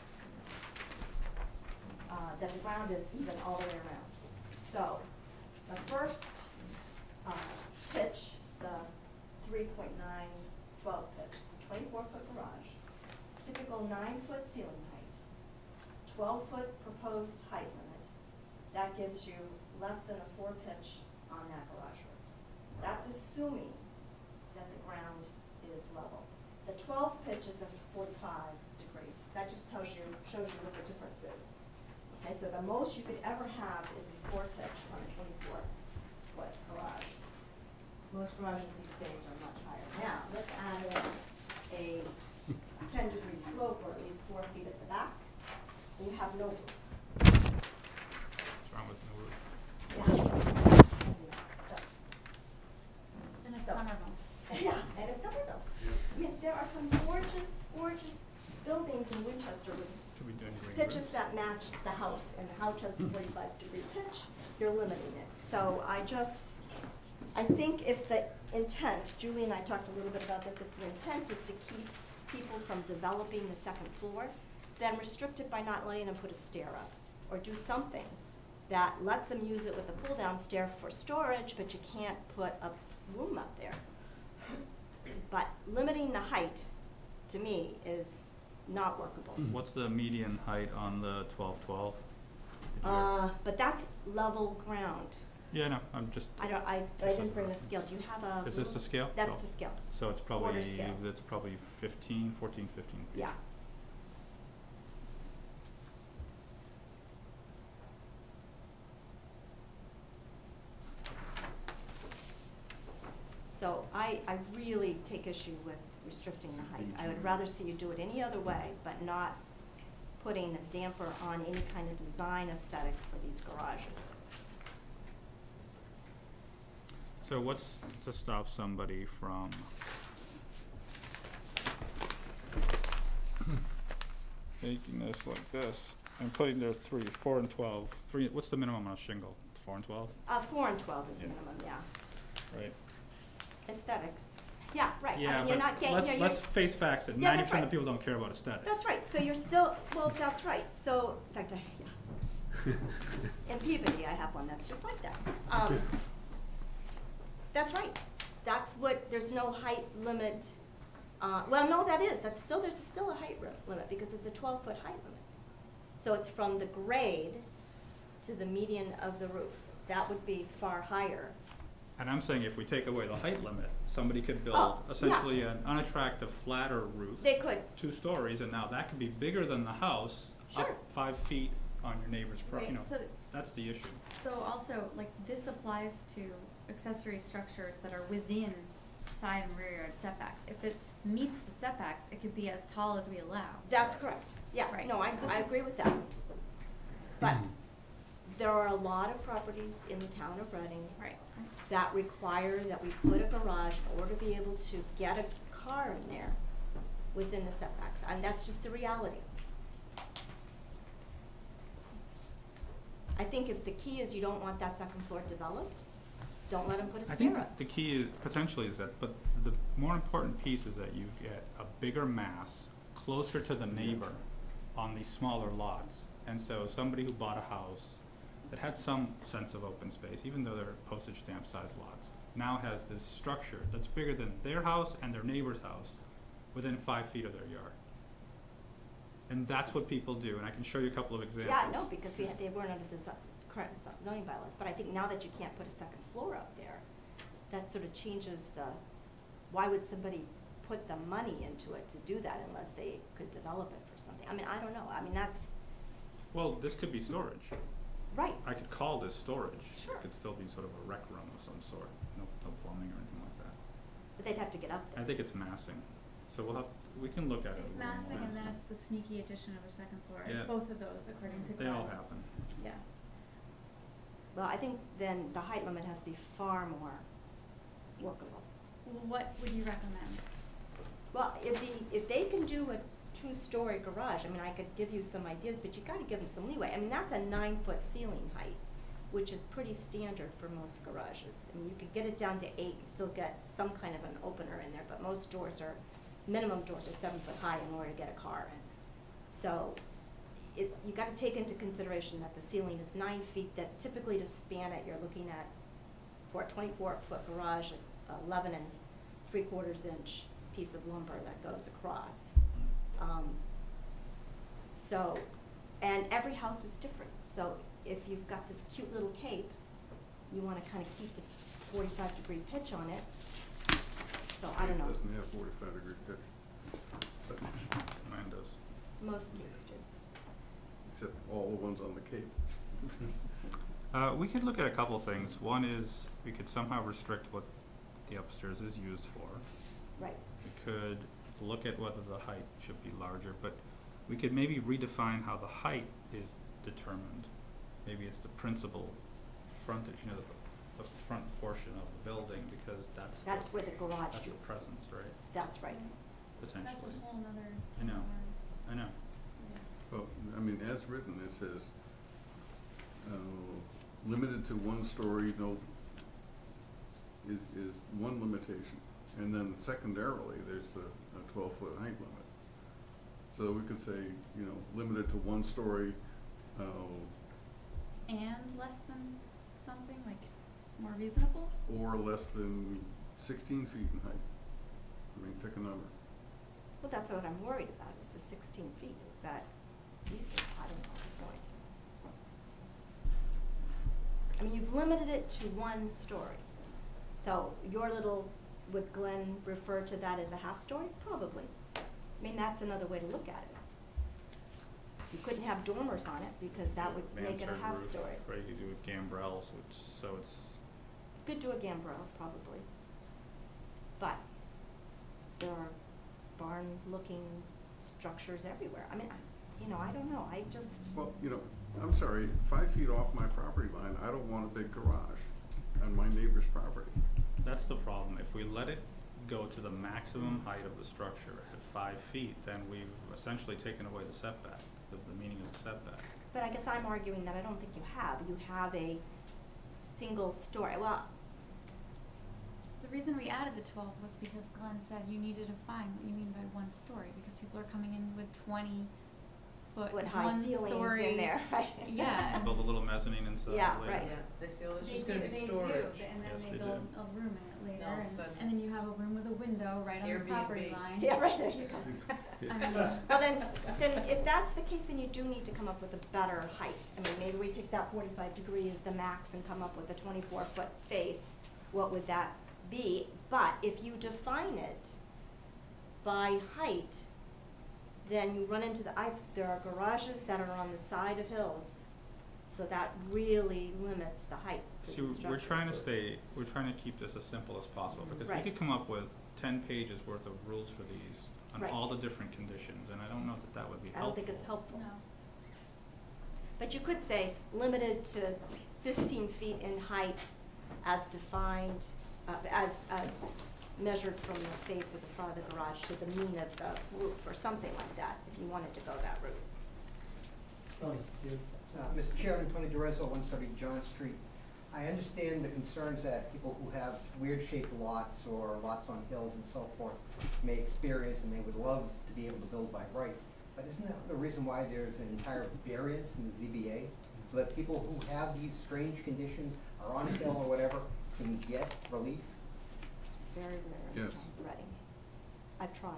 Uh, that the ground is even all the way around. So, the first, uh, pitch, the three point nine twelve pitch, it's a twenty-four foot garage, typical nine foot ceiling height, twelve foot proposed height limit. That gives you less than a four pitch on that garage roof. That's assuming that the ground is level. The twelve pitch is a forty-five degree. That just tells you, shows you what the difference is. Okay, so the most you could ever have is a four pitch on a twenty-four foot garage. Most garages these days are much higher. Now, let's add in a ten degree slope, or at least four feet at the back. You have no roof. What's wrong with the roof? Yeah. And it's So- Somerville. Yeah, and it's Somerville. I mean, there are some gorgeous, gorgeous buildings in Winchester with Should be doing green pitches roofs. that match the house, and the house has a forty-five degree pitch, you're limiting it. So I just, I think if the intent, Julie and I talked a little bit about this, if the intent is to keep people from developing the second floor, then restrict it by not letting them put a stair up, or do something that lets them use it with a pull-down stair for storage, but you can't put a room up there. But limiting the height, to me, is not workable. What's the median height on the twelve twelve? Uh, but that's level ground. Yeah, no, I'm just, I don't, I, I didn't bring the scale. Do you have a? is this the scale? That's Oh. to scale. So it's probably, Quarter scale. that's probably fifteen, fourteen, fifteen feet. Yeah. So I, I really take issue with restricting the height. I would rather see you do it any other way, but not putting a damper on any kind of design aesthetic for these garages. So what's to stop somebody from making this like this and putting their three, four and twelve, three, what's the minimum on a shingle? Four and twelve, Uh, four and twelve is the Yeah. minimum, yeah. right? Aesthetics. Yeah, right. I Yeah, mean, you're not but getting, let's, you're, let's face facts that Yeah, ninety that's percent of right. people don't care about aesthetics. that's right. So you're still, well, that's right. So, in fact, I, yeah. In Peabody, I have one that's just like that. Um, that's right. That's what, there's no height limit. Uh, well, no, that is, that's still, there's still a height ri- limit because it's a twelve foot height limit. So it's from the grade to the median of the roof. That would be far higher. And I'm saying if we take away the height limit, somebody could build Oh, yeah. essentially an unattractive, flatter roof. They could. Two stories, and now that could be bigger than the house, up Sure. five feet on your neighbor's pro, you Right, know, so it's- that's the issue. So also, like, this applies to accessory structures that are within side and rear yard setbacks. If it meets the setbacks, it could be as tall as we allow. That's correct. Yeah, Right, no, I, so this I is- agree with that. But there are a lot of properties in the town of Reading Right. that require that we put a garage in order to be able to get a car in there within the setbacks, and that's just the reality. I think if the key is you don't want that second floor developed, don't let them put a I think stair up. the key is, potentially is that, but the more important piece is that you get a bigger mass closer to the neighbor on these smaller lots. And so somebody who bought a house that had some sense of open space, even though they're postage stamp sized lots, now has this structure that's bigger than their house and their neighbor's house within five feet of their yard. And that's what people do, and I can show you a couple of examples. Yeah, no, because they, they weren't under the zo- current zo- zoning bylaws, but I think now that you can't put a second floor up there, that sort of changes the, why would somebody put the money into it to do that unless they could develop it for something? I mean, I don't know, I mean, that's, Well, this could be storage. right, I could call this storage. Sure. It could still be sort of a rec room of some sort, no, no plumbing or anything like that. but they'd have to get up I there. think it's massing, so we'll have, we can look at it. It's a little massing more. and then it's the sneaky addition of a second floor. It's Yeah. both of those according to They Glenn. all happen. Yeah. Well, I think then the height limit has to be far more workable. What would you recommend? Well, if the, if they can do a two-story garage, I mean, I could give you some ideas, but you gotta give them some leeway. I mean, that's a nine-foot ceiling height, which is pretty standard for most garages. I mean, you could get it down to eight and still get some kind of an opener in there, but most doors are, minimum doors are seven foot high in order to get a car in. So, it, you gotta take into consideration that the ceiling is nine feet, that typically to span it, you're looking at, for a twenty-four foot garage, eleven and three quarters inch piece of lumber that goes across. Um, so, and every house is different, so if you've got this cute little cape, you wanna kinda keep the forty-five degree pitch on it. So, I don't know, It doesn't have forty-five degree pitch, but Mine does. most capes do. except all the ones on the Cape. Uh, we could look at a couple things. One is, we could somehow restrict what the upstairs is used for. Right. We could look at whether the height should be larger, but we could maybe redefine how the height is determined. Maybe it's the principal frontage, you know, the, the front portion of the building, because that's the, That's where the garage, that's the presence, right? that's right. Potentially. That's a whole nother. I know. numbers. I know. Yeah. Well, I mean, as written, it says, uh, limited to one story, no, is, is one limitation. And then secondarily, there's the twelve foot height limit. So we could say, you know, limited to one story, uh, And less than something, like more reasonable? or less than sixteen feet in height. I mean, pick a number. Well, that's what I'm worried about, is the sixteen feet, is that easy? I don't know, no idea. I mean, you've limited it to one story. So your little, would Glenn refer to that as a half story? Probably. I mean, that's another way to look at it. You couldn't have dormers on it because that would make it a Mansard half roof, story. Right, you could do it gambrels, which, so it's, Could do a gambrel, probably. But there are barn-looking structures everywhere. I mean, I, you know, I don't know, I just, Well, you know, I'm sorry, five feet off my property line, I don't want a big garage on my neighbor's property. that's the problem. If we let it go to the maximum height of the structure at five feet, then we've essentially taken away the setback, the, the meaning of the setback. but I guess I'm arguing that I don't think you have. You have a single story, well, The reason we added the twelve was because Glenn said you need to define what you mean by one story, because people are coming in with twenty foot, foot high one ceilings story. in there, right? Yeah. Build a little mezzanine inside Yeah, later. right. Yeah, they still, it's They just do, gonna be they do, storage. and then Yes, they they build do. a room in it later, All of a and, sudden and then you it's have a room with a window right on the property Airbnb. line. Yeah, right, there you go. I mean, Well, then, then if that's the case, then you do need to come up with a better height. I mean, maybe we take that forty-five degree as the max and come up with a twenty-four foot face. What would that be? But if you define it by height, then you run into the, I, there are garages that are on the side of hills. So that really limits the height of See, the we're structures. trying to stay, we're trying to keep this as simple as possible, because we Right. could come up with ten pages worth of rules for these on Right. all the different conditions, and I don't know that that would be I helpful. don't think it's helpful. no. But you could say limited to fifteen feet in height as defined, uh, as, as measured from the face of the front of the garage to the mean of the roof, or something like that, if you wanted to go that route. Tony, you, uh, Mister Chairman, Tony DeRezzo, one thirty John Street. I understand the concerns that people who have weird shaped lots or lots on hills and so forth may experience, and they would love to be able to build by right. But isn't that the reason why there's an entire variance in the Z B A? So that people who have these strange conditions, are on a hill or whatever, can get relief? It's very rare in Yes. town of Reading. I've tried.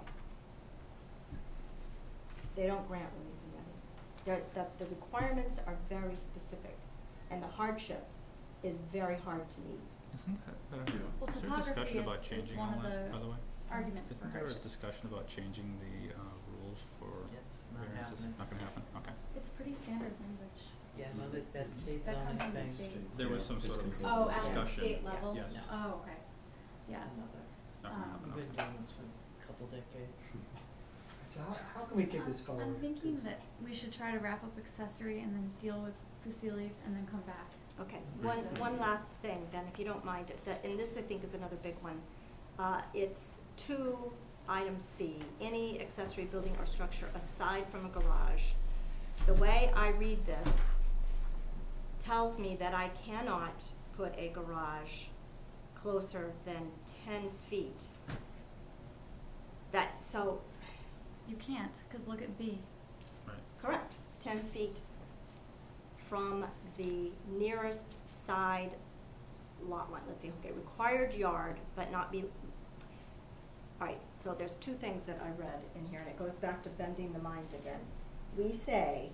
They don't grant relief in Reading. They're, the, the requirements are very specific, and the hardship is very hard to meet. Isn't that, uh, Yeah. Well, is there topography discussion is- about is changing one all of that, the by the way? Arguments for Isn't there a hardship. discussion about changing the, uh, rules for It's not variances? happening. Not gonna happen, okay. It's pretty standard language. Yeah, no, that, that state That zoning comes from the thing. state. There was some sort of Oh, at the discussion. state level? Yes. Oh, okay. Yeah. Another, Not gonna Um, happen, we've been okay. doing this for a couple decades. So how, how can we take this Um, forward? I'm thinking 'Cause- that we should try to wrap up accessory and then deal with Fusilis and then come back. Okay, one, one last thing then, if you don't mind, that, and this I think is another big one. Uh, it's two, item C, any accessory building or structure aside from a garage. The way I read this tells me that I cannot put a garage closer than ten feet. That, so, You can't, cause look at B. correct, ten feet from the nearest side lot line, let's see, okay, required yard, but not be, alright, so there's two things that I read in here, and it goes back to bending the mind again. We say,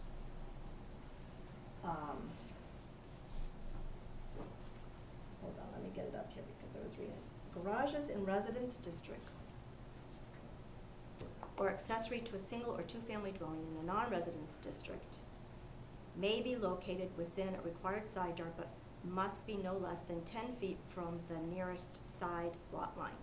um, hold on, let me get it up here because I was reading it. Garages in residence districts or accessory to a single or two-family dwelling in a non-residence district may be located within a required side yard, but must be no less than ten feet from the nearest side lot line.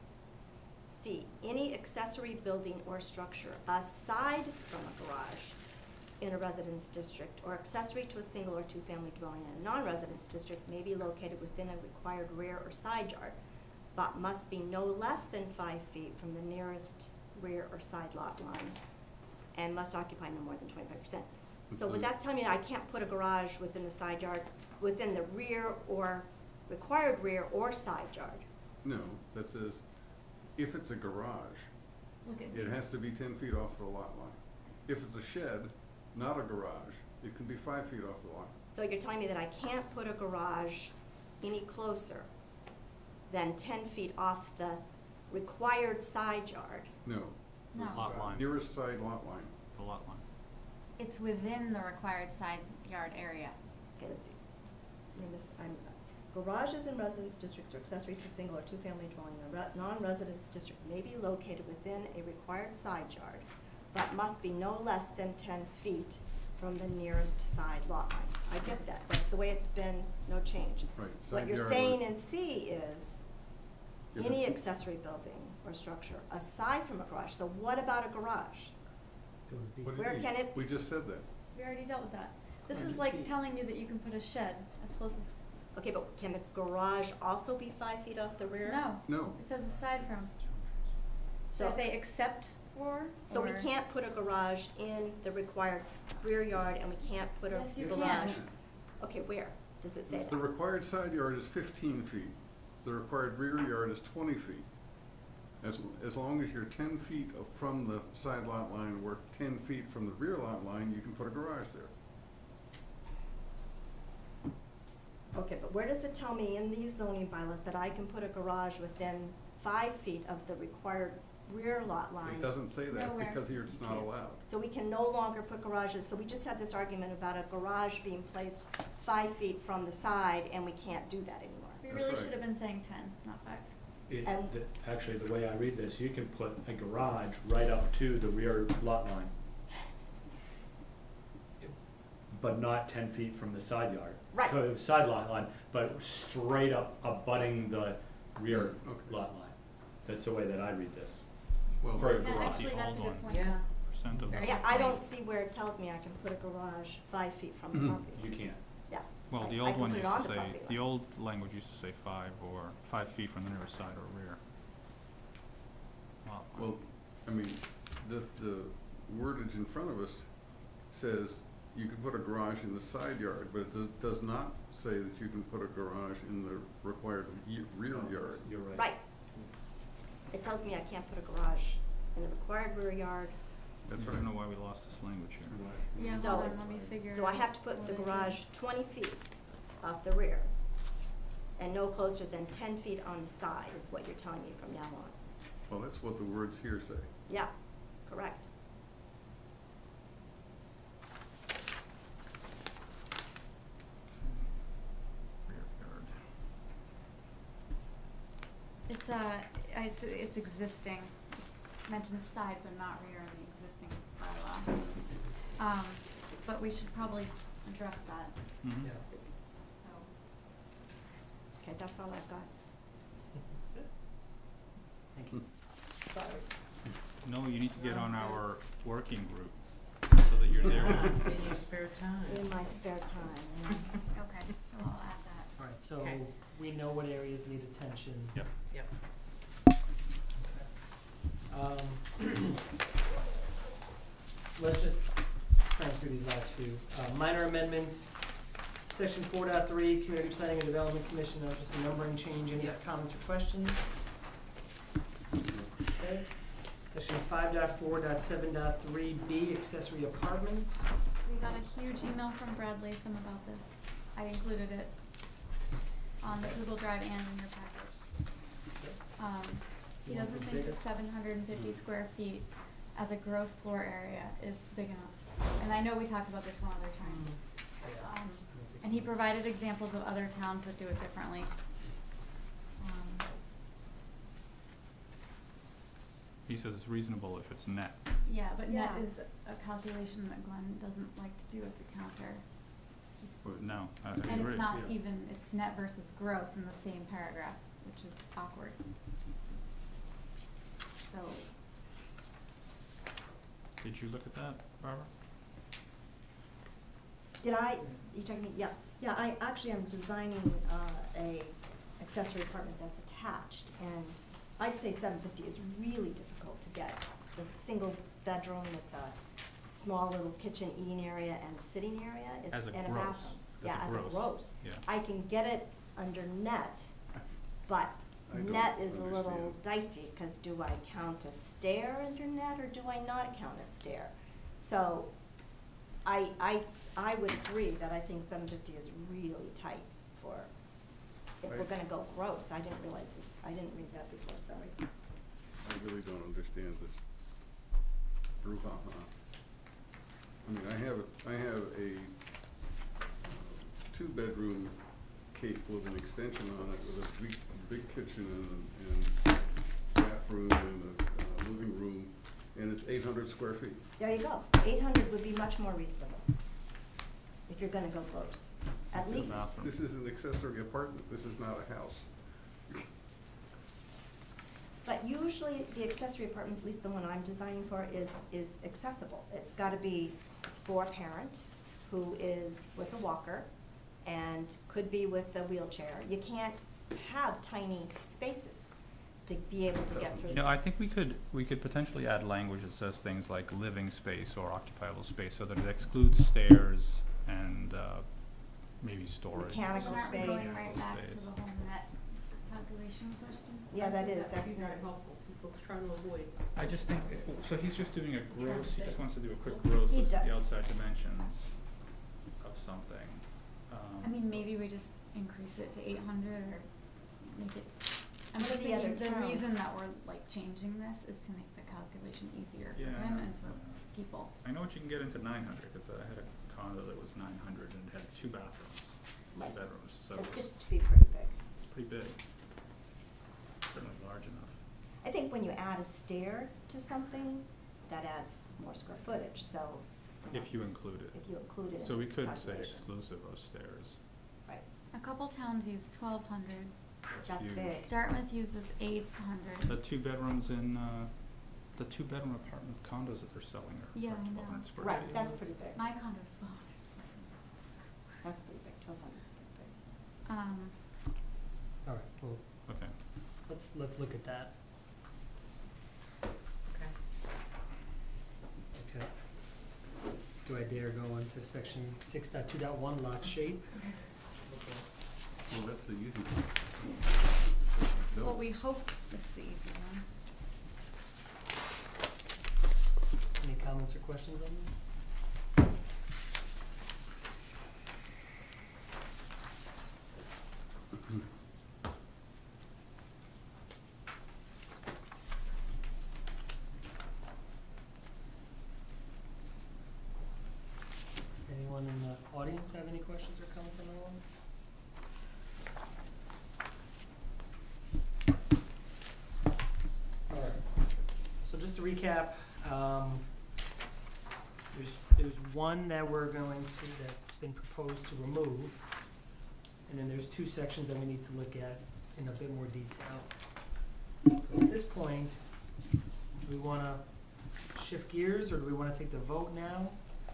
C, any accessory building or structure aside from a garage in a residence district or accessory to a single or two-family dwelling in a non-residence district may be located within a required rear or side yard, but must be no less than five feet from the nearest rear or side lot line, and must occupy no more than twenty-five percent. So what that's telling me, I can't put a garage within the side yard, within the rear or required rear or side yard. No, that says, if it's a garage, Look at it B. has to be ten feet off the lot line. If it's a shed, not a garage, it can be five feet off the lot. So you're telling me that I can't put a garage any closer than ten feet off the required side yard? No. No. Lot line, Nearest side lot line. the lot line. It's within the required side yard area. Okay, let's see. I mean, this, I'm, garages in residence districts or accessory to a single or two-family dwelling in a re- non-residence district may be located within a required side yard, but must be no less than ten feet from the nearest side lot line. I get that. That's the way it's been, no change. Right, What side you're yard saying or- in C is If any it's- accessory building or structure aside from a garage. So what about a garage? Go with B. What do you Where mean? can it- We just said that. We already dealt with that. This Right. is like telling you that you can put a shed as close as, Okay, but can the garage also be five feet off the rear? no, No. it says aside from. So Does it say except for, So we or- can't put a garage in the required s- rear yard, and we can't put a garage? Yes, you can. Okay, where? Does it say The that? required side yard is fifteen feet. The required rear yard is twenty feet. As, as long as you're ten feet of- from the side lot line, or ten feet from the rear lot line, you can put a garage there. Okay, but where does it tell me in these zoning bylaws that I can put a garage within five feet of the required rear lot line? It doesn't say that Nowhere. because here it's not allowed. So we can no longer put garages, so we just had this argument about a garage being placed five feet from the side, and we can't do that anymore. We That's really right. should have been saying ten, not five. It, And- the, actually, the way I read this, you can put a garage right up to the rear lot line. But not ten feet from the side yard. Right. So the side lot line, but straight up abutting the rear Okay. lot line. That's the way that I read this. Well, For a Yeah, garage. actually, that's a Hold good on. point, Yeah. John. Percent of the. Very Yeah, good I point. don't see where it tells me I can put a garage five feet from the property. You can't. Yeah. Well, I- the I old can one put it used on to the say, property the line. old language used to say five or five feet from the nearest side or rear. Lot line. Well, I mean, the, the wordage in front of us says you can put a garage in the side yard, but it does, does not say that you can put a garage in the required ye- rear No, yard. You're right. Right. It tells me I can't put a garage in the required rear yard That's I right. don't know why we lost this language here. Yeah, So hold on, it's- let me figure. So I have to put the garage twenty feet off the rear and no closer than ten feet on the side is what you're telling me from now on. Well, that's what the words here say. Yeah, correct. Rear yard. It's, uh, it's, it's existing, mentions side but not rear in the existing bylaw. Um, but we should probably address that, Mhm. Yeah. so. Okay, that's all I've got. That's it. Thank you. Sorry. No, you need to get on our working group so that you're there. In your spare time. In my spare time, yeah. Okay, so I'll add that. All right, so Okay. we know what areas need attention. Yep. Yep. Um, let's just try through these last few. Uh, minor amendments, section four point three, Community Planning and Development Commission, that was just a numbering change. Any comments or questions? Okay. Section five point four point seven point three B, accessory apartments. We got a huge email from Brad Latham about this. I included it on the Google Drive and in your package. Um, he You want doesn't it think bigger? the seven hundred and fifty square feet as a gross floor area is big enough. And I know we talked about this one other time. Um, and he provided examples of other towns that do it differently. Um, He says it's reasonable if it's net. yeah, but net Yeah. is a calculation that Glenn doesn't like to do at the counter. It's just, Or no, I I agree. and it's not Yeah. even, it's net versus gross in the same paragraph, which is awkward. So, Did you look at that, Barbara? Did I, you talking to me, yeah, yeah, I actually am designing, uh, a accessory apartment that's attached, and I'd say seven fifty is really difficult to get. The single bedroom with a small little kitchen eating area and sitting area, it's, As a and a gross. bathroom. As Yeah, a as a gross. gross. Yeah. I can get it under net, but I don't net is a little understand. dicey, cause do I count a stair under net or do I not count a stair? So, I, I, I would agree that I think seven fifty is really tight for, if we're Right. gonna go gross, I didn't realize this, I didn't read that before, sorry. I really don't understand this brouhaha. I mean, I have, a I have a uh, two-bedroom cape with an extension on it with a big, big kitchen and, and bathroom and a, uh living room, and it's eight hundred square feet. There you go, eight hundred would be much more reasonable, if you're gonna go gross, at The least. bathroom. This is an accessory apartment, this is not a house. But usually, the accessory apartments, at least the one I'm designing for, is, is accessible. It's gotta be, it's for a parent who is with a walker and could be with a wheelchair. You can't have tiny spaces to be able to get through this. You know, I think we could, we could potentially add language that says things like living space or occupiable space, so that it excludes stairs and, uh, maybe storage. Mechanical aren't we space. going right back to Space. the whole net calculation question? Yeah, that is, That'd that's be very very, helpful, people trying to avoid. I just think, so he's just doing a gross, he just wants to do a quick gross He with does. the outside dimensions of something. Um, I mean, maybe we just increase it to eight hundred or make it, I'm What just are the other thinking, the towns? reason that we're like changing this is to make the calculation easier for Yeah, him I and know. for people. I know what you can get into nine hundred, cause I had a condo that was nine hundred and had two bathrooms, two Right. bedrooms, so it it's, gets to be pretty big. it's pretty big. Certainly large enough. I think when you add a stair to something, that adds more square footage, so. you know, If you include it. If you include it in So we could say calculations. exclusive of stairs. Right, A couple towns use twelve hundred, that's huge. big. Dartmouth uses eight hundred. The two bedrooms in, uh, the two bedroom apartment condos that they're selling are Yeah, are I know. twelve hundred square feet. Right, that's pretty big. My condo's twelve hundred square feet. That's pretty big, twelve hundred is pretty big. Um, All right, well, Okay. let's, let's look at that. Okay. Okay. Do I dare go into section six point two point one, lot shape? Well, that's the easy one. well, No. we hope it's the easy one. Any comments or questions on this? Anyone in the audience have any questions or comments on that one? Alright, so just to recap, um, there's, there's one that we're going to, that's been proposed to remove, and then there's two sections that we need to look at in a bit more detail. So at this point, do we wanna shift gears, or do we wanna take the vote now?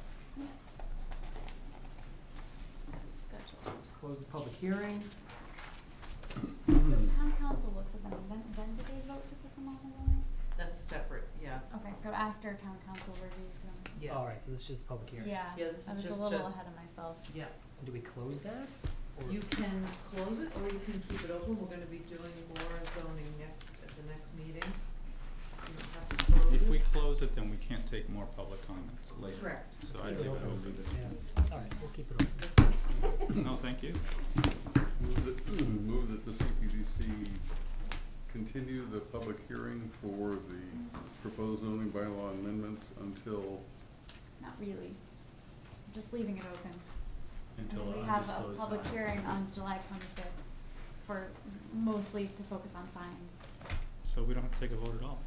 Schedule. Close the public hearing? So town council looks at them, when, when did they vote to put them on the warrant? That's a separate, yeah. Okay, so after town council reviews them. Yeah. Alright, so this is just a public hearing. Yeah, Yeah, this I is was just a little to- ahead of myself. Yeah. And do we close that? Or- You can close it, or you can keep it open. We're gonna be doing more zoning next, at the next meeting. You don't have to close it. If we close it, then we can't take more public comments later. Correct. So I Keep it leave it open. open. Yeah, alright, we'll keep it open. No, thank you. Move that, move that the C P D C continue the public hearing for the proposed zoning bylaw amendments until, Not really, just leaving it open. Until I mean, an we have a undisclosed public time. hearing on July twenty-fifth for mostly to focus on signs. So we don't have to take a vote at all?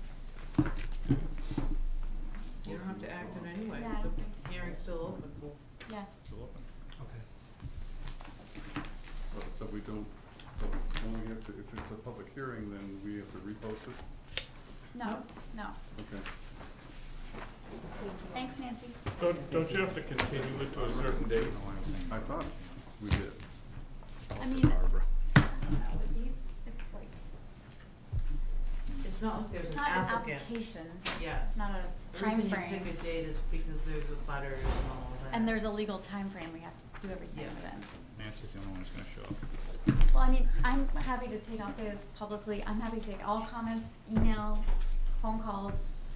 You don't have to act on it anyway. Yeah, I don't think- The hearing's still open. Yeah. Still open. Okay. uh, so we don't, so only have to, if it's a public hearing, then we have to repost it? No, no. Okay. Thanks, Nancy. Don't, don't you have to continue it to a certain date? I thought we did. I mean, I don't know, with these, it's like, It's not like there's it's an not an applicant. application. Yeah. It's not a The time reason frame. you pick a date is because there's a butter and all that. And there's a legal time frame we have to do everything Yeah. within. Nancy's the only one who's gonna show up. Well, I mean, I'm happy to take, I'll say this publicly, I'm happy to take all comments, email, phone calls.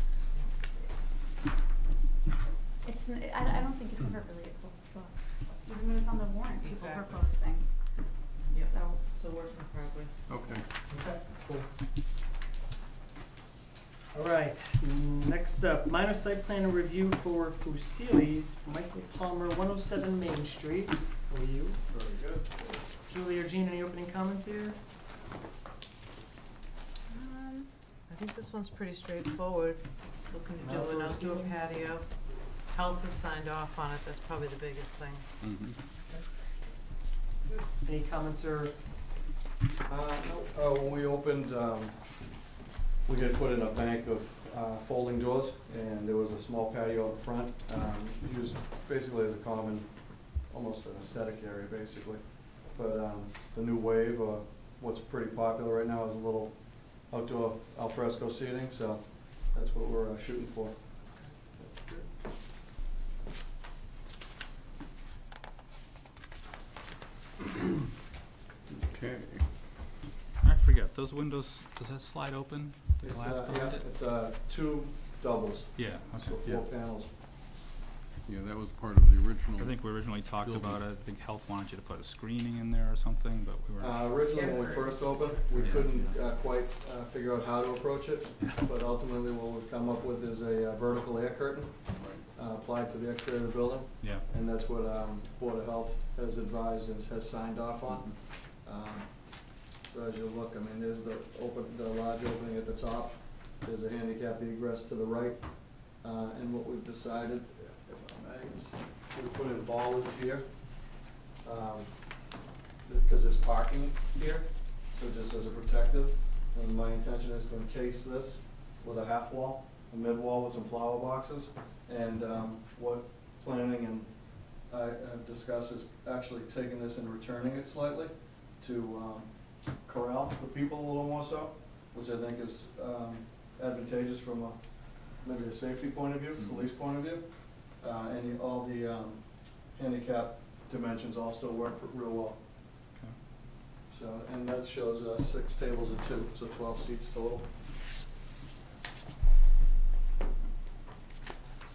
It's, n- I, I don't think it's ever really a closed book. Even when it's on the warrant, people Exactly. propose things. Yep. So, It's a work in progress. Okay. Okay, cool. Alright, next up, minor site plan review for Fusilli's, Michael Palmer, one oh seven Main Street. How are you? Very good. Julie or Jean, any opening comments here? um, I think this one's pretty straightforward. Looking It's to an do an outdoor outdoor seating. patio. Health has signed off on it, that's probably the biggest thing. Mm-hmm. Any comments or, Uh, no, uh, when we opened, um, we had put in a bank of, uh, folding doors, and there was a small patio up front, um, used basically as a common, almost an aesthetic area, basically. But, um, the new wave, uh, what's pretty popular right now is a little outdoor alfresco seating, so that's what we're uh, shooting for. Okay. I forget, those windows, does that slide open, the It's, glass uh, behind yeah, it? it's, uh, two doubles, Yeah, so okay. four panels. Yeah, that was part of the original. I think we originally talked building. about it, I think Health wanted you to put a screening in there or something, but we were. Uh, originally, when we first opened, we Yeah. couldn't, uh, quite, uh, figure out how to approach it, but ultimately what we've come up with is a uh, vertical air curtain, uh, applied to the exterior of the building, Yeah. and that's what, um, Board of Health has advised and has signed off on. Um, so as you look, I mean, there's the open, the large opening at the top, there's a handicap egress to the right, uh, and what we've decided, if I may, is we put in bollards here, um, because there's parking here, so just as a protective, and my intention is to encase this with a half wall, a mid wall with some flower boxes, and, um, what planning and I have discussed is actually taking this and returning it slightly to, um, corral the people a little more so, which I think is, um, advantageous from a, maybe a safety point of view, police point of view. Uh, and you- all the, um, handicap dimensions all still work real well. Okay. So, and that shows, uh, six tables of two, so twelve seats total.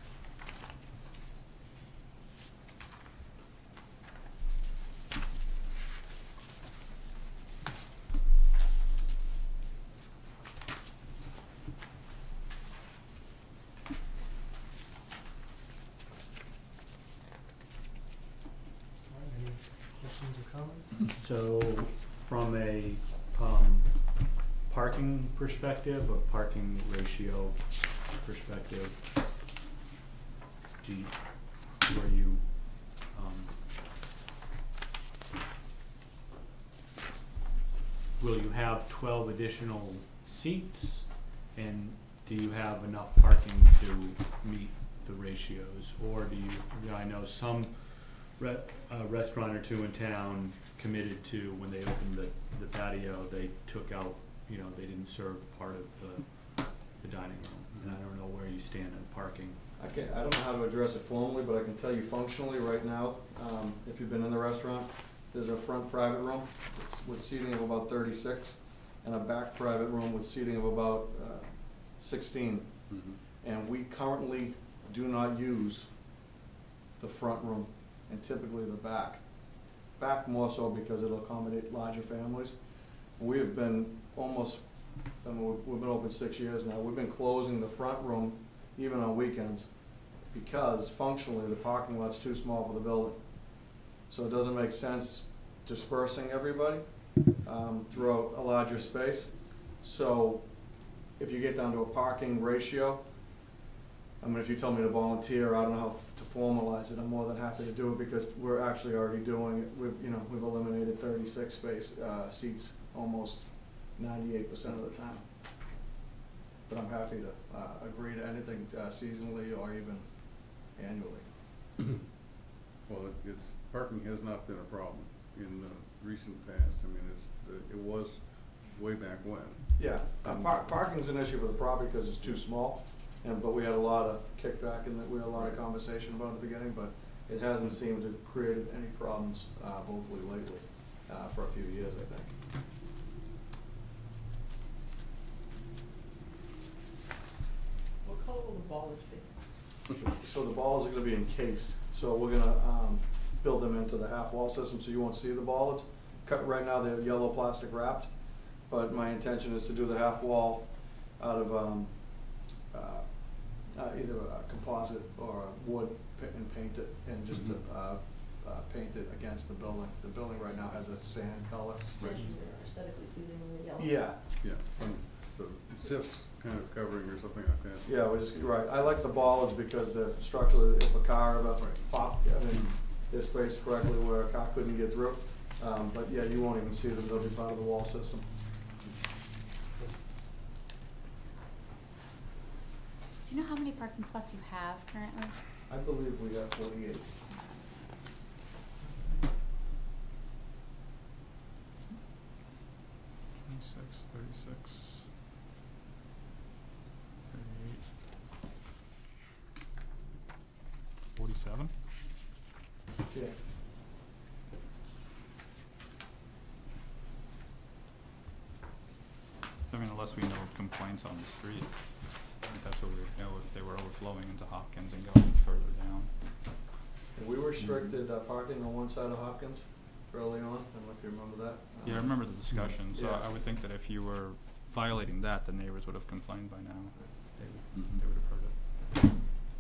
Questions or comments? So, from a, um, parking perspective, or parking ratio perspective, do you, were you, um, will you have twelve additional seats? And do you have enough parking to meet the ratios? Or do you, you know, I know some re- uh, restaurant or two in town committed to, when they opened the, the patio, they took out, you know, they didn't serve part of the, the dining room. And I don't know where you stand on parking. I can't, I don't know how to address it formally, but I can tell you functionally right now, um, if you've been in the restaurant, there's a front private room with- with seating of about thirty-six, and a back private room with seating of about, uh, sixteen. And we currently do not use the front room and typically the back. Back more so because it'll accommodate larger families. We have been almost, I mean, we've, we've been open six years now, we've been closing the front room even on weekends because functionally the parking lot's too small for the building. So it doesn't make sense dispersing everybody um, throughout a larger space. So if you get down to a parking ratio, I mean, if you tell me to volunteer, I don't know how f- to formalize it, I'm more than happy to do it because we're actually already doing it. We've, you know, we've eliminated thirty-six space, uh, seats almost ninety-eight percent of the time. But I'm happy to, uh, agree to anything, uh, seasonally or even annually. Well, it- it's, parking has not been a problem in the recent past. I mean, it's, it was way back when. Yeah, uh, par- parking's an issue for the property because it's too small, and, but we had a lot of kickback and we had a lot of conversation about it at the beginning, but it hasn't seemed to have created any problems, uh, vocally lately, uh, for a few years, I think. What color will the bollards be? So the bollards are gonna be encased, so we're gonna, um, build them into the half wall system, so you won't see the bollards. Cut, right now, they're yellow plastic wrapped, but my intention is to do the half wall out of, um, uh, uh, either a composite or a wood pa- and paint it, and just, Mhm. uh, uh, paint it against the building. The building right now has a sand color. Right. Aesthetically pleasing in the yellow. Yeah, Yeah, um, so S I F's kind of covering or something like that. yeah, we just, right, I like the bollards because they're structurally, if a car ever popped, I mean, they're spaced correctly where a car couldn't get through. Um, but yeah, you won't even see them, they'll be part of the wall system. Do you know how many parking spots you have currently? I believe we have forty-eight. Twenty-six, thirty-six, thirty-eight, forty-seven? Yeah. I mean, unless we know of complaints on the street, I think that's what we would know, if they were overflowing into Hopkins and going further down. And we restricted uh, parking on one side of Hopkins early on, I don't know if you remember that. Yeah, I Um, remember the discussion, so Yeah. I would think that if you were violating that, the neighbors would have complained by now. They would, Mhm. they would have heard it.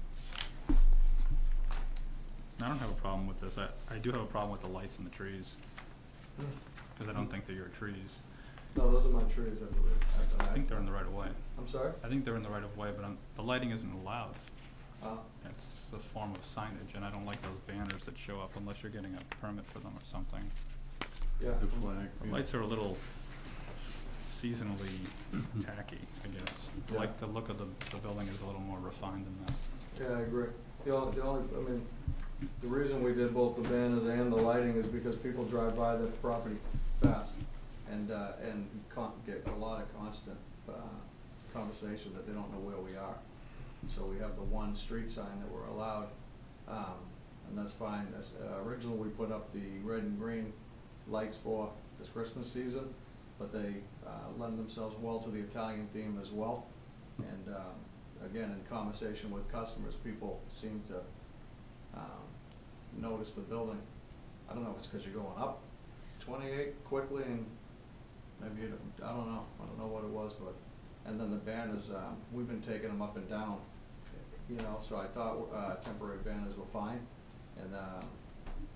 And I don't have a problem with this, I, I do have a problem with the lights and the trees, Hmm. cause I don't think they're your trees. No, those are my trees, I believe. I think they're in the right of way. I'm sorry? I think they're in the right of way, but I'm, the lighting isn't allowed. Uh, It's a form of signage, and I don't like those banners that show up unless you're getting a permit for them or something. yeah. The flags. The yeah. lights are a little seasonally tacky, I guess. I Yeah. like the look of the, the building is a little more refined than that. Yeah, I agree. The only, the only, I mean, the reason we did both the banners and the lighting is because people drive by the property fast and, uh, and con- get a lot of constant, uh, conversation that they don't know where we are. So we have the one street sign that we're allowed, um, and that's fine. That's, uh, originally we put up the red and green lights for this Christmas season, but they, uh, lend themselves well to the Italian theme as well. And, um, again, in conversation with customers, people seem to, um, notice the building. I don't know if it's because you're going up twenty-eight quickly and maybe, you don't, I don't know, I don't know what it was, but, and then the banners, um, we've been taking them up and down, you know, so I thought, uh, temporary banners were fine. And, um,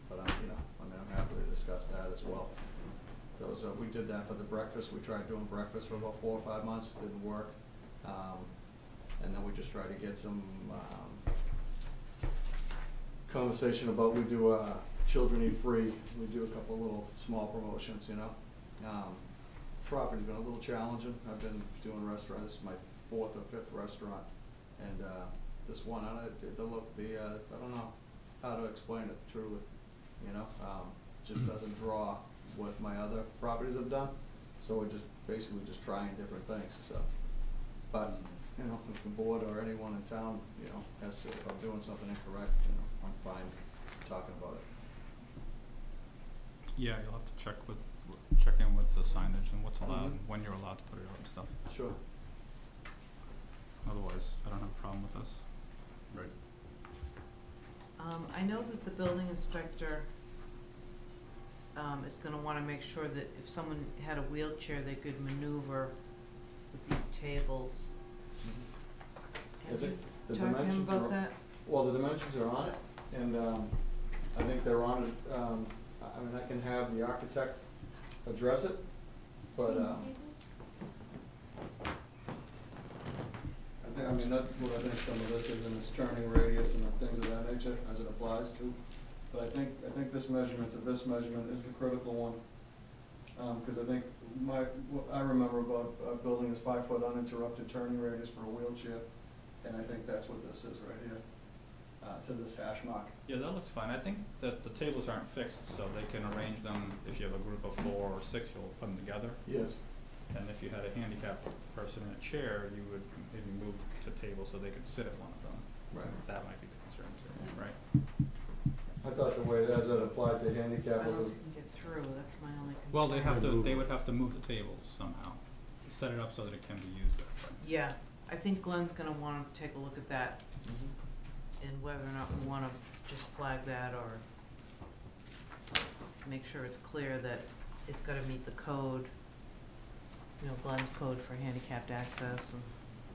but I'm, you know, I mean, I'm happy to discuss that as well. Those, uh, we did that for the breakfast, we tried doing breakfast for about four or five months, it didn't work. Um, and then we just tried to get some, um, conversation about, we do, uh, children eat free, we do a couple little small promotions, you know? Um, property's been a little challenging, I've been doing restaurants, this is my fourth or fifth restaurant, and, uh, this one, I don't, the look, the, uh, I don't know how to explain it truly, you know? Um, just doesn't draw what my other properties have done, so we're just basically just trying different things, so. But, you know, if the board or anyone in town, you know, has, to- if I'm doing something incorrect, you know, I'm fine talking about it. Yeah, you'll have to check with, check in with the signage and what's allowed, and Mhm. when you're allowed to put it out and stuff. Sure. Otherwise, I don't have a problem with this. Right. Um, I know that the building inspector, um, is gonna wanna make sure that if someone had a wheelchair, they could maneuver with these tables. I Have you think the talked to him dimensions are- about that? Well, the dimensions are on it, and, um, I think they're on it, um, I I mean, I can have the architect address it, but, um. I think, I mean, that's what I think some of this is, and its turning radius and the things of that nature, as it applies to. But I think, I think this measurement to this measurement is the critical one. Um, cause I think my, what I remember about, uh, building is five foot uninterrupted turning radius for a wheelchair, and I think that's what this is right here, uh, to this hash mark. Yeah, that looks fine. I think that the tables aren't fixed, so they can arrange them, if you have a group of four or six, you'll put them together. Yes. And if you had a handicapped person in a chair, you would maybe move to tables so they could sit at one of them. Right. That might be the concern too, right? I thought the way, as it applied to handicap I don't was, think you can get through, that's my only concern. Well, they have to, they would have to move the tables somehow, set it up so that it can be used that way. Yeah, I think Glenn's gonna wanna take a look at that and whether or not we wanna just flag that or make sure it's clear that it's gotta meet the code, you know, Glenn's code for handicapped access and.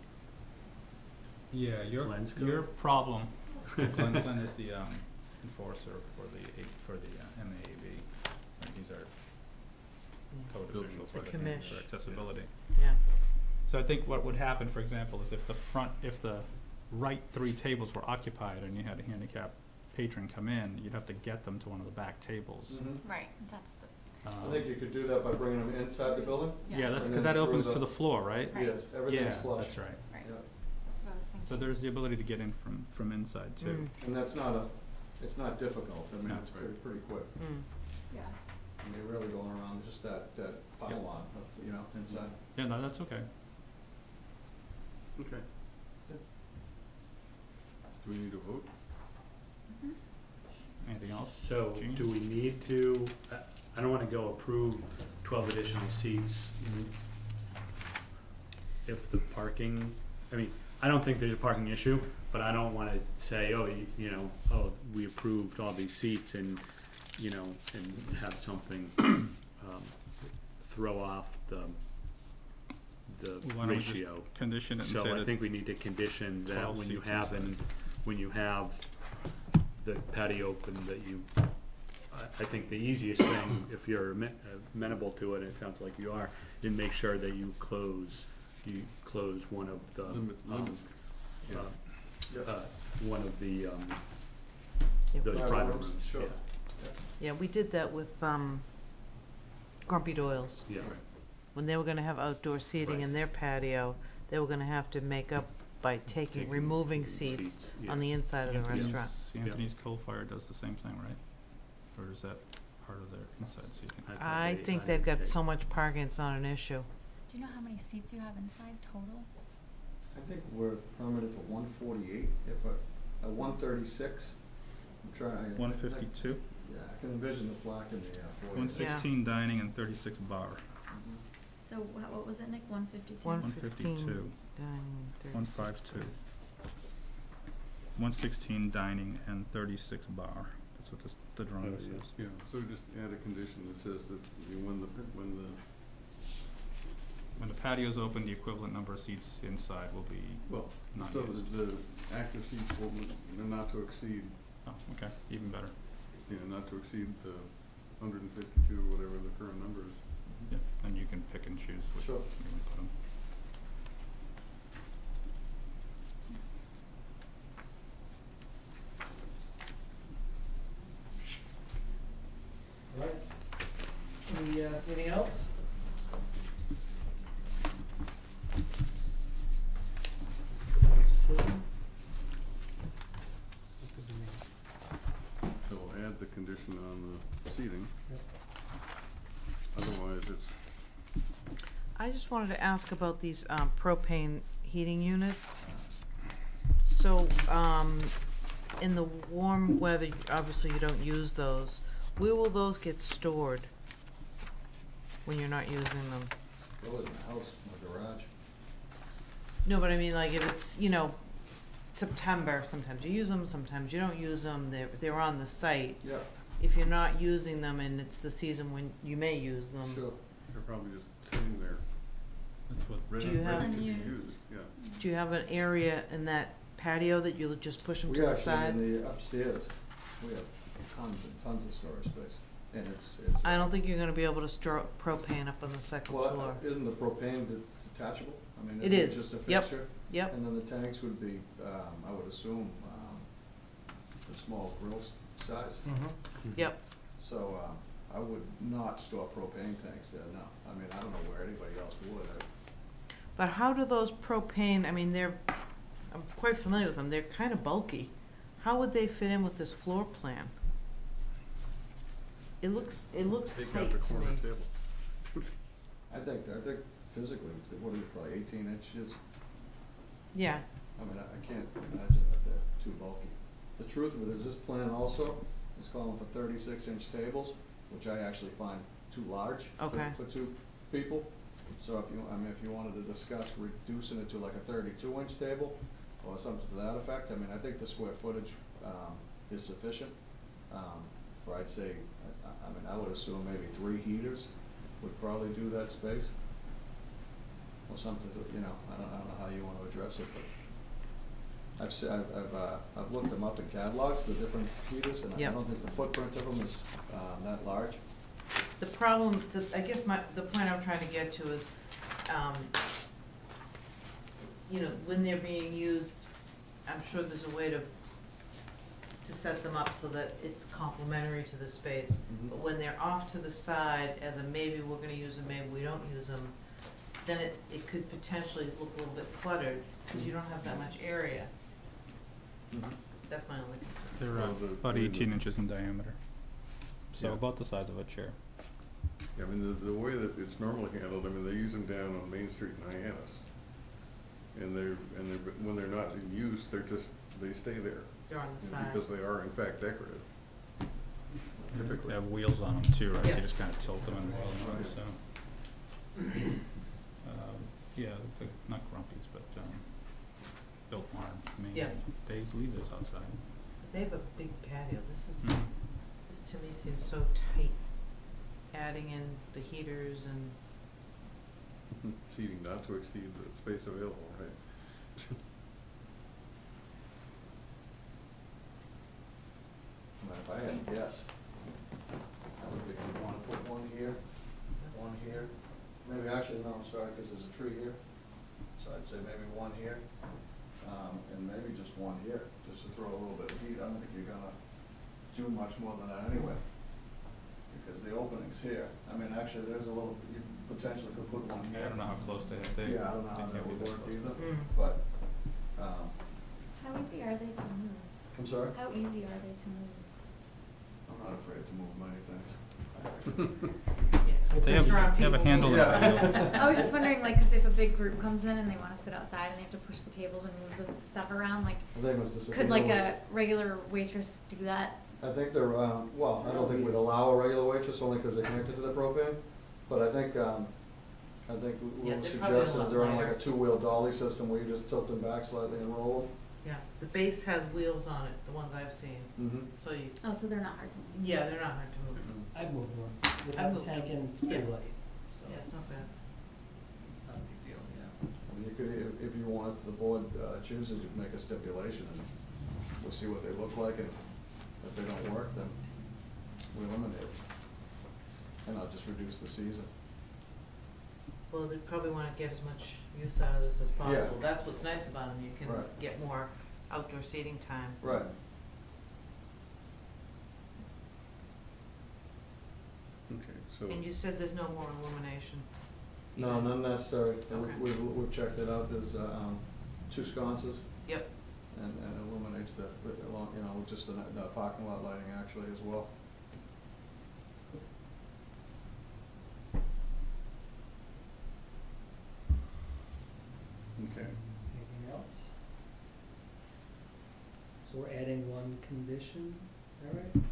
Yeah, your, Glenn's your code? problem, Glenn, Glenn is the, um, enforcer for the, A- for the, uh, M A A B. Like, he's our code Building official for The the, commish. for accessibility. Yeah. So I think what would happen, for example, is if the front, if the right three tables were occupied and you had a handicapped patron come in, you'd have to get them to one of the back tables. Mhm. Right, that's the, I Um, think you could do that by bringing them inside the building. Yeah, that's, And cause then that through opens the- to the floor, right? Right. Yes, everything's Yeah, flush. that's right. right, Yeah. that's what I was thinking. So there's the ability to get in from, from inside too. Mm, And that's not a, it's not difficult, I mean, No. it's pretty, pretty quick. mm. Yeah. And you're really going around just that, that pylon of, you know, inside. Yeah, no, that's okay. Okay. Do we need a vote? Anything else? So, Gene? do we need to, I- I don't wanna go approve twelve additional seats if the parking, I mean, I don't think there's a parking issue, but I don't wanna say, oh, you, you know, oh, we approved all these seats and, you know, and have something, um, throw off the, the Why don't we just ratio. condition it and say So I that think we need to condition that twelve when you seats have, inside. an when you have the patio open, that you, I, I think the easiest thing, if you're amen- amenable to it, and it sounds like you are, is make sure that you close, you close one of the, Limit- um, limit. uh, Yep. uh, one of the, um, Yep. those Private private rooms, rooms, sure. yeah, Yeah, we did that with, um, Grumpy Doyle's. yeah. Right. When they were gonna have outdoor seating in their patio, they were gonna have to make up by taking, Taking removing seats on the yes. inside of the Anthony's- restaurant. Anthony's Coal Fire does the same thing, right? Or is that part of their inside seating? thought I they- think I they've got think- so much parking, it's not an issue. Do you know how many seats you have inside total? I think we're permitted for one forty-eight, if a, a one thirty-six, I'm trying. One fifty-two? Yeah, I can envision the plaque in the, uh, forty. One sixteen dining and thirty-six bar. So what, what was it, Nick, one fifty-two? One One fifteen fifty-two. dining, One thirty-six. five two. One sixteen dining and thirty-six bar. That's what this, the drawing Oh, says. yeah. Yeah, so just add a condition that says that you- when the, when the, When the patio's open, the equivalent number of seats inside will be, well, Not so used. that the active seats will, n- not to exceed, oh, okay, even better. Yeah, not to exceed the hundred and fifty-two, whatever the current number is. Yeah, and you can pick and choose which Sure. you can put 'em. All right. Any, uh, anything else? Decision? So we'll add the condition on the seating. Yep. Otherwise, it's, I just wanted to ask about these um, propane heating units. So, um, in the warm weather, obviously you don't use those. Where will those get stored when you're not using them? Probably in the house, in the garage. No, but I mean, like, if it's, you know, September, sometimes you use them, sometimes you don't use them, they're, they're on the site. Yeah, If you're not using them and it's the season when you may use them. sure. they're probably just sitting there, That's what, ready, Do you have- ready to be Unused. used, yeah. Do you have an area in that patio that you'll just push them We to the actually, side? in the upstairs, we have tons and tons of storage space, and it's, it's. I don't think you're gonna be able to store propane up on the second Well, floor. uh, isn't the propane de- detachable? I mean, It isn't it is. just a Yep. fixture? Yep, And then the tanks would be, um, I would assume, um, the small grill s- size. Mm-hmm. yep. So, um, I would not store propane tanks there, no. I mean, I don't know where anybody else would. I- But how do those propane, I mean, they're, I'm quite familiar with them, they're kinda bulky. How would they fit in with this floor plan? It looks, it looks Take out tight the to me. corner table. I think, I think physically, what are you, probably eighteen inches? Yeah, I mean, I, I can't imagine that they're too bulky. The truth of it is, this plan also is calling for thirty-six inch tables, which I actually find too large for, Okay. for two people. So if you, I mean, if you wanted to discuss reducing it to like a thirty-two inch table, or something to that effect, I mean, I think the square footage, um, is sufficient. Um, for, I'd say, I, I I mean, I would assume maybe three heaters would probably do that space. Or something, to- you know, I don't, I don't know how you wanna address it, but I've se- I've, I've, uh, I've looked them up in catalogs, the different heaters, and I Yep. don't think the footprint of them is, um, that large. the problem, the, I guess my, the point I'm trying to get to is, um, you know, when they're being used, I'm sure there's a way to, to set them up so that it's complementary to the space. Mhm. But when they're off to the side as a maybe we're gonna use them, maybe we don't use them, then it, it could potentially look a little bit cluttered, cause you don't have that much area. Mhm. That's my only concern. they're Well, uh, the- about I mean, eighteen the- inches in diameter. So Yeah. about the size of a chair. Yeah, I mean, the, the way that it's normally handled, I mean, they use them down on Main Street in Hyannis. And they're, and they're, when they're not in use, they're just, they stay there. They're on the you know, side. Because they are in fact decorative. They Typically. have wheels on them too, right? Yeah. You just kinda tilt them and roll them, so. Um, yeah, the, not Grumpy's, but, um, Biltmore, I mean, Yeah. they leave those outside. They have a big patio, this is, Mhm. this to me seems so tight, adding in the heaters and, Seating not to exceed the space available, right? I mean, if I had to guess, I would think you'd wanna put one here, one here. Maybe actually, no, I'm sorry, cause there's a tree here. So I'd say maybe one here, um, and maybe just one here, just to throw a little bit of heat. I don't think you're gonna do much more than that anyway. Because the opening's here. I mean, actually, there's a little, you potentially could put one here. I don't know how close they, they. Yeah, I don't know how they that can't be would that work close. either, Mm. but, um, How easy are they to move? I'm sorry? How easy are they to move? I'm not afraid to move many things. yeah. They have, Restaurant they have a people handle move. in I was just wondering, like, cause if a big group comes in and they wanna sit outside and they have to push the tables and move the stuff around, like, I think it was just. could like a regular waitress do that? I think they're, um, well, I don't think we'd allow a regular waitress only because they're connected to the propane, but I think, um, I think what Yeah, we they're probably a suggest lot is they're on like lighter. a two-wheel dolly system where you just tilt them back slightly and roll Yeah, the base has wheels on it, the ones I've seen, them. Mm-hmm. so you, Oh, so they're not hard to move? yeah, they're not hard to move. I'd move one, I'd without the move tank them. in, it's pretty Yeah. light, so, Yeah, it's not bad. not a big deal, yeah. I mean, you could, if, if you want, if the board, uh, chooses, you make a stipulation and we'll see what they look like, and if they don't work, then we eliminate it. And I'll just reduce the season. Well, they probably wanna get as much use out of this as Yeah. possible. That's what's nice about them, you can Right. get more outdoor seating time. Right. Okay, so, And you said there's no more illumination? No, not necessary. And Okay. We've, we've, we've checked it out. There's, uh, um, two sconces. Yep. And, and illuminates the, the, along, you know, just the, the parking lot lighting actually as well. okay. Anything else? So we're adding one condition, is that right?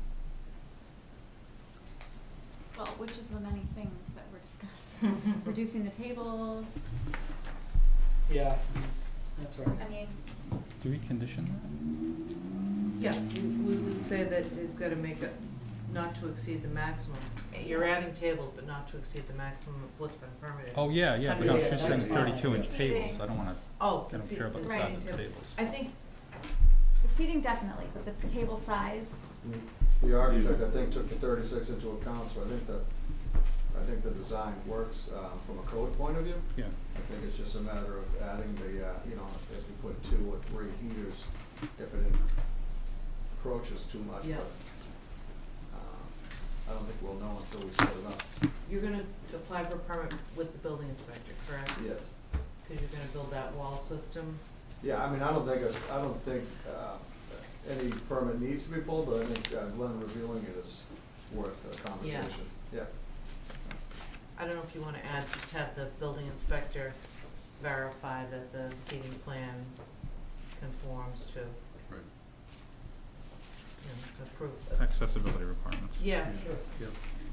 Well, which of the many things that were discussed? Reducing the tables, Yeah, that's right. I mean, Do we condition that? Yeah, we, we would say that you've gotta make it not to exceed the maximum. You're adding tables, but not to exceed the maximum of what's been permitted. Oh, yeah, yeah, but Yeah, no, yeah, she's saying that's fine. thirty-two inch Seating. tables, I don't wanna, Oh, I the don't seat- care about the the size seating of the table. tables. I think, the seating definitely, but the table size, The architect, I think, took the thirty-six into account, so I think that, I think the design works, um, from a code point of view. Yeah. I think it's just a matter of adding the, uh, you know, if we put two or three heaters, if it encroaches too much, Yeah. but, um, I don't think we'll know until we set it up. you're gonna apply for a permit with the building inspector, correct? Yes. Cause you're gonna build that wall system. Yeah, I mean, I don't think it's, I don't think, uh, any permit needs to be pulled, but I think uh, Glenn reviewing it is worth a conversation. Yeah. I don't know if you wanna add, just have the building inspector verify that the seating plan conforms to, Right. you know, approve. Accessibility requirements. Yeah, Sure. Yep.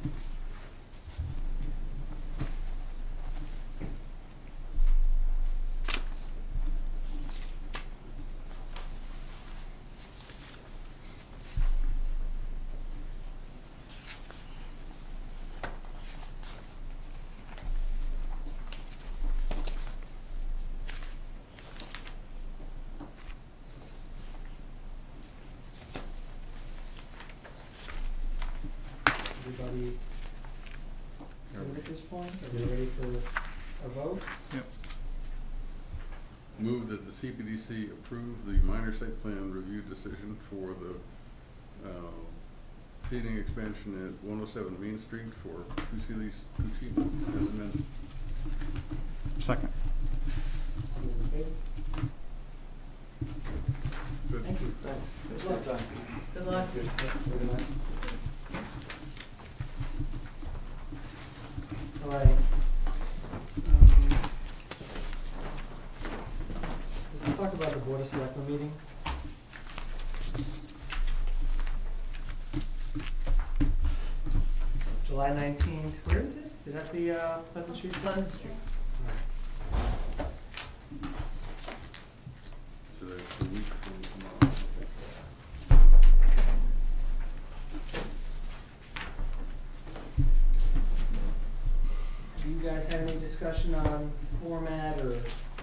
Everybody good at this point? Are we ready for a vote? Move that the C P D C approve the minor site plan review decision for the, uh, seating expansion at one oh seven Main Street for Fusilli's Cucina as amended. Second. Those in favor? Good. Thank you. Thanks. Thanks Good for luck. your time. good luck. Good. Good night. All right. Um, Let's talk about the Board of Selectmen meeting. July nineteenth, where is it? Is it at the uh, Pleasant Street? Center? Pleasant Street. So that's a week from tomorrow. Do you guys have any discussion on format or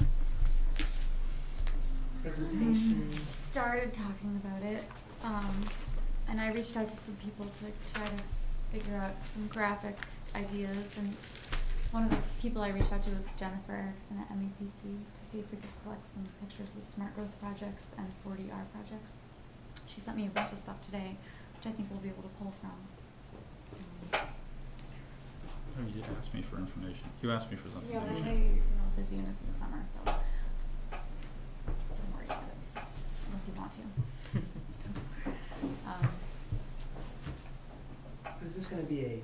presentation? started talking about it, um, and I reached out to some people to try to figure out some graphic ideas, and one of the people I reached out to was Jennifer Erickson at M E P C to see if we could collect some pictures of smart growth projects and forty R projects. She sent me a bunch of stuff today, which I think we'll be able to pull from. Um, Oh, you did ask me for information. You asked me for something. Yeah, but I didn't know you? you're, you know, busy and it's the summer, so don't worry about it, unless you want to. Um, Is this gonna be a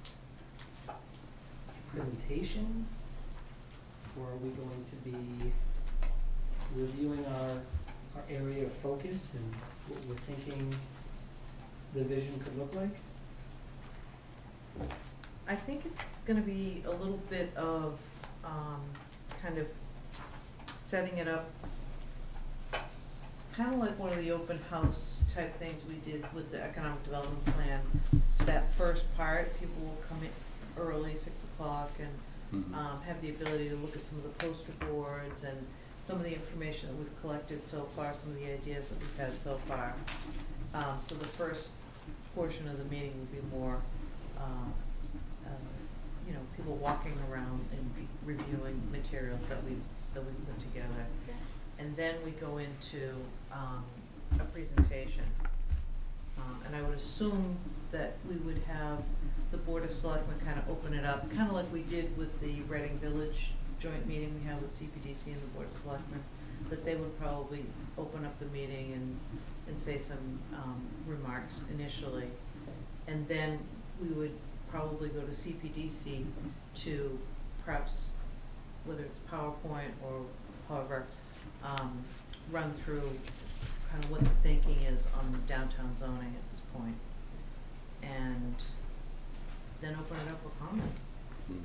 presentation? Or are we going to be reviewing our, our area of focus and what we're thinking the vision could look like? I think it's gonna be a little bit of, um, kind of setting it up, kinda like one of the open house type things we did with the economic development plan. That first part, people will come in early, six o'clock, and, Mhm. um, have the ability to look at some of the poster boards and some of the information that we've collected so far, some of the ideas that we've had so far. Um, so the first portion of the meeting would be more, uh, uh, you know, people walking around and re- reviewing materials that we, that we put together. And then we go into, um, a presentation. Um, and I would assume that we would have the Board of Selectmen kind of open it up, kind of like we did with the Reading Village joint meeting we had with C P D C and the Board of Selectmen, that they would probably open up the meeting and, and say some, um, remarks initially. And then we would probably go to C P D C to perhaps, whether it's PowerPoint or however, um, run through kind of what the thinking is on downtown zoning at this point. And then open it up for comments. Hmm.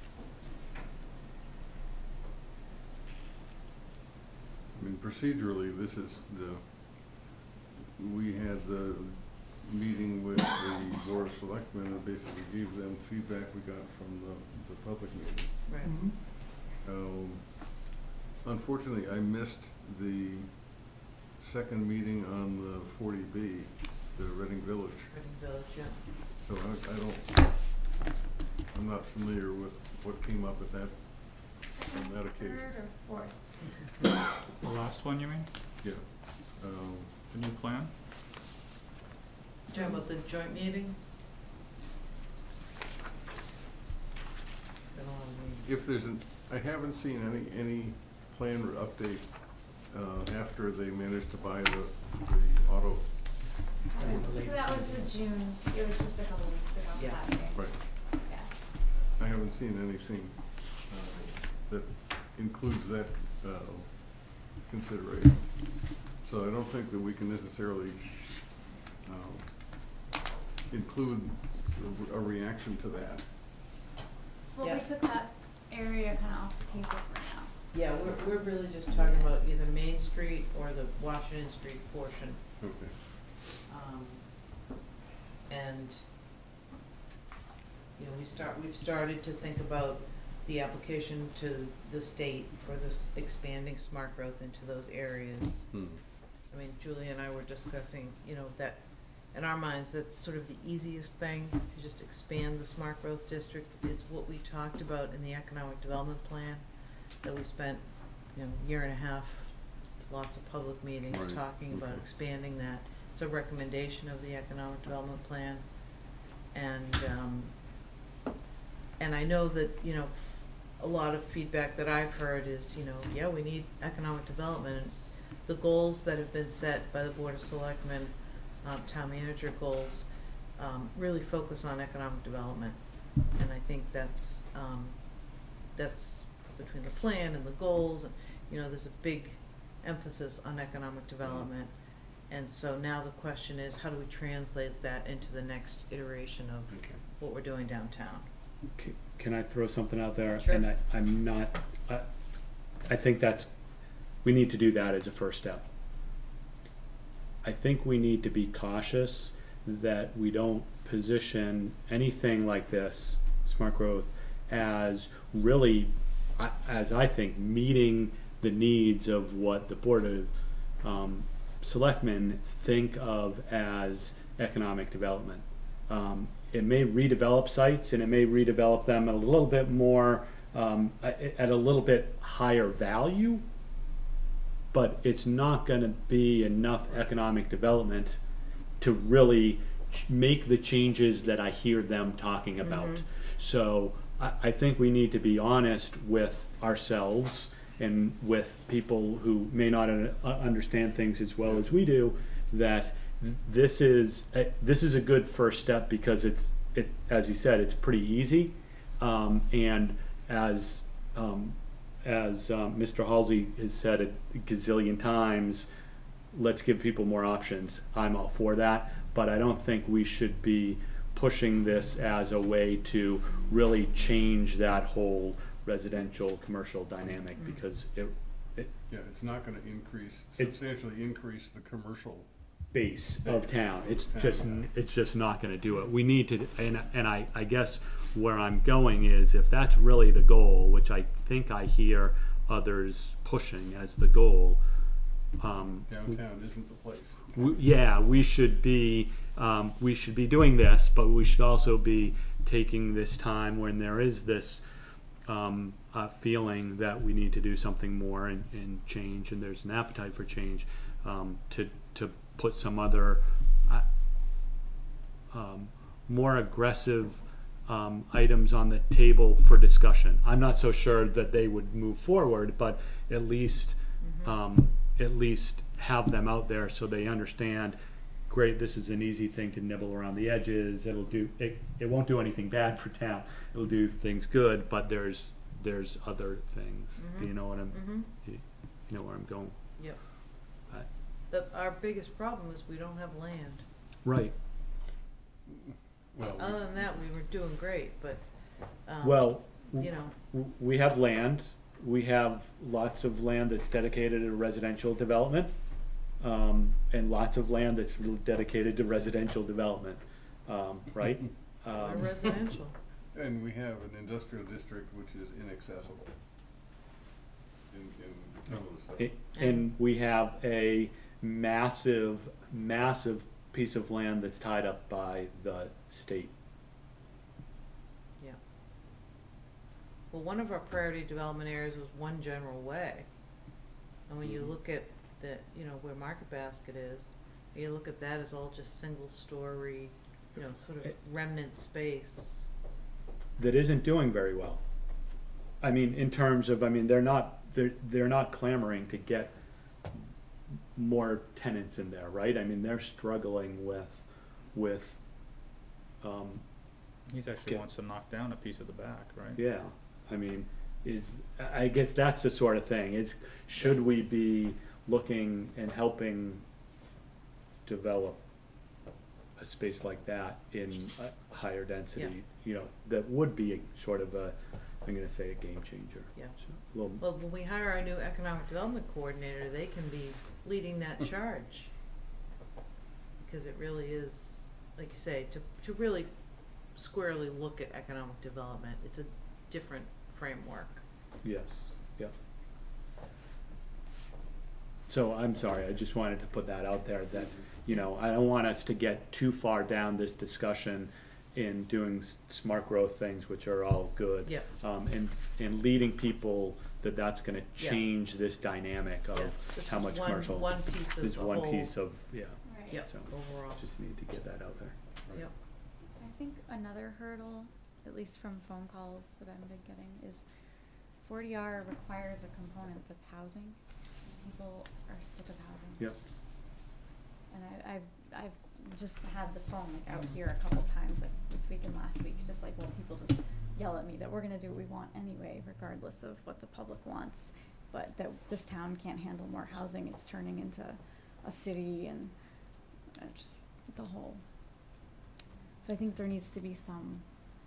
I mean, procedurally, this is the, we had the meeting with the Board of Selectmen and basically gave them feedback we got from the, the public meeting. Right. Um, unfortunately, I missed the second meeting on the forty B, the Reading Village. Reading Village, yeah. So I, I don't, I'm not familiar with what came up at that, on that occasion. Third or fourth? The last one, you mean? Yeah. Um, The new plan? Talking about the joint meeting? Been a lot of meetings. If there's an, I haven't seen any, any plan or update, uh, after they managed to buy the, the auto. So that was the June, it was just a couple weeks ago, Yeah. that day. Right. Yeah. I haven't seen anything, uh, that includes that, uh, consideration. So I don't think that we can necessarily, um, include a, a reaction to that. Well, Yeah. we took that area kind of off the table for now. Yeah, we're, we're really just talking about either Main Street or the Washington Street portion. Okay. Um, and, you know, we start, we've started to think about the application to the state for this expanding smart growth into those areas. Hmm. I mean, Julie and I were discussing, you know, that in our minds, that's sort of the easiest thing, to just expand the smart growth district. It's what we talked about in the economic development plan that we spent, you know, a year and a half, lots of public meetings Right. talking about Okay. expanding that. It's a recommendation of the economic development plan. And, um, and I know that, you know, a lot of feedback that I've heard is, you know, yeah, we need economic development. And the goals that have been set by the Board of Selectmen, um, town manager goals, um, really focus on economic development. And I think that's, um, that's between the plan and the goals, and, you know, there's a big emphasis on economic development. And so now the question is, how do we translate that into the next iteration of Okay. what we're doing downtown? C- Can I throw something out there? Sure. And I, I'm not, I, I think that's, we need to do that as a first step. I think we need to be cautious that we don't position anything like this, smart growth, as really, I- as I think, meeting the needs of what the Board of um, Selectmen think of as economic development. Um, it may redevelop sites, and it may redevelop them a little bit more, um, at, at a little bit higher value, but it's not going to be enough economic development to really ch- make the changes that I hear them talking about. Mhm. So I, I think we need to be honest with ourselves and with people who may not un- uh, understand things as well as we do, that th- this is a, this is a good first step, because it's it as you said, it's pretty easy, um, and as um, as um, Mister Halsey has said a gazillion times, let's give people more options. I'm all for that, but I don't think we should be pushing this as a way to really change that whole residential commercial dynamic, Mm. because it, it Yeah, it's not gonna increase, It- substantially increase the commercial. base of town. It's Town, just yeah. it's just not going to do it. We need to, and and I I guess where I'm going is, if that's really the goal, which I think I hear others pushing as the goal. Um, Downtown isn't the place. we, yeah, we should be um, we should be doing this, but we should also be taking this time when there is this um, uh, feeling that we need to do something more and, and change, and there's an appetite for change, um, to to put some other uh, um, more aggressive um, items on the table for discussion. I'm not so sure that they would move forward, but at least Mm-hmm. um, at least have them out there so they understand. Great, this is an easy thing to nibble around the edges. It'll do it. It won't do anything bad for town. It'll do things good, but there's there's other things. Mhm. Do you know what I'm? Mhm. You, you know where I'm going? Yep. Right. The, our biggest problem is we don't have land. Right. Well, we- Other than that, we were doing great, but, um, Well, you know, w- we have land. We have lots of land that's dedicated to residential development, um, and lots of land that's re- dedicated to residential development, um, right? we're Um, residential. And we have an industrial district which is inaccessible in, in some of the stuff. I- And we have a massive, massive piece of land that's tied up by the state. Yeah. Well, one of our priority development areas was One General Way. And when you look at the, you know, where Market Basket is, you look at that as all just single story, you know, sort of remnant space. That isn't doing very well. I mean, in terms of, I mean, they're not, they're, they're not clamoring to get more tenants in there, right? I mean, they're struggling with, with, um, He's actually Get- wants to knock down a piece of the back, right? yeah, I mean, is, I I guess that's the sort of thing, is, should we be looking and helping develop a space like that in a higher density, you know, that would be a sort of a, I'm gonna say a game changer. Yeah. So, a little- Well, when we hire our new economic development coordinator, they can be leading that charge. Because it really is, like you say, to, to really squarely look at economic development, it's a different framework. Yes, yeah. So I'm sorry, I just wanted to put that out there, that, you know, I don't want us to get too far down this discussion in doing s- smart growth things, which are all good. Yeah. Um, and, and leading people that that's gonna Yeah. change this dynamic Yeah, of this how is much one- commercial. one piece of Is the one whole- piece of, yeah. Right. Yep, So, overall. just need to get that out there. Yep. I think another hurdle, at least from phone calls that I've been getting, is forty R requires a component that's housing. People are sick of housing. Yep. And I, I've, I've just had the phone like out here a couple times, like this week and last week, just like, well, people just yell at me that we're gonna do what we want anyway, regardless of what the public wants. But that this town can't handle more housing, it's turning into a city and uh, just the whole. So I think there needs to be some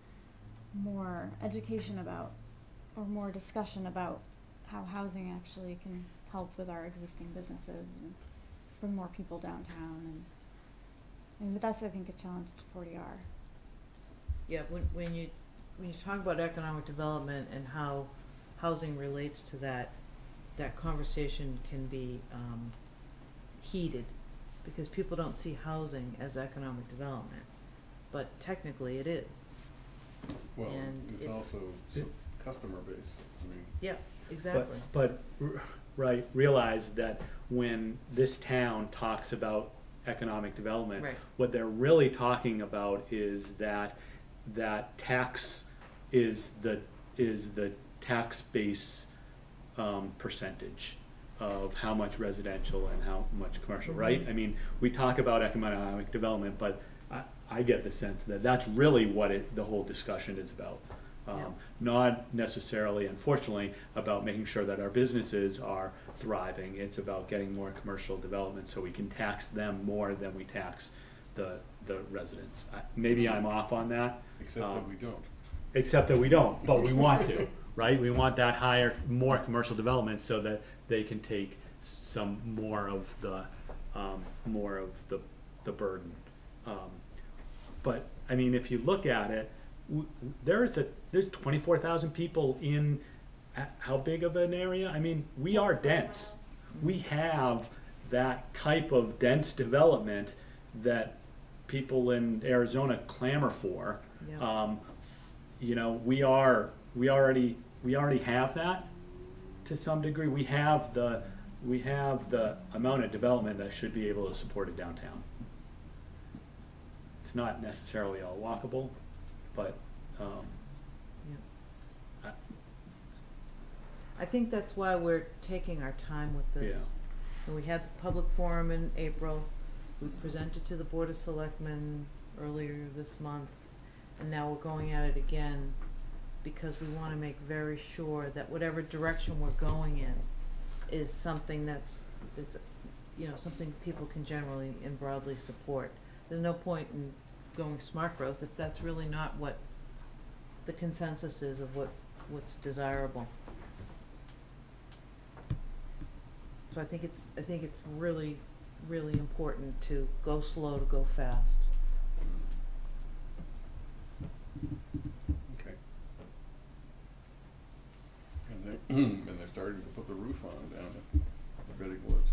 more education about, or more discussion about how housing actually can help with our existing businesses and bring more people downtown and, I mean, but that's, I think, a challenge to forty R. Yeah, when, when you, when you talk about economic development and how housing relates to that, that conversation can be, um, heated, because people don't see housing as economic development, but technically it is. Well, And it's it- also s- customer base, I mean. Yeah, exactly. But, but, r- right, realize that when this town talks about economic development, Right. what they're really talking about is that, that tax is the, is the tax base, um, percentage of how much residential and how much commercial, right? Mhm. I mean, we talk about economic development, but I, I get the sense that that's really what it, the whole discussion is about. Um, Yeah. Not necessarily, unfortunately, about making sure that our businesses are thriving. It's about getting more commercial development so we can tax them more than we tax the, the residents. I- Maybe I'm off on that. Except um, that we don't. Except that we don't, but we want to, right? We want that higher, more commercial development so that they can take some more of the, um, more of the, the burden. Um, But, I mean, if you look at it, w- w- there's a, there's twenty-four thousand people in, a- how big of an area? I mean, we are dense. We have that type of dense development that people in Arizona clamor for. Yeah. Um, you know, we are, we already, we already have that to some degree. We have the, we have the amount of development that should be able to support it downtown. It's not necessarily all walkable, but, um, Yeah. I think that's why we're taking our time with this. And we had the public forum in April, we presented to the Board of Selectmen earlier this month, and now we're going at it again because we wanna make very sure that whatever direction we're going in is something that's, that's, you know, something people can generally and broadly support. There's no point in going smart growth if that's really not what the consensus is of what, what's desirable. So I think it's, I think it's really, really important to go slow to go fast. Okay. And they're, and they're starting to put the roof on down at Reading Woods.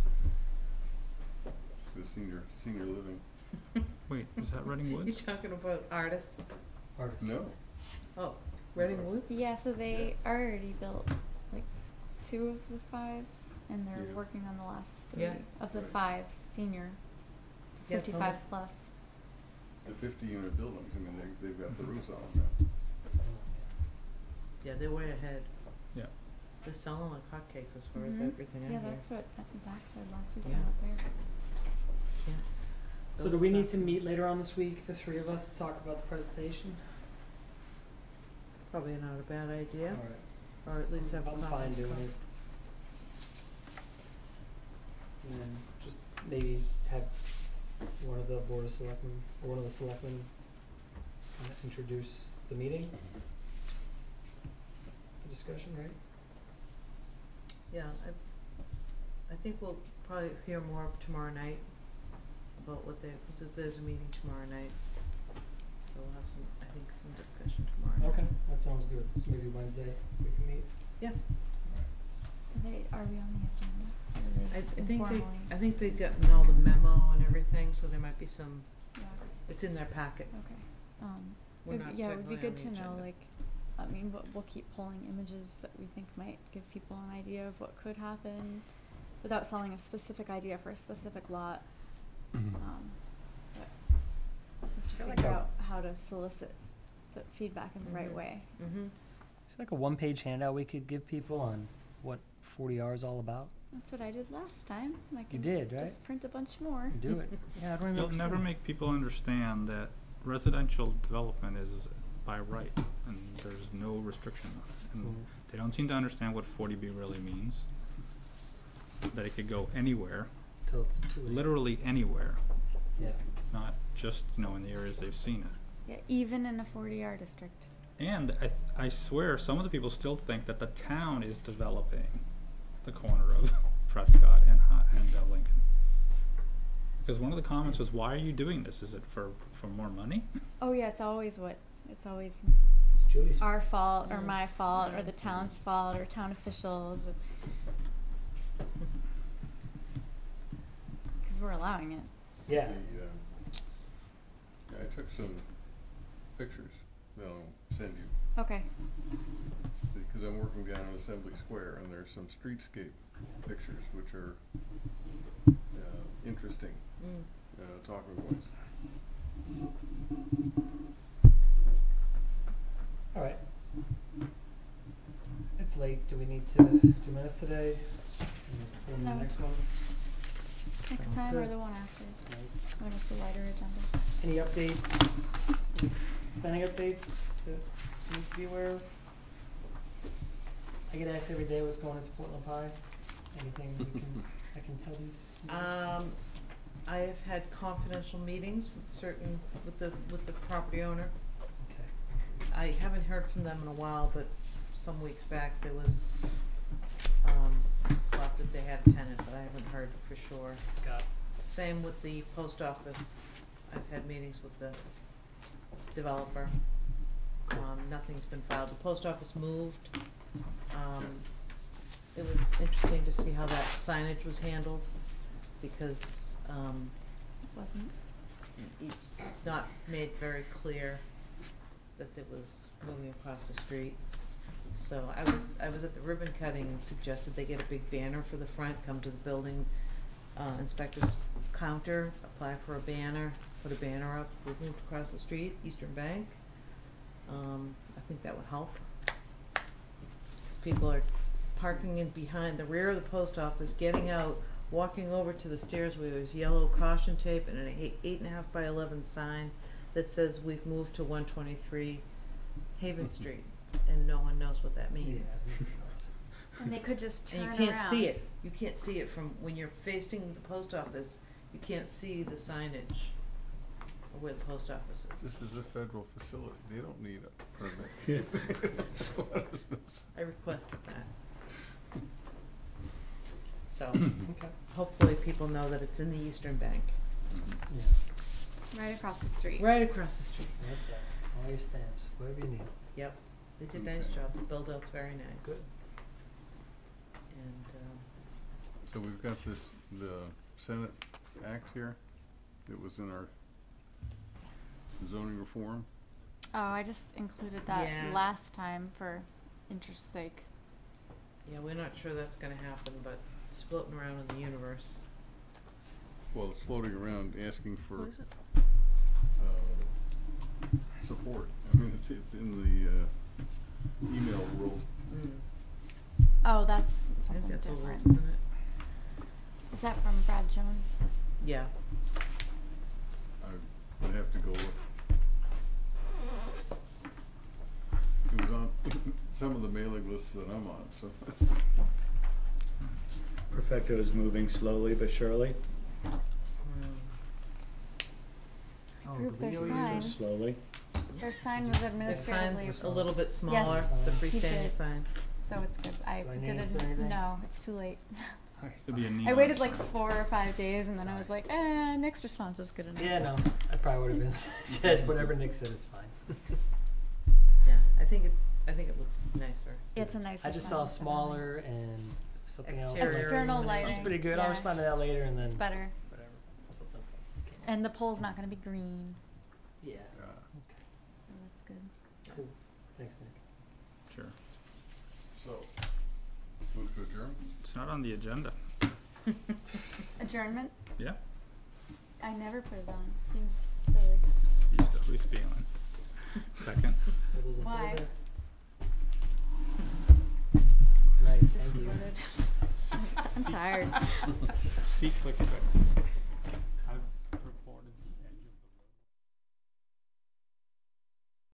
The senior, senior living. Wait, is that Reading You Woods? talking about artists? Artists. No. Oh, Reading Woods? Yeah, so they already built like two of the five, and they're Yeah. working on the last three Yeah. of the Right. five senior, Yeah, it's fifty-five almost- plus. The fifty unit buildings, I mean, they, they've got the roofs on them now. Yeah, they're way ahead. Yeah. They're selling like hotcakes as far as Mhm. everything I Yeah, hear. that's what Zach said last week Yeah. when I was there. Yeah. So do we need to meet later on this week, the three of us, to talk about the presentation? Probably not a bad idea, Alright. or at least have a I'm fine comments doing from- it. And then just maybe have one of the board of selectmen, or one of the selectmen uh, introduce the meeting. The discussion, right? Yeah, I, I think we'll probably hear more tomorrow night about what they, because there's a meeting tomorrow night. So we'll have some, I think, some discussion tomorrow night. Okay, that sounds good. So maybe Wednesday we can meet. Yeah. Are they, are we on the agenda? Or are they I, I just think they, informally? I think they've gotten all the memo and everything, so there might be some, Yeah, it's in their packet. okay. Um, We're it'd not be- yeah, it would be technically good on to the know, agenda. like, I mean, we'll, we'll keep pulling images that we think might give people an idea of what could happen without selling a specific idea for a specific lot. Um, but we have to feel like figure a- out how to solicit the feedback in the right Mhm. way. Mm-hmm. It's like a one-page handout we could give people on what forty R is all about. That's what I did last time. I You can did, right? just print a bunch more. You do it. Yeah, I don't You'll remember never seeing it. make people understand that residential development is by right, and there's no restriction on it. And Mhm. they don't seem to understand what forty B really means. That it could go anywhere, Till it's too late. literally anywhere, Yeah. not just, you know, in the areas they've seen it. Yeah, even in a forty R district. And I, I swear, some of the people still think that the town is developing the corner of Prescott and Hi- and uh, Lincoln. Because one of the comments was, why are you doing this? Is it for, for more money? Oh yeah, it's always what, it's always It's Julie's. our fault or Yeah. my fault or Yeah. the town's fault or town officials. Because we're allowing it. Yeah. The, uh, yeah, I took some pictures that I'll send you, Okay. because I'm working down on Assembly Square, and there's some streetscape pictures which are, uh, interesting, Mm. uh, talking points. All right. It's late. Do we need to do minutes today? Put them in the No. next one. Next Sounds time or good. the one after, Right. when it's a lighter agenda. Any updates? Any planning updates that we need to be aware of? I get asked every day what's going into Portland Pie. Anything we can, I can tell these? Um, I have had confidential meetings with certain, with the, with the property owner. Okay. I haven't heard from them in a while, but some weeks back there was, um, thought that they had a tenant, but I haven't heard for sure. Got it. Same with the post office. I've had meetings with the developer. Um, nothing's been filed. The post office moved. Um, it was interesting to see how that signage was handled because, um, Wasn't. it's not made very clear that it was moving across the street. So I was, I was at the ribbon cutting and suggested they get a big banner for the front, come to the building, uh, inspector's counter, apply for a banner, put a banner up, we moved across the street, Eastern Bank. Um, I think that would help. 'Cause people are parking in behind the rear of the post office, getting out, walking over to the stairs where there's yellow caution tape and an eight, eight and a half by eleven sign that says we've moved to one twenty-three Haven Street, and no one knows what that means. And they could just turn And around. you can't see it, you can't see it from, when you're facing the post office, you can't see the signage of where the post office is. This is a federal facility, they don't need a permit. So what is this? I requested that. So, Okay. hopefully people know that it's in the Eastern Bank, Yeah. Right across the street. right across the street. Okay. All your stamps, whatever you need. Yep, they did a nice Okay. job, the build-out's very nice. Good. And, um, So we've got this, the Senate Act here, that was in our zoning reform. Oh, I just included that Yeah. last time for interest's sake. yeah, we're not sure that's gonna happen, but it's floating around in the universe. Well, it's floating around asking for, What is it? uh, support. I mean, it's, it's in the, uh, email world. Mm. Oh, that's I think something that's old, different. isn't it? Is that from Brad Jones? Yeah. I would have to go look. It was on some of the mailing lists that I'm on, so it's just. Perfecto is moving slowly but surely. Mm. Oh, Approve do we their know you sign. just- Slowly. Their sign was Their administratively. sign's a little bit smaller, Yes, the he freestanding did. sign. So it's good. I Do I did need it. to say anything? No, it's too late. It'd be a neon I waited like sign. four or five days, and then I was Sorry. like, eh, Nick's response is good enough. Yeah, no, I probably would have been said whatever Nick said is fine. Yeah, I think it's, I think it looks nicer. It's a nicer I just saw sign, smaller and something else. Exterior External illumination. lighting. That's pretty good. I'll Yeah. respond to that later and then It's better. whatever. Something. And the pole's not going to be green, Yeah. Uh, Okay. so that's good. Cool. Thanks, Nick. Sure. So, move to adjourn? It's not on the agenda. Adjournment? Yeah, I never put it on. Seems silly. used to at least be on. Second. All those in Why? favor? Good night. Just Thank you. voted. I'm, I'm tired. See click effects.